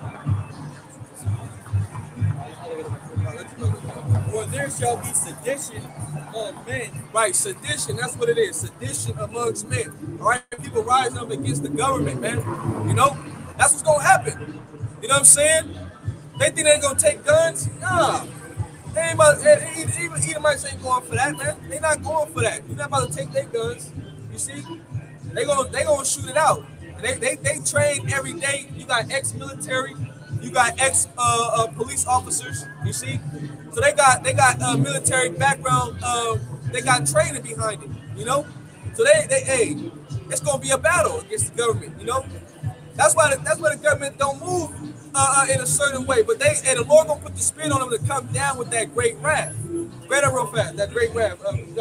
E: For there shall be sedition among men.
A: Right, sedition, that's what it is. Sedition amongst men. All right, people rising up against the government, man. You know, that's what's gonna happen. You know what I'm saying? They think they're gonna take guns? Nah. They ain't about, even Edomites ain't going for that, man. They're not going for that. You're not about to take their guns. You see? They gonna shoot it out. They train every day. You got ex-military, you got ex-police officers. You see? So they got military background. They got training behind it. You know? So hey, it's gonna be a battle against the government. You know? That's why the government don't move in a certain way. But the Lord gonna put the spin on them to come down with that great wrath. Grab that real fast. That great wrath.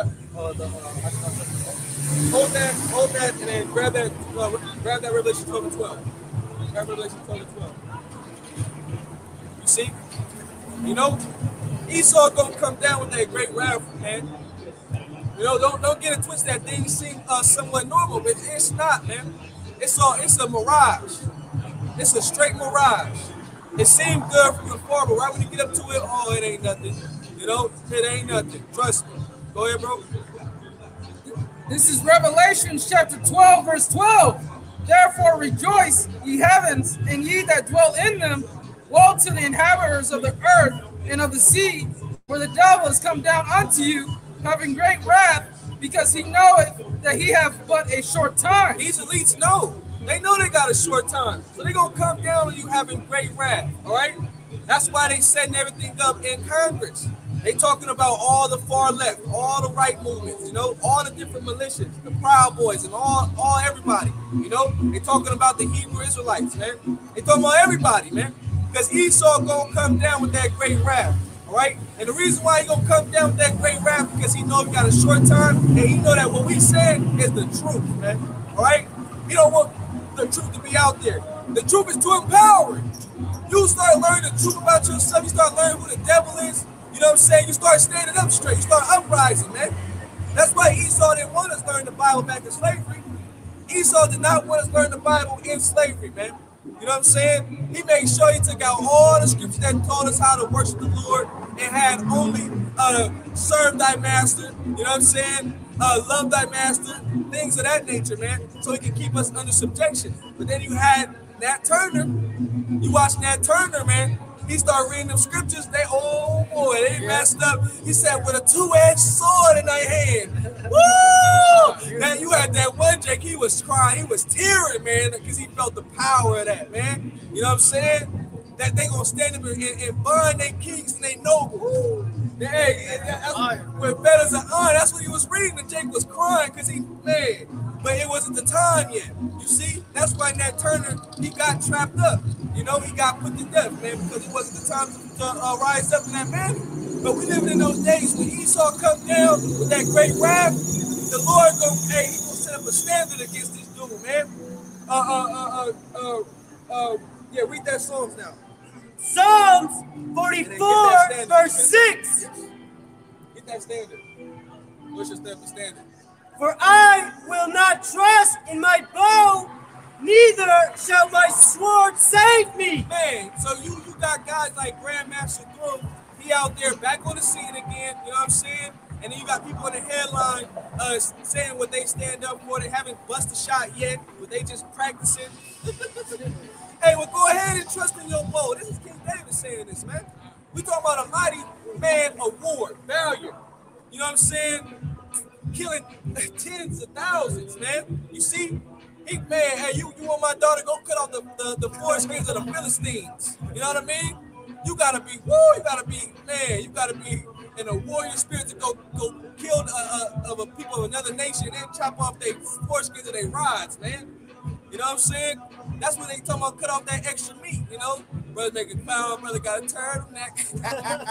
A: Hold that, and then grab that Revelation 12 and 12. Grab Revelation 12 and 12. You see? You know, Esau gonna come down with that great wrath, man. You know, don't get it twisted. That things seem somewhat normal, but it's not, man. It's a mirage. It's a straight mirage. It seemed good from afar, but right when you get up to it, oh, it ain't nothing. You know, it ain't nothing. Trust me. Go ahead, bro.
C: This is Revelation chapter 12, verse 12. Therefore rejoice, ye heavens, and ye that dwell in them. Woe to the inhabitants of the earth and of the sea, where the devil is come down unto you, having great wrath, because he knoweth that he hath but a short time.
A: These elites know. They know they got a short time. So they're going to come down on you having great wrath, all right? That's why they setting everything up in Congress. They talking about all the far left, all the right movements, you know, all the different militias, the Proud Boys, and all everybody, you know. They talking about the Hebrew Israelites, man. They talking about everybody, man. Because Esau gonna come down with that great wrath, all right? And the reason why he gonna come down with that great wrath because he know he got a short time, and he know that what we said is the truth, man. All right? He don't want the truth to be out there. The truth is to empower it. You start learning the truth about yourself. You start learning who the devil is. You know what I'm saying? You start standing up straight. You start uprising, man. That's why Esau didn't want us to learn the Bible back in slavery. Esau did not want us to learn the Bible in slavery, man. You know what I'm saying? He made sure he took out all the scriptures that taught us how to worship the Lord and had only serve thy master. You know what I'm saying? Love thy master, things of that nature, man. So he can keep us under subjection. But then you had Nat Turner. You watch Nat Turner, man. He started reading them scriptures. They messed up. He said, with a two-edged sword in their hand. Woo! Man, you had that one Jake, he was crying. He was tearing, man, because he felt the power of that, man. You know what I'm saying? That they gonna stand up and bind their kings and they nobles. Hey, with feathers of iron, that's what he was reading. And Jake was crying because he, man. But it wasn't the time yet. You see, that's why Nat Turner, he got trapped up. You know, he got put to death, man, because it wasn't the time to rise up in that manner. But we living in those days when Esau come down with that great wrath. The Lord he gonna set up a standard against this dude, man. Yeah, read that Psalms now.
B: Psalms 44, verse 6.
A: Get that standard. What's your standard?
B: For I will not trust in my bow, neither shall my sword save me.
A: Man, so you got guys like Grandmaster Throw. He out there back on the scene again, you know what I'm saying? And then you got people in the headline saying what they stand up for. They haven't busted a shot yet, but they just practicing. Hey, well, go ahead and trust in your bow. This is King David saying this, man. We talking about a mighty man of war, valiant. You know what I'm saying? Killing tens of thousands, man. You see? Hey, you want my daughter, go cut off the foreskins of the Philistines. You know what I mean? You gotta be in a warrior spirit to go kill of a people of another nation and then chop off their foreskins of their rods, man. You know what I'm saying? That's when they talking about cut off that extra meat, you know? Brother making foul, brother got a turtleneck.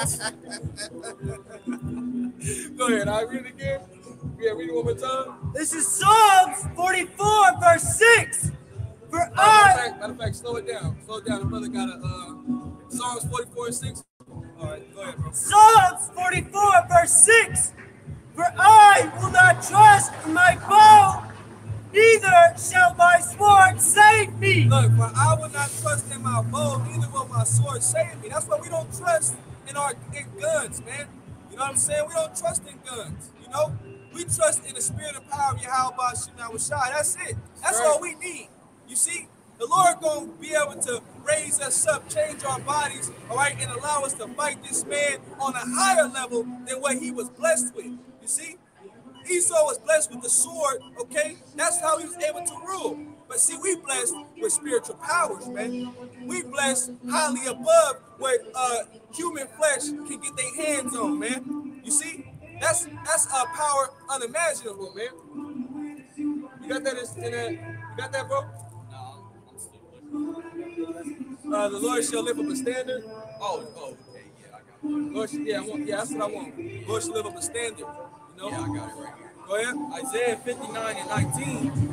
A: Go ahead, I read it again. Yeah, read it one more time.
B: This is Psalms 44, verse 6.
A: Matter of fact, slow it down. Slow it down. The brother got a Psalms 44 and 6. All right, go ahead, bro.
B: Psalms 44, verse 6. For I will not trust in my bow, neither shall my sword save me.
A: Look, for I will not trust in my bow, neither will my sword save me. That's why we don't trust in guns, man. You know what I'm saying? We don't trust in guns, you know? We trust in the spirit and power of Yahweh Shema Shai. That's it. That's right. All we need. You see, the Lord gonna be able to raise us up, change our bodies, all right, and allow us to fight this man on a higher level than what he was blessed with. You see, Esau was blessed with the sword, okay? That's how he was able to rule. But see, we blessed with spiritual powers, man. We blessed highly above what human flesh can get their hands on, man. You see? That's a power unimaginable, man. You got that in that? You got that, bro?
D: No, I'm still
A: The Lord shall lift up a standard.
D: Oh, okay, yeah, I got it.
A: Lord, that's what I want. Lord shall lift up a standard. You know?
D: Yeah, I got it right here.
A: Go ahead.
E: Isaiah 59 and 19.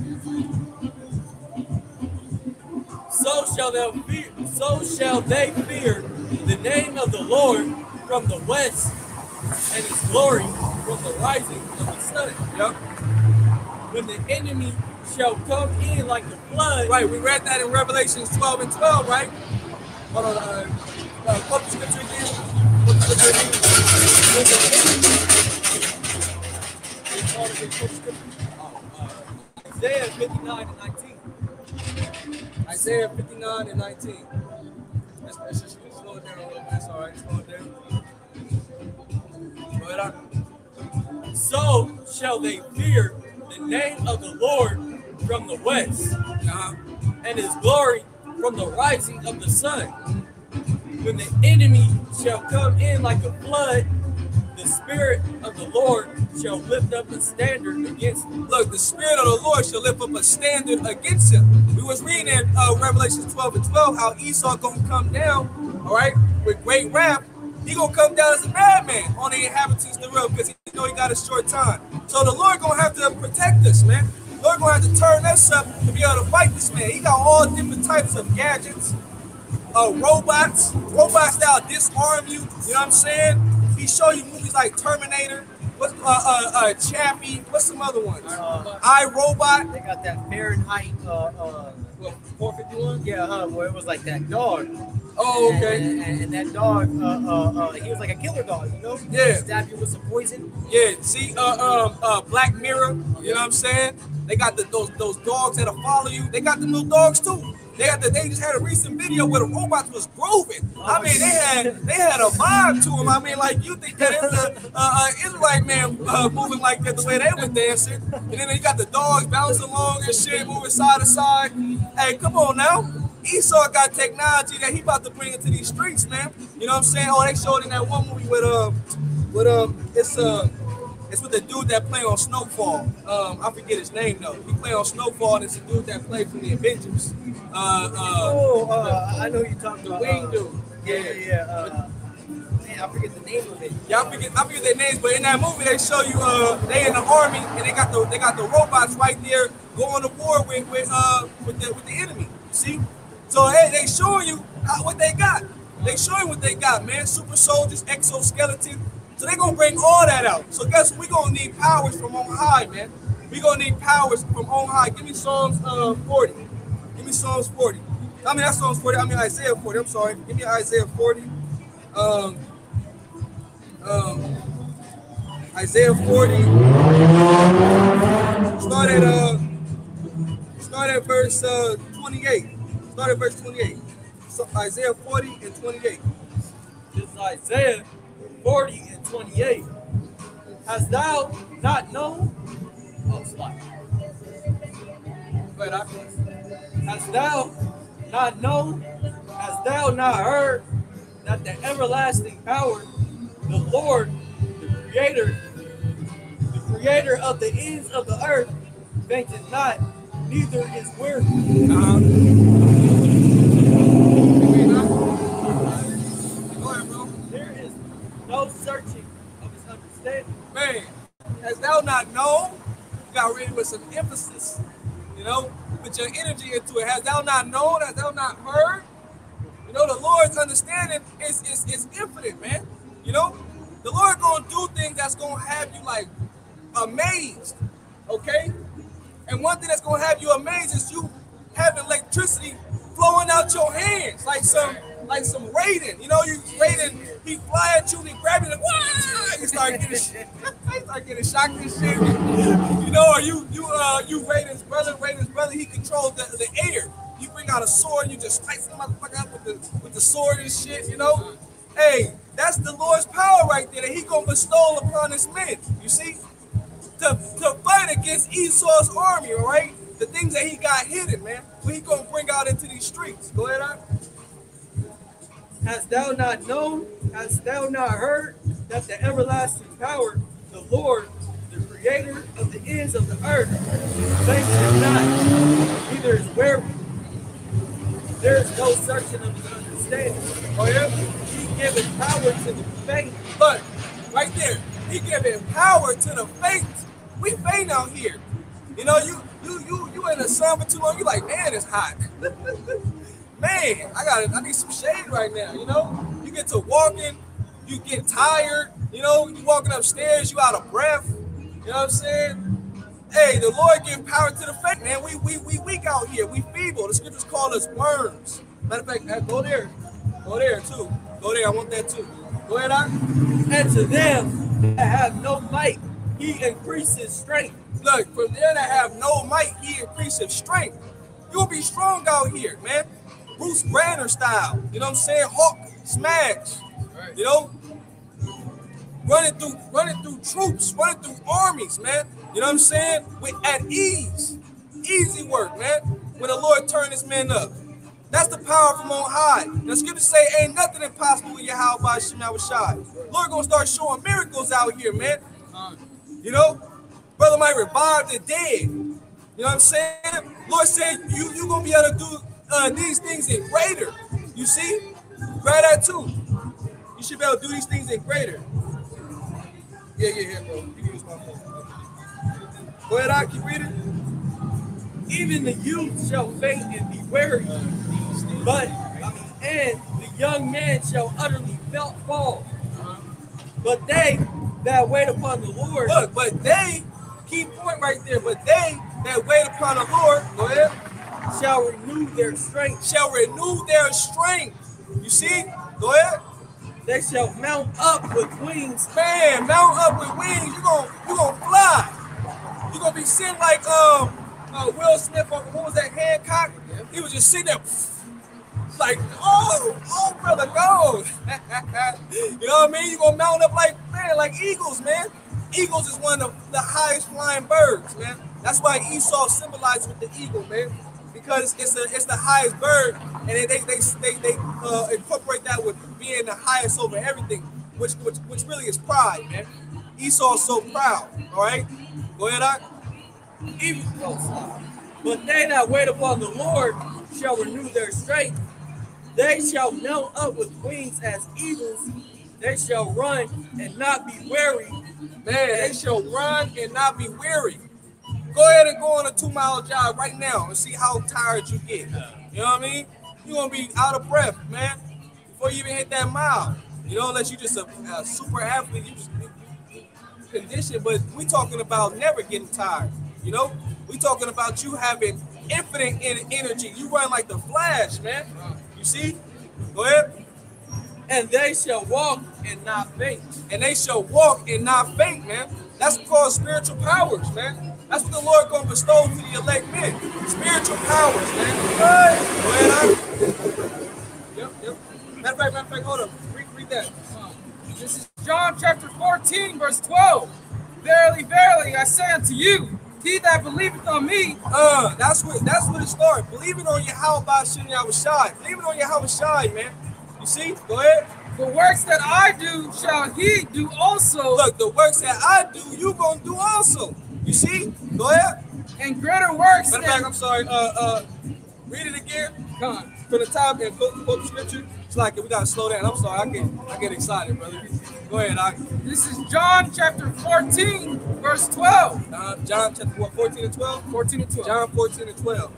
E: So shall they fear the name of the Lord from the west, and his glory from the rising of the sun.
A: Yep.
E: When the enemy shall come in like the flood.
A: Right, we read that in Revelations 12 and 12, right? Hold on, quote the scripture again. Quote the scripture again.
E: Isaiah 59 and 19.
A: Isaiah 59 and 19. Let's just slow it down a little bit. It's all right, slow it down. Go ahead on.
E: So shall they fear the name of the Lord from the west, and his glory from the rising of the sun. when the enemy shall come in like a flood, the Spirit of the Lord shall lift up a standard against him.
A: Look, the Spirit of the Lord shall lift up a standard against him. We was reading in Revelation 12:12 how Esau gonna come down, all right, with great wrath. He gonna come down as a madman on the inhabitants of the world because he know he got a short time. So the Lord gonna have to protect us, man. The Lord gonna have to turn us up to be able to fight this man. He got all different types of gadgets, robots that'll disarm you. You know what I'm saying? He show you movies like Terminator. What's Chappie? What's some other ones? iRobot.
B: They got that Fahrenheit
E: 451?
B: Yeah, where it was like that dog.
A: Oh, okay.
B: And that dog, he was like a killer dog, you know?
A: Yeah.
B: Stab you with some poison.
A: Yeah, see, Black Mirror, you know what I'm saying? They got those dogs that'll follow you. They got the new dogs too. They just had a recent video where the robots was grooving. I mean, they had a vibe to them. I mean, like you think that it's a Israelite man moving like that the way they were dancing, and then you got the dogs bouncing along and shit, moving side to side. Hey, come on now. Esau got technology that he about to bring into these streets, man. You know what I'm saying? Oh, they showed in that one movie it's with the dude that played on Snowfall. I forget his name though. He played on Snowfall, and it's the dude that played from the Avengers.
B: I know who you're talking about.
A: Wing dude.
B: Yeah. Man, I forget the name of it.
A: Yeah, I forget their names, but in that movie they show you they in the army and they got the robots right there going to war with the enemy. See? So hey, they showing you what they got. They showing what they got, man. Super soldiers, exoskeleton. So they're going to bring all that out. So guess what? We're going to need powers from on high, man. We're going to need powers from on high. Give me Psalms 40. Give me Psalms 40. I mean, that's Psalms 40. I mean, Isaiah 40. I'm sorry. Give me Isaiah 40. Isaiah 40. Start at verse 28. Start at verse 28. So Isaiah 40 and 28.
E: This is Isaiah 40 and 28. Hast thou not known? Oh, slide.
A: But
E: Hast thou not known? Hast thou not heard that the everlasting power, the Lord, the creator of the ends of the earth, fainteth not, neither is weary. There is no searching of his understanding.
A: Man, hast thou not known? You got ready with some emphasis, you know, put your energy into it. Has thou not known? Has thou not heard? You know, the Lord's understanding is infinite, man. You know, the Lord gonna do things that's gonna have you like amazed, okay? And one thing that's gonna have you amazed is you having electricity flowing out your hands, like some Raiden. You know, Raiden, he fly at you and he grab you like, wah! You start getting shocked and shit. You know, or you Raiden's brother, he controls the air. You bring out a sword, you just slice the motherfucker up with the sword and shit, you know? Hey, that's the Lord's power right there that he gonna bestow upon his men, you see? To fight against Esau's army, all right? The things that he got hidden, man, what he gonna bring out into these streets. Go ahead, Art.
E: Hast thou not known? Hast thou not heard that the everlasting power, the Lord, the creator of the ends of the earth, fainteth not, neither is weary. There is no searching of his understanding.
A: Oh yeah?
E: He giveth power to the faint.
A: Look, right there. He giving power to the faint. We faint out here. You know, you in the sun for too long. You like, man, it's hot. Man, I need some shade right now. You know, you get to walking, you get tired. You know, you walking upstairs, you out of breath. You know what I'm saying? Hey, the Lord give power to the faint, man. We weak out here. We feeble. The scriptures call us worms. Matter of fact, go there too. Go there. I want that too. Go ahead, Art.
E: And to them that have no might, he increases strength.
A: Look, from there that have no might, he increases strength. You'll be strong out here, man. Bruce Banner style. You know what I'm saying? Hulk smash. You know? Running through troops, running through armies, man. You know what I'm saying? At ease. Easy work, man. When the Lord turn his men up. That's the power from on high. The scriptures say ain't nothing impossible with Yahweh by Shem Yahushai. Lord gonna start showing miracles out here, man. You know, brother might revive the dead. You know what I'm saying? Lord said you gonna be able to do these things in greater. You see? Grab that too. You should be able to do these things in greater. Yeah, bro. You can use my phone. Go ahead, I keep reading.
E: Even the youth shall faint and be weary, and the young man shall utterly fall. But they that wait upon the Lord,
A: look, but they, key point right there, but they that wait upon the Lord, go ahead,
E: shall renew their strength.
A: Shall renew their strength. You see? Go ahead.
E: They shall mount up with wings.
A: Man, mount up with wings. You gonna fly. You gonna be sitting like Will Smith on, what was that, Hancock? He was just sitting there like, oh brother, go. You know what I mean? You gonna mount up like eagles, man. Eagles is one of the highest flying birds, man. That's why Esau symbolized with the eagle, man, because it's the highest bird, and they incorporate that with being the highest over everything, which really is pride, man. Esau's so proud. All right, go ahead, Doc.
E: But they that wait upon the Lord shall renew their strength. They shall mount up with wings as eagles. They shall run and not be weary.
A: Man, they shall run and not be weary. Go ahead and go on a 2-mile jog right now and see how tired you get. You know what I mean? You're going to be out of breath, man, before you even hit that mile. You know, unless you're just a super athlete, you just conditioned. But we talking about never getting tired. You know, we talking about you having infinite energy. You run like the Flash, man. You see? Go ahead.
E: And they shall walk and not faint.
A: And they shall walk and not faint, man. That's called spiritual powers, man. That's what the Lord gonna bestow to the elect men. Spiritual powers, man. Go ahead. Yep. Matter of fact, hold up. Read that.
C: This is John chapter 14, verse 12. Verily, verily, I say unto you, he that believeth on me.
A: That's what it started. Believing on Yahweh by Shem Yahushai. Believing on Yahushai, man. You see? Go ahead.
C: The works that I do shall he do also.
A: Look, the works that I do, you gonna do also. You see? Go ahead.
C: And greater works.
A: Matter of fact, I'm sorry. Read it again.
C: Come on.
A: From the top and quote the scripture. It's like we gotta slow down. I'm sorry. I get excited, brother. Go ahead, Doc.
C: This is John chapter 14, verse 12.
A: John chapter what, 14 and 12?
C: 14 and 12.
A: John 14 and 12.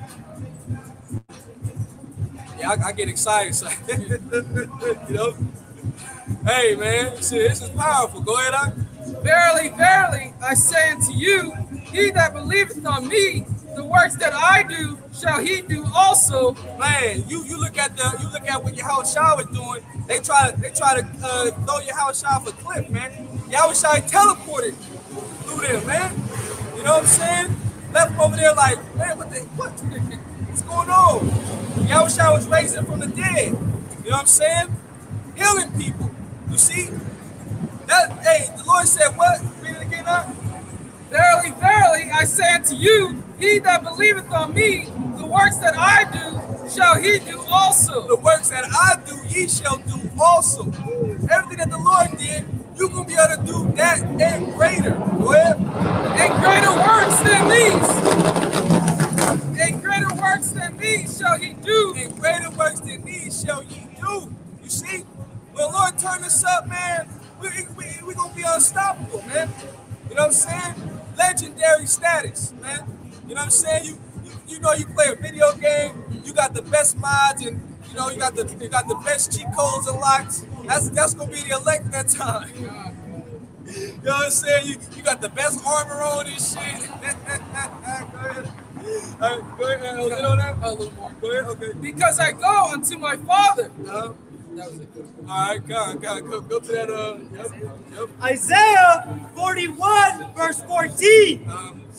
A: Yeah, I get excited. So you know? Hey, man. See, this is powerful. Go ahead, Doc.
C: Verily, verily, I say unto you, he that believeth on me, the works that I do shall he do also.
A: Man, you look at what Yahushua was doing. They try to throw Yahushua off a cliff, man. Yahushua teleported through there, man. You know what I'm saying? Left him over there like, man, what's going on? Yahushua was raising from the dead. You know what I'm saying? Healing people. You see? Hey, the Lord said what? Read it again, huh?
C: Verily, verily, I say unto you, he that believeth on me, the works that I do, shall he do also.
A: The works that I do, ye shall do also. Everything that the Lord did, you're going to be able to do that and greater. Go ahead.
C: And greater works than these. And greater works than these shall he do.
A: And greater works than these shall ye do. You see? When the Lord turn us up, man, we're going to be unstoppable, man. You know what I'm saying? Legendary status, man. You know what I'm saying? You know you play a video game, you got the best mods, and you know you got the best cheat codes and locks. That's gonna be the elect at that time. You know what I'm saying? You got the best armor on and shit. Go ahead. A little more. Go ahead. Okay.
C: Because I go unto my Father.
A: That was it. All right, go to that. Yep.
B: Isaiah 41, verse 14.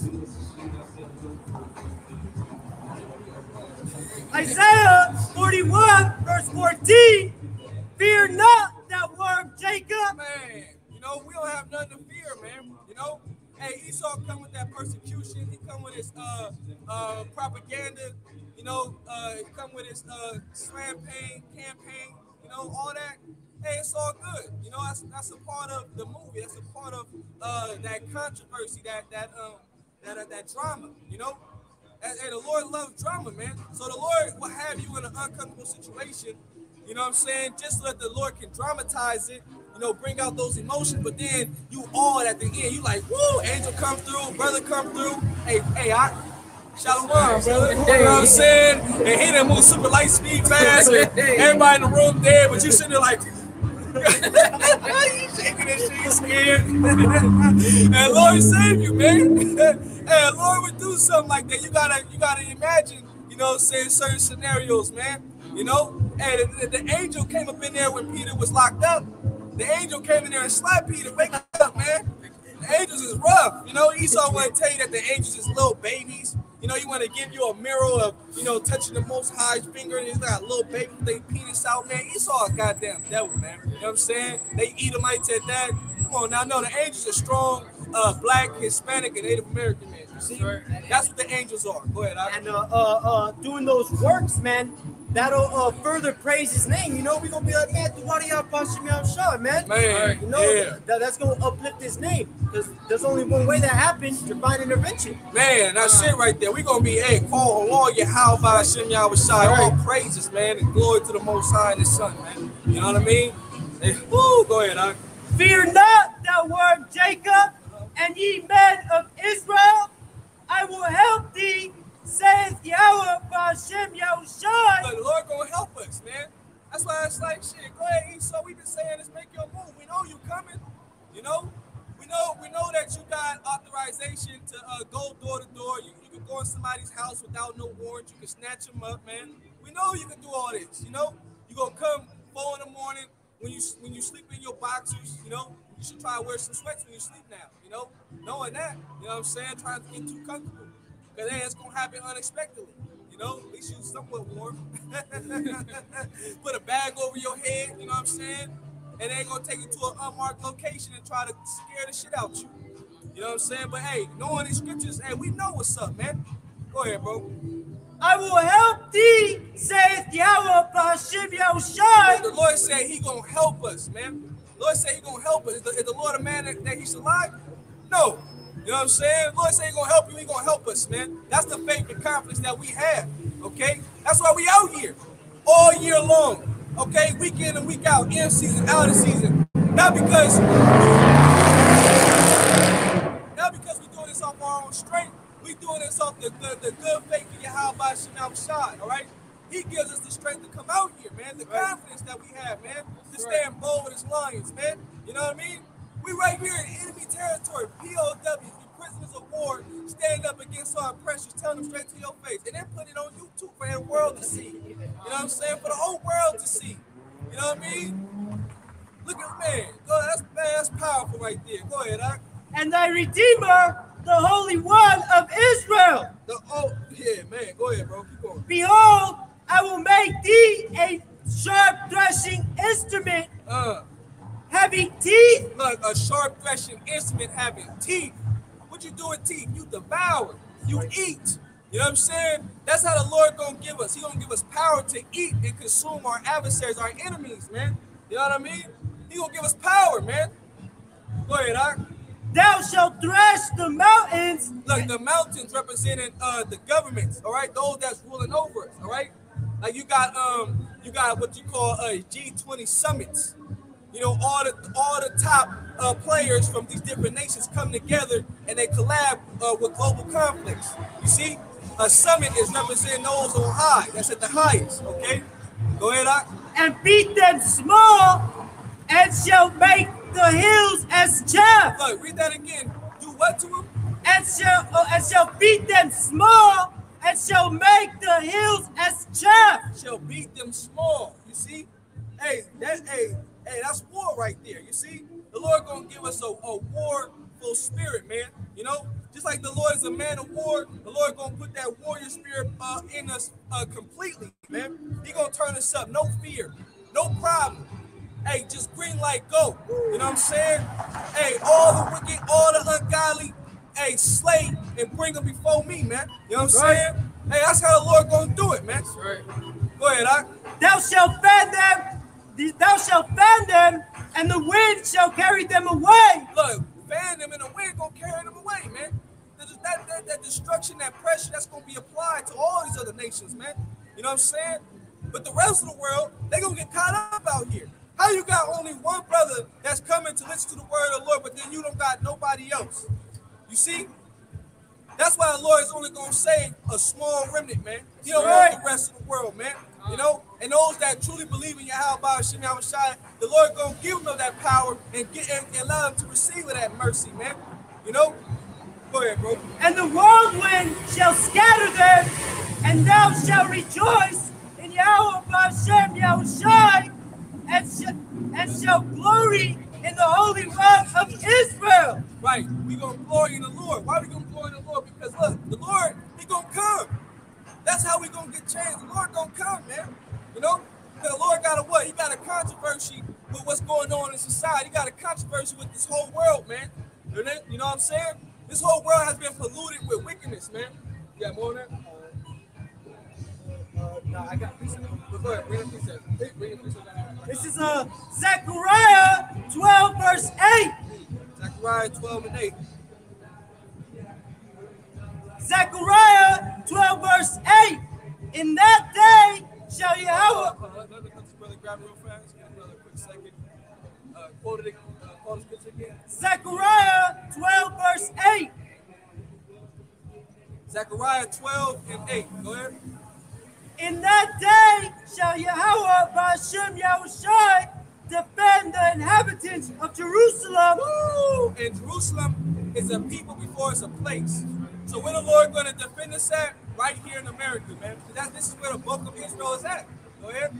B: Isaiah 41, verse 14. Fear not that worm, Jacob.
A: Man, you know, we don't have nothing to fear, man. You know, Hey, Esau come with that persecution. He come with his propaganda. You know, he come with his campaign. You know, all that. Hey, it's all good. You know, that's a part of the movie. That's a part of that controversy, that drama. You know, and the Lord loves drama, man. So the Lord will have you in an uncomfortable situation. You know what I'm saying? Just so that the Lord can dramatize it. You know, bring out those emotions, but then you all at the end, you like, woo, angel come through, brother come through. Hey, Shalom, brother. You know what I'm saying? And he done move super light speed fast, and everybody in the room dead, but you sitting there like, you shaking that shit, you scared. And Lord save you, man. And Lord would do something like that. You gotta imagine, you know, saying certain scenarios, man. You know, and the angel came up in there when Peter was locked up. The angel came in there and slapped Peter. Wake up, man. The angels is rough. You know, Esau want to tell you that the angels is little babies. You know, he want to give you a mirror of, you know, touching the Most High's finger, and he's got a little baby with their penis out, man. Esau a goddamn devil, man. You know what I'm saying? They Edomites at that. Come on now, no, the angels are strong, black, Hispanic, and Native American, man. You see? That's what the angels are. Go ahead,
B: And doing those works, man, that'll further praise his name. You know, we're gonna be like, man, man. You know, that's gonna uplift his name. Because there's only one way that happens, divine intervention.
A: Man, that's it right there. We're gonna be, hey, call Allah Yahweh Hashem Yahweh Shai. All praises, man, and glory to the Most High and His Son, man. You know what I mean? Hey, woo, go ahead,
B: Fear not, thou word Jacob, and ye men of Israel, I will help thee, saith Yahweh Hashem Yahweh Shai.
A: Look, the Lord gonna help us, man. That's why it's like, shit, go ahead, Esau. We've been saying this, make your move. We know you coming, you know? We know that you got authorization to go door to door. You can go in somebody's house without no warrant. You can snatch them up, man. We know you can do all this, you know? You're going to come 4 in the morning when you sleep in your boxers, you know? You should try to wear some sweats when you sleep now, you know? Knowing that, you know what I'm saying? Trying to get too comfortable. Because then it's going to happen unexpectedly, you know? At least you're somewhat warm. Put a bag over your head, you know what I'm saying? And they ain't gonna take you to an unmarked location and try to scare the shit out you. You know what I'm saying? But hey, knowing these scriptures, hey, we know what's up, man. Go ahead, bro.
B: I will help thee, saith Yahweh Hashem Yahweh Shai.
A: The Lord said he gonna help us, man. The Lord said he gonna help us. Is the Lord a man that he should lie? No. You know what I'm saying? The Lord said he gonna help you, he gonna help us, man. That's the faith and confidence that we have, okay? That's why we out here all year long. Okay, week in and week out, in season, out of season. Not because we're doing this off our own strength. We're doing this off the good faith of Yahweh Hashem Shai, all right? He gives us the strength to come out here, man. The confidence that we have, man. To stand bold as lions, man. You know what I mean? We right here in enemy territory, POWs, we prisoners of war, stand up against our oppressors, tell them straight to your face, and then put it on YouTube for the world to see. You know what I'm saying? For the whole world to see. You know what I mean? Look at, man. That's powerful right there. Go ahead, Doc.
B: And thy Redeemer, the Holy One of Israel.
A: Yeah, man. Go ahead, bro. Keep going.
B: Behold, I will make thee a sharp threshing instrument, having teeth.
A: Look, a sharp threshing instrument having teeth. What you do with teeth? You devour. You eat. You know what I'm saying? That's how the Lord gonna give us. He gonna give us power to eat and consume our adversaries, our enemies, man. You know what I mean? He gonna give us power, man. Go ahead, Doc.
B: Thou shalt thresh the mountains.
A: Look, the mountains representing the governments, all right? Those that's ruling over us, all right? Like you got what you call G20 summits. You know, all the top players from these different nations come together and they collab with global conflicts. You see, a summit is representing those on high. That's at the highest. Okay, go ahead, Doc.
B: And beat them small, and shall make the hills as chaff.
A: Look, read that again. Do what to them?
B: And shall beat them small, and shall make the hills as chaff.
A: Shall beat them small. You see, hey, that's war right there. You see, the Lord gonna give us a warful spirit, man. You know, just like the Lord is a man of war, the Lord gonna put that warrior spirit in us completely, man. He gonna turn us up. No fear, no problem. Hey, just green light, go. You know what I'm saying? Hey, all the wicked, all the ungodly, hey, slay and bring them before me, man. You know what I'm saying? Hey, that's how the Lord gonna do it, man.
C: That's right.
A: Go ahead,
B: Thou shalt fan them, and the wind shall carry them away.
A: Look, fan them and the wind gonna carry them away, man. That destruction, that pressure, that's gonna be applied to all these other nations, man. You know what I'm saying? But the rest of the world, they gonna get caught up out here. How you got only one brother that's coming to listen to the word of the Lord, but then you don't got nobody else? You see? That's why the Lord is only gonna save a small remnant, man. He don't want the rest of the world, man. You know, and those that truly believe in Yahweh Hashem Yahushua, the Lord gonna give them that power and allow them to receive of that mercy, man. You know? Go ahead, bro.
B: And the whirlwind shall scatter them, and thou shalt rejoice in Yahweh Hashem Yahushua, and shall glory in the Holy One of Israel.
A: Right. We gonna glory in the Lord. Why we gonna glory in the Lord? Because look, the Lord, he gonna come. That's how we gonna get changed. The Lord gonna come, man. You know? Because the Lord got a what? He got a controversy with what's going on in society. He got a controversy with this whole world, man. You know what I'm saying? This whole world has been polluted with wickedness, man. You got more on that?
E: No, I got precept.
A: But go ahead, bring a precept. Bring a precept.
B: This is Zechariah 12, verse 8.
A: Zechariah 12 and 8.
B: Zechariah 12, verse 8. In that day shall Yahweh.
A: Let me cut this brother grab it real fast. Get another quick second. Quote the scripture again.
B: Zechariah 12, verse 8.
A: Zechariah 12 and 8. Go ahead.
B: In that day shall Yahweh Hashem Yahushua defend the inhabitants of Jerusalem.
A: Woo! And Jerusalem is a people before it's a place. So where the Lord going to defend us at? Right here in America, man. This is where the bulk of Israel is at. Go ahead.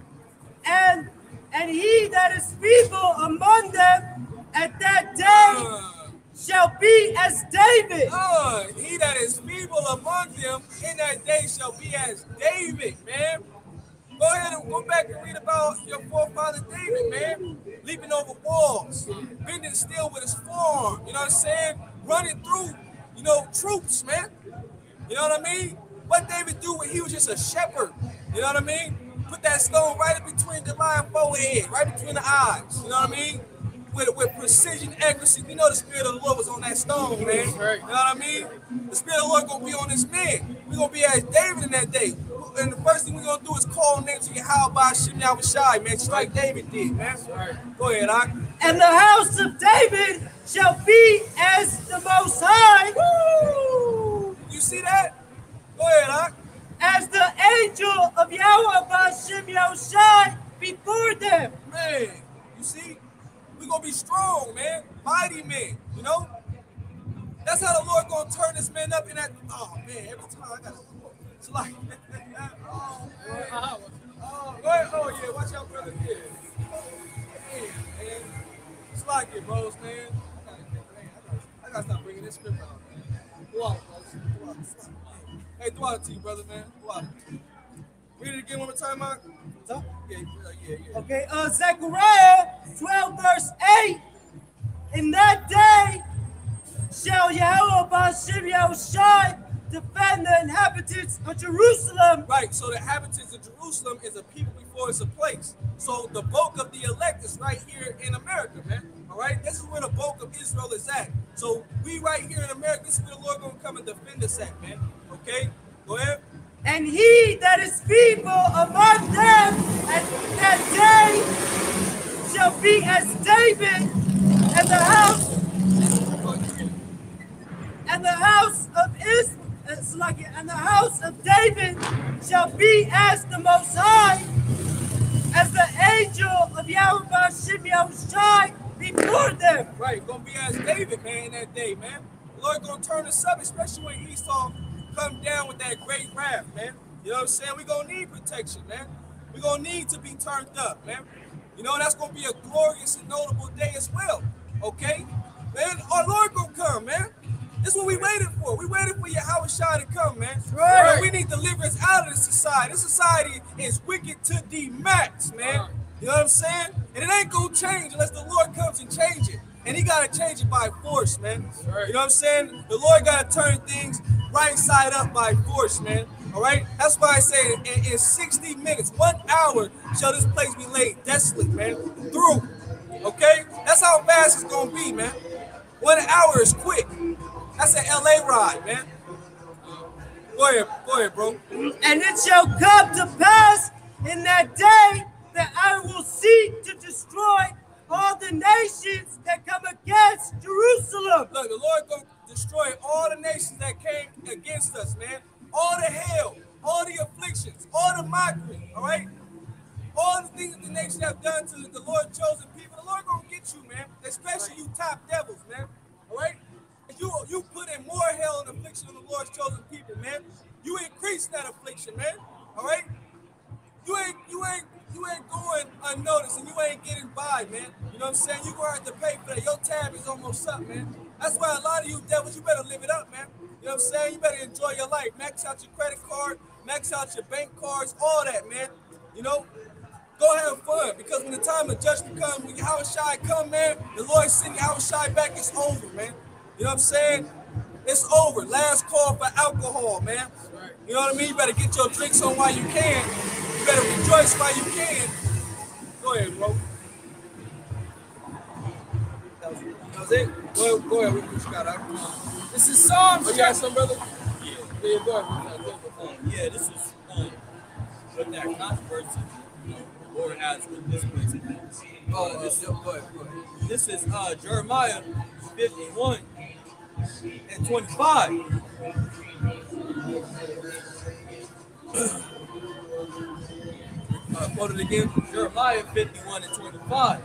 B: And he that is feeble among them at that day shall be as David.
A: He that is feeble among them in that day shall be as David, man. Go ahead and go back and read about your forefather David, man. Leaping over walls, bending steel with his forearm, you know what I'm saying? Running through, troops, man. You know what I mean? What David do when he was just a shepherd, you know what I mean? Put that stone right in between the lion forehead, right between the eyes, you know what I mean? With precision, accuracy. We know the Spirit of the Lord was on that stone, man.
C: Right.
A: You know what I mean? The Spirit of the Lord gonna be on this man. We're gonna be as David in that day. And the first thing we're gonna do is call on names to Yahweh Hashem Yahushua, man, just like David did, man.
C: Right.
A: Go ahead,
B: And the house of David shall be as the Most High.
A: Woo! You see that? Go ahead,
B: As the angel of Yahweh Hashem Yahushua before them.
A: Man, you see? We're going to be strong, man. Mighty men, you know? That's how the Lord going to turn this man up in that. Oh, man, every time I got to. It's like. Oh, man. Oh, go ahead. Oh, yeah, watch out, brother. Yeah. Man. It's like it, bros, man. I got to stop bringing this script out, man. Go out, folks. Hey, throw out to you, brother, man. Go out. Read it again one more time, Mark. Yeah.
B: Okay, Zechariah 12, verse 8. In that day shall Yahweh Hashem Yahushua defend the inhabitants of Jerusalem.
A: Right, so the inhabitants of Jerusalem is a people before it's a place. So the bulk of the elect is right here in America, man. All right, this is where the bulk of Israel is at. So we right here in America, this is where the Lord gonna come and defend us at, man. Okay, go ahead.
B: And he that is feeble among them at that day shall be as David, and the house of David shall be as the Most High, as the angel of Yahweh Hashem Yahushua before them.
A: Right, gonna be as David, man, in that day, man. The Lord gonna turn us up, especially when Esau come down with that great wrath, man. You know what I'm saying? We're going to need protection, man. We're going to need to be turned up, man. You know, that's going to be a glorious and notable day as well, okay? Man, our Lord going to come, man. This is what we waited for. We waited for Yahushua to come, man.
B: Right.
A: We need deliverance out of this society. This society is wicked to the max, man. You know what I'm saying? And it ain't going to change unless the Lord comes and change it. and he got to change it by force, man.
C: Right.
A: You know what I'm saying? The Lord got to turn things right side up by force, man. All right? That's why I say in 60 minutes, 1 hour, shall this place be laid desolate, man. Through. Okay? That's how fast it's going to be, man. 1 hour is quick. That's an LA ride, man. Go ahead, bro.
B: And it shall come to pass in that day that I will seek to destroy all the nations that come against Jerusalem.
A: Look, the Lord gonna destroy all the nations that came against us, man. All the hell, all the afflictions, all the mockery, all right? All the things that the nations have done to the Lord chosen people, the Lord gonna get you, man. Especially you top devils, man. All right? You put in more hell and affliction on the Lord's chosen people, man. You increase that affliction, man. All right? You ain't going unnoticed and you ain't getting by, man. You know what I'm saying? You're gonna have to pay for that. Your tab is almost up, man. That's why a lot of you devils, you better live it up, man. You know what I'm saying? You better enjoy your life. Max out your credit card, max out your bank cards, all that, man. You know? Go have fun, because when the time of judgment comes, when Yahushua come, man, the Lord send Yahushua back, it's over, man. You know what I'm saying? It's over. Last call for alcohol, man. You know what I mean? You better get your drinks on while you can. You better rejoice while you can. Go ahead, bro. That was it? Go ahead. What you got out?
C: This is Psalms.
A: Oh, you got some, brother?
D: Yeah,
A: Go ahead.
D: yeah, this is with that controversy, the Lord has with this place.
A: Go ahead.
D: This is Jeremiah 51 and 25.
A: Quote it again.
D: Jeremiah 51 and 25.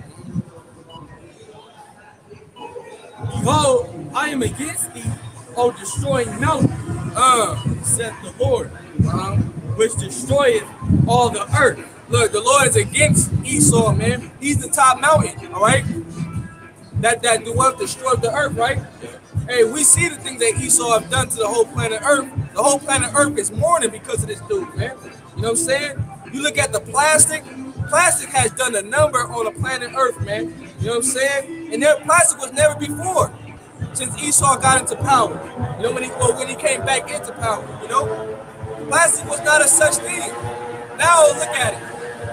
D: Behold, I am against thee, O destroying mountain, saith the Lord, which destroyeth all the earth.
A: Look, the Lord is against Esau, man. He's the top mountain, all right? That dwelleth destroyed the earth, right? Hey, we see the things that Esau have done to the whole planet Earth. The whole planet Earth is mourning because of this dude, man. You know what I'm saying? You look at the plastic. Plastic has done a number on the planet Earth, man. You know what I'm saying? And their plastic was never before, since Esau got into power. You know, when he came back into power, you know? Plastic was not a such thing. Now look at it.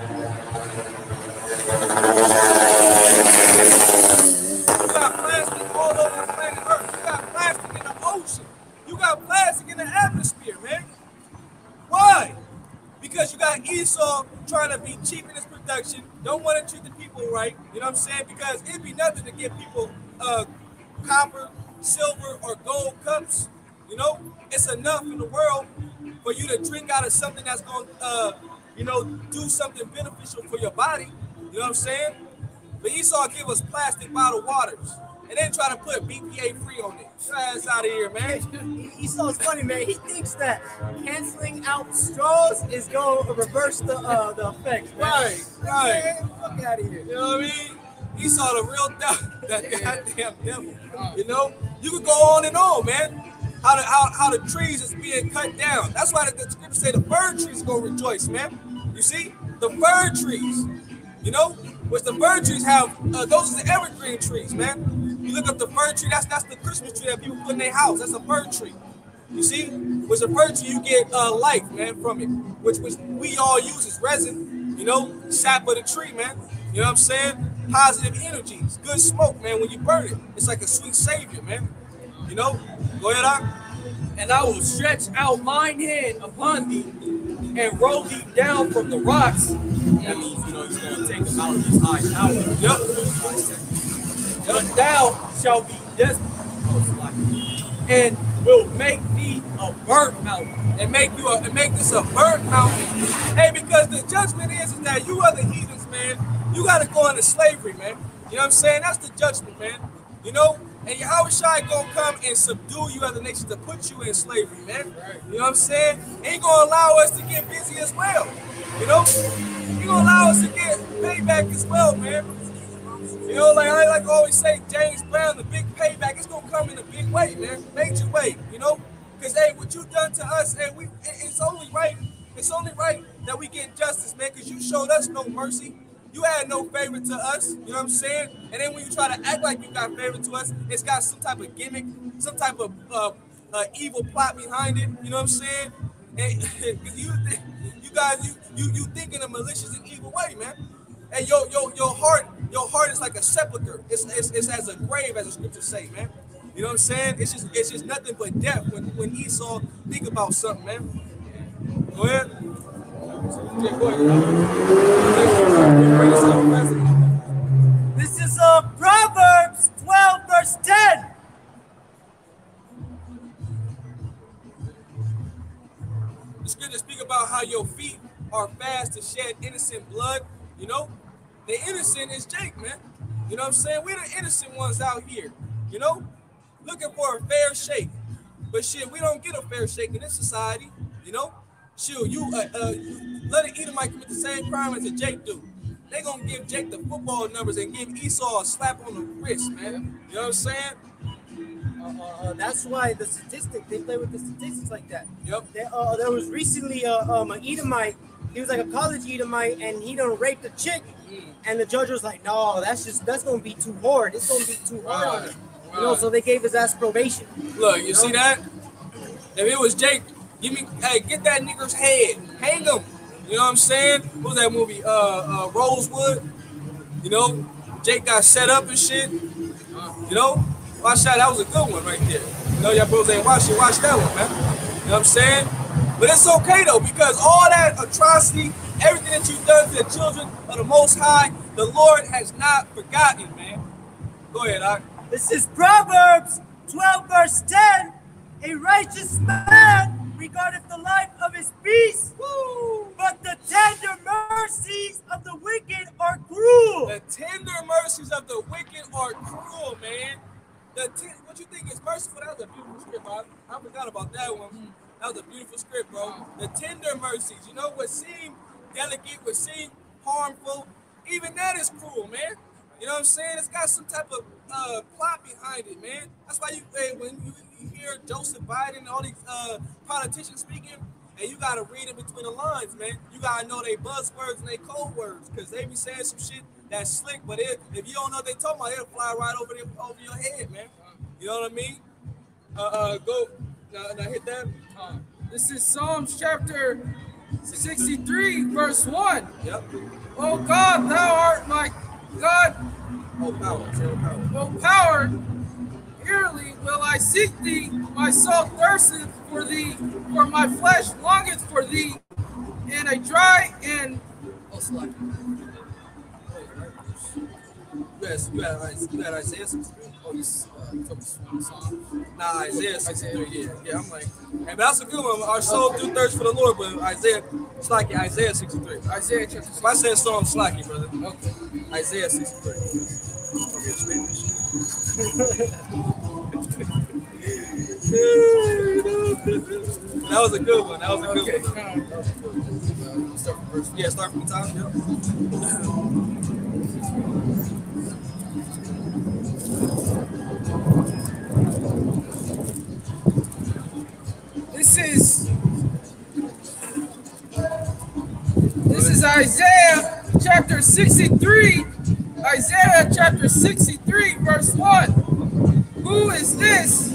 A: You got plastic all over the planet Earth. You got plastic in the ocean. You got plastic in the atmosphere, man. Why? Because you got Esau trying to be cheap in his production, don't want to treat the people right. You know what I'm saying? Because it'd be nothing to give people copper, silver, or gold cups. You know, it's enough in the world for you to drink out of something that's going to, do something beneficial for your body. You know what I'm saying? But Esau give us plastic bottled waters and then try to put BPA free on it. Get your ass out of here, man.
B: Esau's funny, man. He thinks that canceling out straws is going to reverse the effects. Man.
A: Right.
B: Man, fuck out of here.
A: You know what I mean? Esau the real that goddamn devil. You know? You could go on and on, man. How the trees is being cut down. That's why the scripture say the fir trees gonna rejoice, man. You see? The fir trees, you know, which the fir trees have, those are the evergreen trees, man. You look up the fir tree, that's the Christmas tree that people put in their house. That's a fir tree. You see? With a fir tree, you get life, man, from it, which we all use as resin, you know, sap of the tree, man. You know what I'm saying? Positive energies, good smoke, man, when you burn it. It's like a sweet savior, man. You know? Go ahead, Doc.
D: And I will stretch out mine hand upon thee and roll thee down from the rocks. That means, he's going to take them out of this high tower.
A: Yep.
D: But thou shalt be desolate, and will make thee a burnt mountain.
A: And make this a burnt mountain. Hey, because the judgment is that you other heathens, man, you got to go into slavery, man. You know what I'm saying? That's the judgment, man. You know? And Yahushua gonna come and subdue you as a nation to put you in slavery, man. You know what I'm saying? And he gonna allow us to get busy as well. You know? He gonna allow us to get payback as well, man. You know, like I like to always say, James Brown, the big payback, it's gonna come in a big way, man. Major way, you know? Because hey, what you done to us, and it's only right that we get justice, man, because you showed us no mercy. You had no favor to us, you know what I'm saying? And then when you try to act like you got favor to us, it's got some type of gimmick, some type of evil plot behind it, you know what I'm saying? And you guys, you think in a malicious and evil way, man. And your heart is like a sepulcher. It's as a grave, as the scriptures say, man. You know what I'm saying? It's just nothing but death when Esau think about something, man. Go ahead. Yeah, go ahead.
B: This is Proverbs 12, verse 10.
A: The scriptures speak about how your feet are fast to shed innocent blood. You know, the innocent is Jake, man. You know what I'm saying? We're the innocent ones out here, you know, looking for a fair shake. But shit, we don't get a fair shake in this society, you know? Shoot, you let an Edomite commit the same crime as a Jake do. They gonna give Jake the football numbers and give Esau a slap on the wrist, man. You know what I'm saying?
B: That's why the statistics, they play with the statistics like that.
A: Yep.
B: There was recently an Edomite. He was like a college Edomite, and he done raped a chick. And the judge was like, "No, that's gonna be too hard. It's gonna be too hard on him." You know, so they gave his ass probation.
A: Look, you see that? If it was Jake, get that nigger's head, hang him. You know what I'm saying? What was that movie? Rosewood. You know, Jake got set up and shit. You know, watch that. That was a good one right there. You know, y'all bros ain't watch it. Watch that one, man. You know what I'm saying? But it's okay though, because all that atrocity, everything that you've done to the children of the Most High, the Lord has not forgotten, man. Go ahead, Doc.
B: This is Proverbs 12, verse 10. A righteous man regardeth the life of his peace, but the tender mercies of the wicked are cruel.
A: The tender mercies of the wicked are cruel, man. What you think is merciful? That was a beautiful script, bro. I forgot about that one. That was a beautiful script, bro. The tender mercies, you know, what seem delicate, what seem harmful, even that is cruel, man. You know what I'm saying? It's got some type of plot behind it, man. That's why when you hear Joseph Biden and all these politicians speaking, and you gotta read it between the lines, man. You gotta know they buzzwords and they code words, because they be saying some shit that's slick, but if you don't know what they talking about, it'll fly right over your head, man. You know what I mean? Go now hit that.
C: This is Psalms chapter 63, verse 1.
A: Yep.
C: Oh God, thou art my God.
A: Oh power.
C: O power, early will I seek thee. My soul thirsteth for thee, for my flesh longeth for thee, in a dry and
A: You had Isaiah 63.
C: Oh, you took Psalms.
A: Nah, Isaiah 63. Yeah, I'm like, hey, but that's a good one. Our soul do thirst for the Lord, but Isaiah 63.
C: Isaiah chapter 63.
A: If I said Psalm Slacky, brother.
C: Okay.
A: Isaiah 63. That was a good one. Start from verse. Yeah, start from the top. Yep.
C: This is Isaiah chapter 63. Isaiah chapter 63, verse 1. Who is this?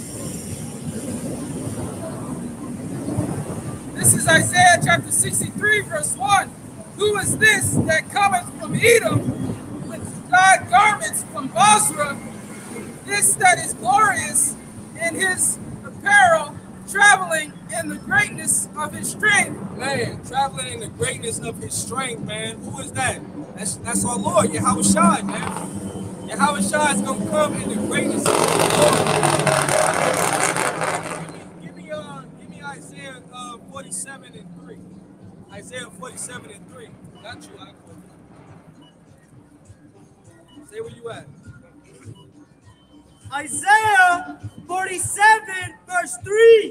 C: This is Isaiah chapter 63, verse 1. Who is this that cometh from Edom with dyed garments from Basra? This that is glorious in his apparel, traveling in the greatness of his strength.
A: Man, traveling in the greatness of his strength, man. Who is that? That's our Lord, Yahweh Shai, man. Yahweh Shai is gonna come in the greatness of his Lord. Give me Isaiah 47 and 3. Isaiah 47 and 3. Got you, say where you at.
B: Isaiah 47, verse 3.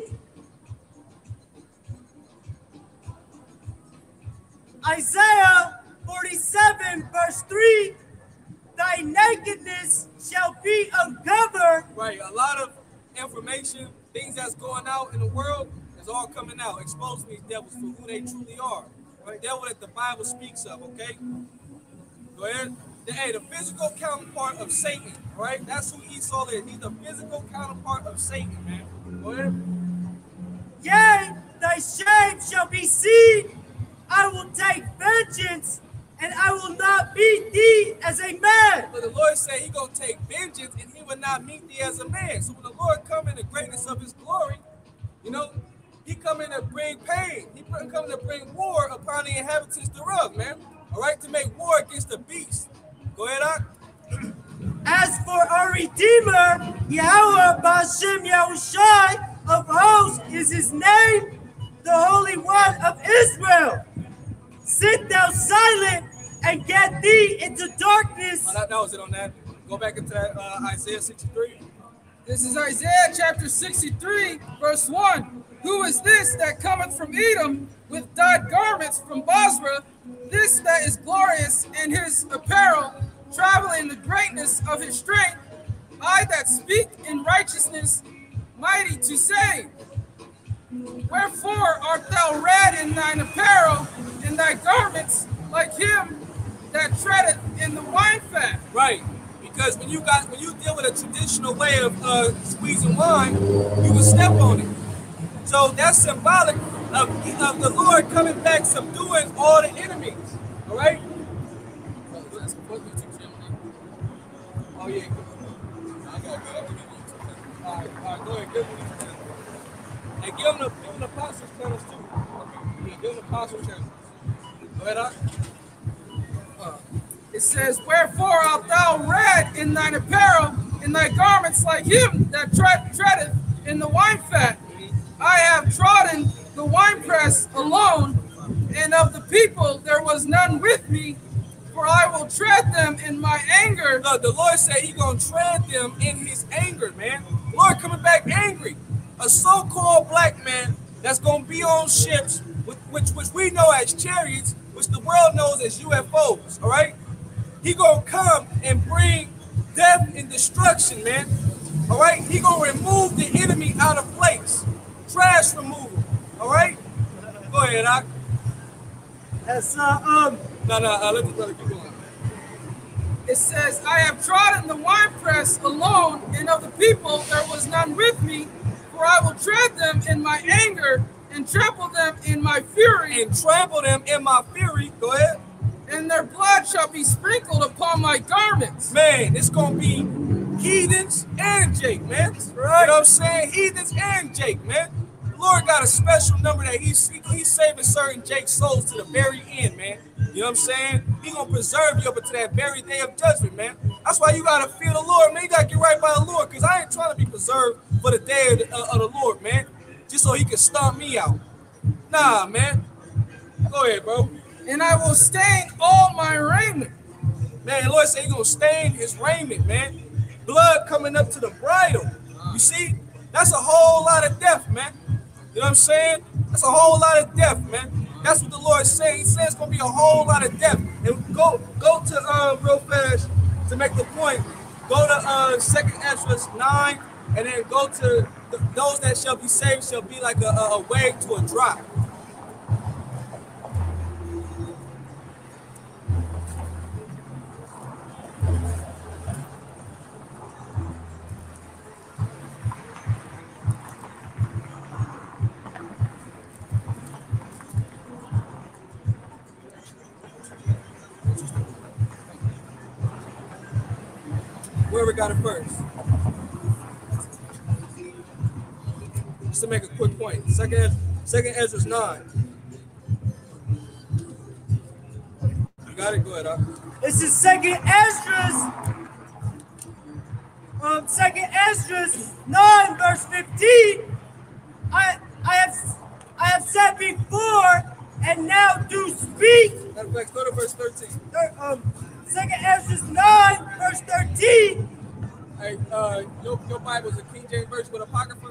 B: Isaiah 47, verse 3. Thy nakedness shall be uncovered.
A: Right, a lot of information, things that's going out in the world is all coming out, exposing these devils for who they truly are. Right, devil that the Bible speaks of, okay? Go ahead. Hey, the physical counterpart of Satan, right? That's who Esau is. He's the physical counterpart of Satan, man. Go ahead.
B: Yea, thy shame shall be seen. I will take vengeance, and I will not meet thee as a man.
A: But the Lord said He gonna take vengeance, and He will not meet thee as a man. So when the Lord come in the greatness of His glory, you know, He come in to bring pain. He come to bring war upon the inhabitants thereof, man. All right, to make war against the beast. Go ahead, Ak.
B: As for our Redeemer, Yahweh Bashem Yahushai of hosts is his name, the Holy One of Israel. Sit thou silent and get thee into darkness.
A: Oh, that was it on that. Go back into that, Isaiah 63.
C: This is Isaiah chapter 63, verse 1. Who is this that cometh from Edom with dyed garments from Basra? This that is glorious in his apparel, traveling in the greatness of his strength. I that speak in righteousness, mighty to save. Wherefore art thou red in thine apparel, and thy garments like him that treadeth in the wine fat?
A: Right. Because when you deal with a traditional way of squeezing wine, you will step on it. So that's symbolic of the Lord coming back, subduing all the enemies. All right? Oh, yeah. I got all right, go ahead. Give him and give him the apostles' channels too. Yeah, give him the apostles' channels. Go ahead, Ak.
C: It says, wherefore art thou red in thine apparel, and thy garments like him that treadeth in the wine fat? I have trodden the winepress alone, and of the people there was none with me, for I will tread them in my anger.
A: Look, the Lord said He's gonna tread them in His anger, man. The Lord coming back angry. A so-called black man that's gonna be on ships, which we know as chariots, which the world knows as UFOs. All right, He gonna come and bring death and destruction, man. All right, He gonna remove the enemy out of place. Trash removal. All right, go ahead, Ak.
B: That's
A: No, let this brother keep going.
C: It says, I have trodden the winepress alone, and of the people there was none with me, for I will tread them in my anger, and trample them in my fury.
A: And trample them in my fury. Go ahead.
C: And their blood shall be sprinkled upon my garments.
A: Man, it's gonna be heathens and Jake, man. Right. You know what I'm saying? Heathens and Jake, man. The Lord got a special number that he's saving certain Jake's souls to the very end, man. You know what I'm saying? He gonna preserve you up until that very day of judgment, man. That's why you gotta fear the Lord, man. You gotta get right by the Lord, because I ain't trying to be preserved for the day of the Lord, man. Just so He can stomp me out. Nah, man. Go ahead, bro.
C: And I will stain all my raiment.
A: Man, the Lord said He gonna stain His raiment, man. Blood coming up to the bridle. You see? That's a whole lot of death, man. You know what I'm saying? That's a whole lot of death, man. That's what the Lord said. He said it's gonna be a whole lot of death. And go to real fast to make the point. Go to 2nd Ezra 9, and then go to those that shall be saved shall be like a wave to a drop. Whoever got it first. Just to make a quick point. Second Ezra 9. You got it? Go ahead, Ak.
B: This is 2nd Ezra's 9, verse 15. I have said before, and now do speak.
A: Matter of fact, go to verse 13.
B: 2nd Ezra's 9, verse 13.
A: Hey, your Bible's a King James version with Apocrypha?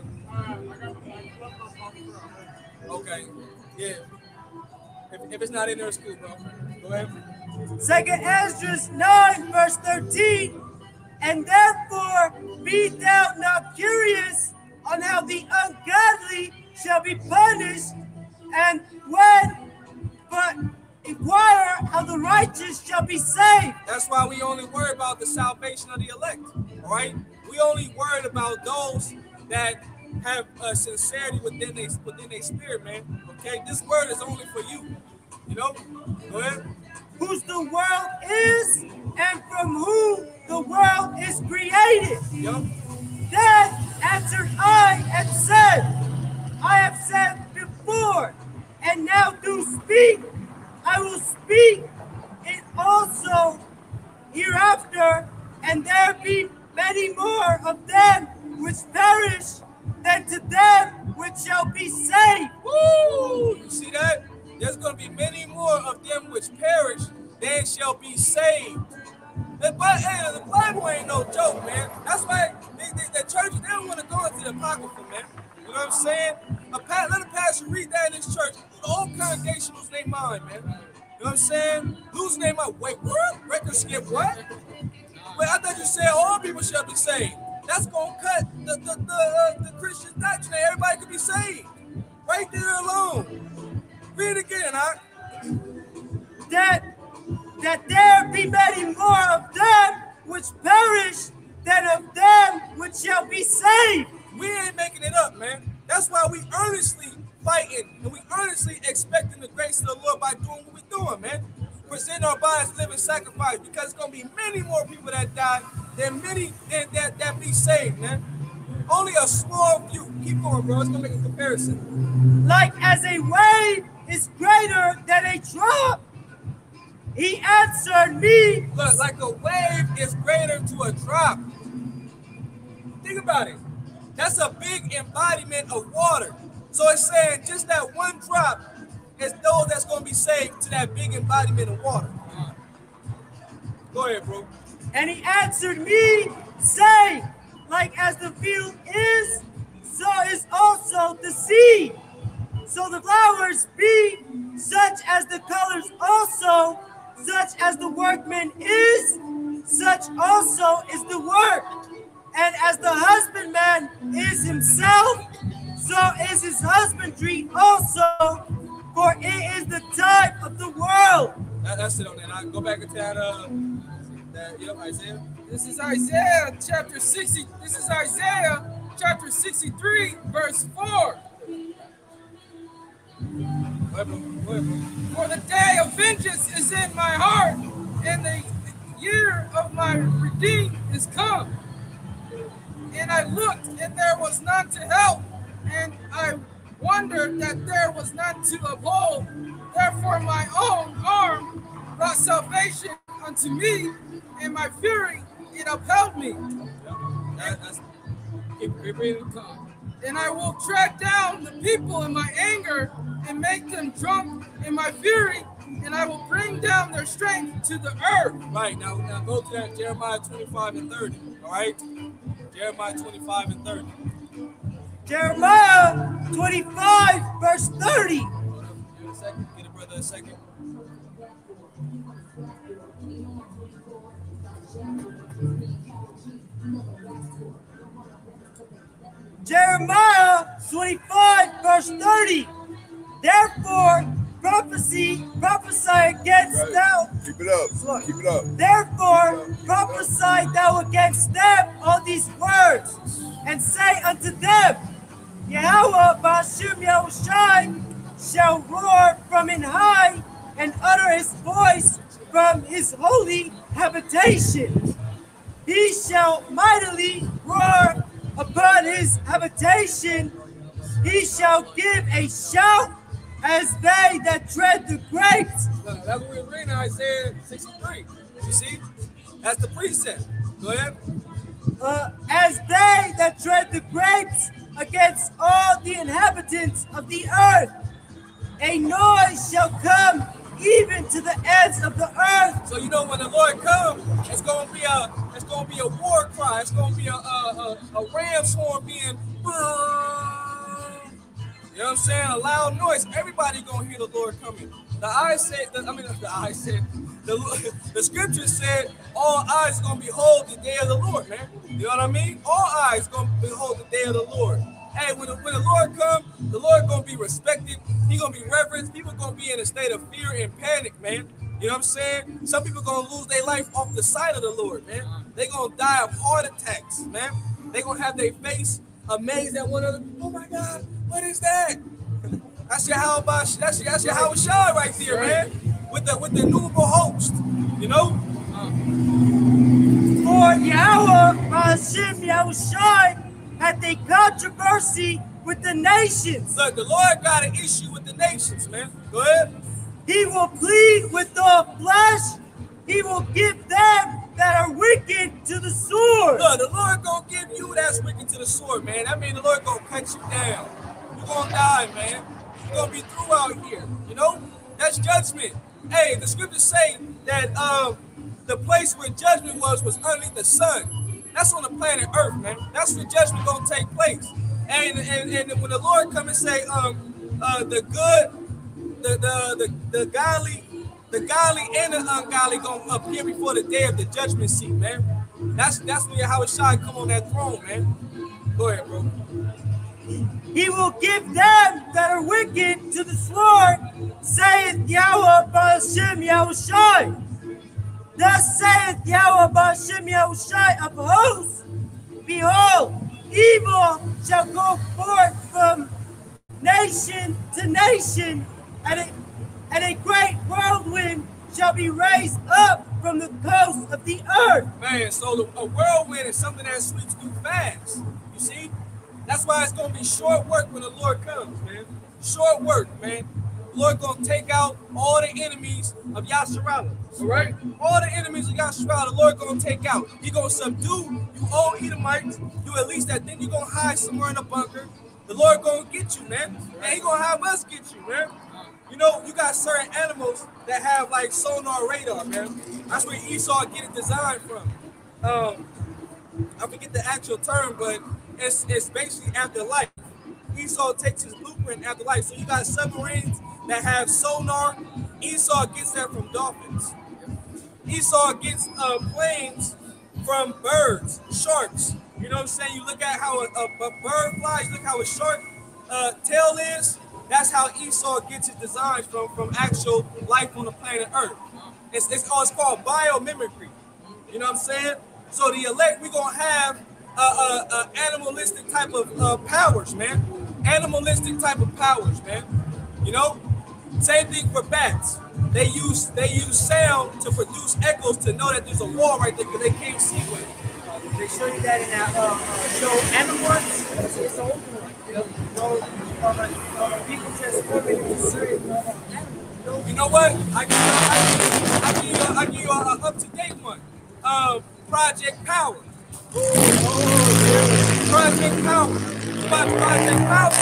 A: Okay, yeah. If it's not in there, it's cool, bro. Go ahead.
B: 2nd Ezra's 9, verse 13. And therefore be thou not curious on how the ungodly shall be punished, and when, but inquire of the righteous shall be saved.
A: That's why we only worry about the salvation of the elect. All right, we only worried about those that have sincerity within their spirit, man. Okay, this word is only for you. You know, go ahead.
B: Whose the world is, and from whom the world is created.
A: Yup.
B: Then answered I and said, I have said before, and now do speak. I will speak it also hereafter, and there be many more of them which perish than to them which shall be saved.
A: Woo! You see that? There's going to be many more of them which perish than shall be saved. The Bible ain't no joke, man. That's why the churches, they don't want to go into the Apocrypha, man. You know what I'm saying? Let a pastor read that in his church. The whole congregation lose their mind, man. You know what I'm saying? Losing their mind. Wait, what? Record skip what? Wait, I thought you said all people shall be saved. That's going to cut the Christian doctrine that everybody could be saved. Right there alone. Read it again, huh?
B: That there be many more of them which perish than of them which shall be saved.
A: We ain't making it up, man. That's why we earnestly fighting and we earnestly expecting the grace of the Lord by doing what we're doing, man. Present our bodies living sacrifice, because it's gonna be many more people that die than many that be saved, man. Only a small few. Keep going, bro. It's gonna make a comparison.
B: Like as a wave is greater than a drop. He answered me.
A: Look, like a wave is greater to a drop. Think about it. That's a big embodiment of water. So it's saying just that one drop is those that's going to be saved to that big embodiment of water. Go ahead, bro.
B: And he answered me, saying, like as the field is, so is also the seed. So the flowers be such as the colors also, such as the workman is, such also is the work. And as the husbandman is himself, so is his husbandry also, for it is the type of the world.
A: That's it on that. I'll go back into that Isaiah.
C: This is Isaiah chapter 60. This is Isaiah chapter 63, verse 4.
A: Go ahead, bro.
C: For the day of vengeance is in my heart, and the year of my redeem is come. And I looked, and there was none to help, and I wondered that there was none to uphold. Therefore my own arm brought salvation unto me, and my fury it upheld me.
A: Keep reading.
C: And I will track down the people in my anger and make them drunk in my fury, and I will bring down their strength to the earth.
A: Right, now go to that Jeremiah 25 and 30, all right? Jeremiah 25 and 30.
B: Jeremiah 25, verse 30.
A: Hold up, give it a second. Get a brother a second.
B: Jeremiah 25, verse 30. Therefore, prophesy against thou.
F: Keep it up. Keep it up.
B: Therefore, prophesy thou against them all these words, and say unto them, Yahweh Ba'ashem Yahushai shall roar from in high, and utter his voice from his holy habitation. He shall mightily roar upon his habitation. He shall give a shout as they that tread the grapes.
A: Look, that's what we're reading in Isaiah 63. You see? That's the precept. Go ahead.
B: As they that tread the grapes against all the inhabitants of the earth. A noise shall come even to the ends of the earth.
A: So you know when the Lord comes, it's gonna be a war cry. It's gonna be a ram's horn being, you know what I'm saying? A loud noise. Everybody gonna hear the Lord coming. The scripture said all eyes gonna behold the day of the Lord, man. You know what I mean? All eyes gonna behold the day of the Lord. Hey, when the Lord comes, the Lord gonna be respected. He gonna be reverenced. People gonna be in a state of fear and panic, man. You know what I'm saying? Some people gonna lose their life off the sight of the Lord, man. They gonna die of heart attacks, man. They gonna have their face amazed at one another. Oh my God, what is that? That's your Howard Shaw right there, man. With the innumerable host, you know.
B: For Yahweh Hashem Yahushai had a controversy with the nations.
A: Look, the Lord got an issue with the nations, man. Go ahead.
B: He will plead with all flesh. He will give them that are wicked to the sword.
A: Look, the Lord gonna give you that's wicked to the sword, man. That means the Lord gonna cut you down. You're gonna die, man. You're gonna be through out here. You know? That's judgment. Hey, the scriptures say that the place where judgment was underneath the sun. That's on the planet Earth, man. That's where judgment gonna take place. And when the Lord come and say, the good, the godly and the ungodly gonna appear before the day of the judgment seat, man. That's when Yahweh Shai come on that throne, man. Go ahead, bro.
B: He will give them that are wicked to the sword, saith Yahweh Ba'ashem Yahushai. Thus saith Yahweh Ba'ashem Yahushai of hosts, behold, evil shall go forth from nation to nation, and a great whirlwind shall be raised up from the coast of the earth.
A: Man, so a whirlwind is something that sweeps through fast. You see? That's why it's going to be short work when the Lord comes, man. Short work, man. The Lord going to take out all the enemies of Yasharallah. All right? All the enemies of Yasharallah, the Lord going to take out. He going to subdue you all Edomites. You at least that then you going to hide somewhere in a bunker. The Lord going to get you, man. And he going to have us get you, man. You know, you got certain animals that have like sonar radar, man. That's where Esau get it designed from. I forget the actual term, but it's basically after life. Esau takes his blueprint after life. So you got submarines that have sonar. Esau gets that from dolphins. Esau gets planes from birds, sharks. You know what I'm saying? You look at how a bird flies, look how a shark tail is. That's how Esau gets his designs from actual life on the planet Earth. It's called biomimicry. You know what I'm saying? So the elect, we're going to have animalistic type of powers, man. Animalistic type of powers, man. You know? Same thing for bats. They use sound to produce echoes to know that there's a wall right there because they can't see with it.
B: They show you that in that show Animals. It's old one. People transforming into certain
A: You know what? I give you an up-to-date one. Project Power. Project Power. About Project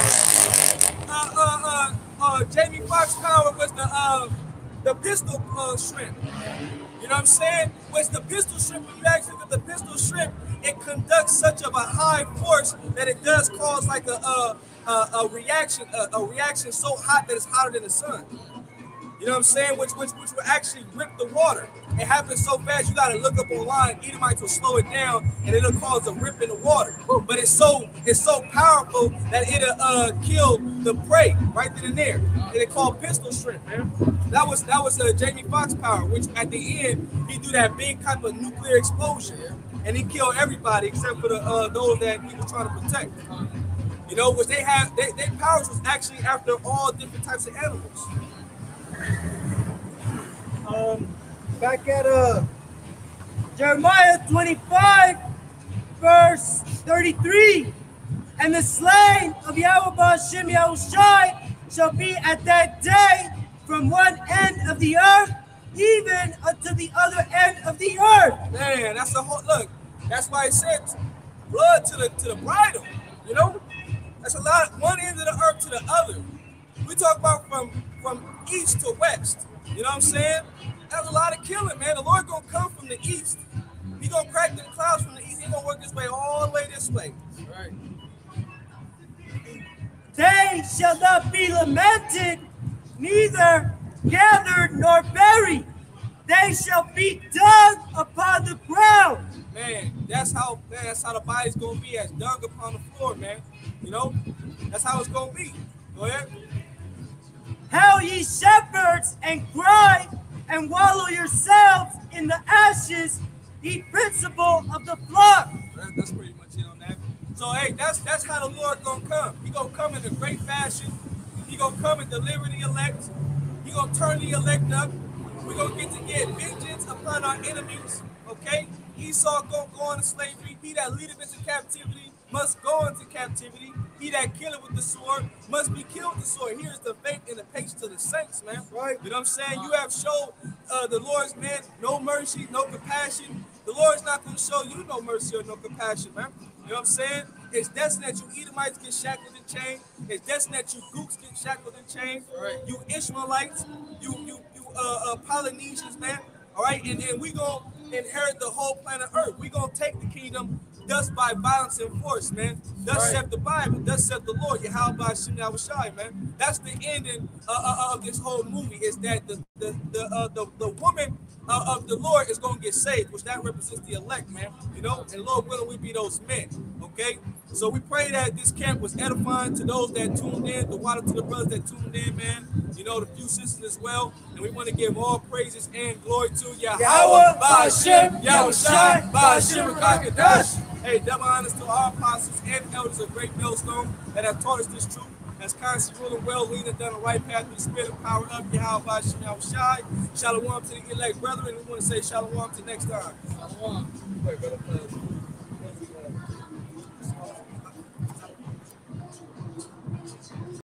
A: Power. Jamie Foxx Power was the pistol shrimp. You know what I'm saying? With the pistol shrimp, when you actually look at the pistol shrimp, it conducts such of a high force that it does cause like a reaction so hot that it's hotter than the sun. You know what I'm saying? Which will actually rip the water. It happens so fast you gotta look up online. Edomites will slow it down and it'll cause a rip in the water. But it's so powerful that it'll kill the prey right then and there. And it's called pistol shrimp, man. That was Jamie Foxx power, which at the end he do that big type of nuclear explosion, and he killed everybody except for those that he was trying to protect. You know, which their powers was actually after all different types of animals.
B: Back at Jeremiah 25, verse 33. And the slain of Yahweh Ba'ashem Yahushai shall be at that day from one end of the earth even unto the other end of the earth.
A: Man, that's a whole look. That's why it said blood to the bridle. You know, that's a lot. One end of the earth to the other. We talk about from east to west. You know what I'm saying? That's a lot of killing, man. The Lord gonna come from the east. He gonna crack them clouds from the east. He gonna work his way all the way this way. Right.
B: They shall not be lamented, neither gathered nor buried. They shall be dug upon the ground.
A: Man, that's how the body's gonna be, as dung upon the floor, man. You know, that's how it's gonna be. Go ahead.
B: Hail ye shepherds, and cry, and wallow yourselves in the ashes, ye principle of the flock.
A: That's pretty much it on that. So hey, that's how the Lord gonna come. He gonna come in a great fashion. He gonna come and deliver the elect. He gonna turn the elect up. We're gonna get vengeance upon our enemies. Okay? Esau gonna go into slavery. He that leadeth into captivity must go into captivity. He that killeth with the sword must be killed with the sword. Here's the faith and the patience to the saints, man.
B: Right.
A: You know what I'm saying? You have showed the Lord's man no mercy, no compassion. The Lord's not going to show you no mercy or no compassion, man. You know what I'm saying? It's destined that you Edomites get shackled and chained. It's destined that you Gooks get shackled and chained.
C: Right.
A: You Ishmaelites, you Polynesians, man. All right, and then we gonna inherit the whole planet Earth. We gonna take the kingdom thus by violence and force, man. Thus saith the Bible. Thus saith the Lord. Yahweh Hashem Yahushai, man. That's the ending of this whole movie. Is that the woman of the Lord is gonna get saved, which that represents the elect, man. You know, and Lord willing, we be those men. Okay. So we pray that this camp was edifying to those that tuned in, the water to the brothers that tuned in, man. You know, the few sisters as well. And we want to give all praises and glory to Yahweh, Ba'ashem, Yahushai, Ba'ashem, Rakakadash. Hey, double honors to our apostles and elders of Great Millstone that have taught us this truth. That's constantly ruling well, leading down the right path with the spirit and power of Yahweh, Ba'ashem, Yahushai. Shalom to the elect brethren. We want to say shalom to next time.
C: Shalom.
A: Wait, brother.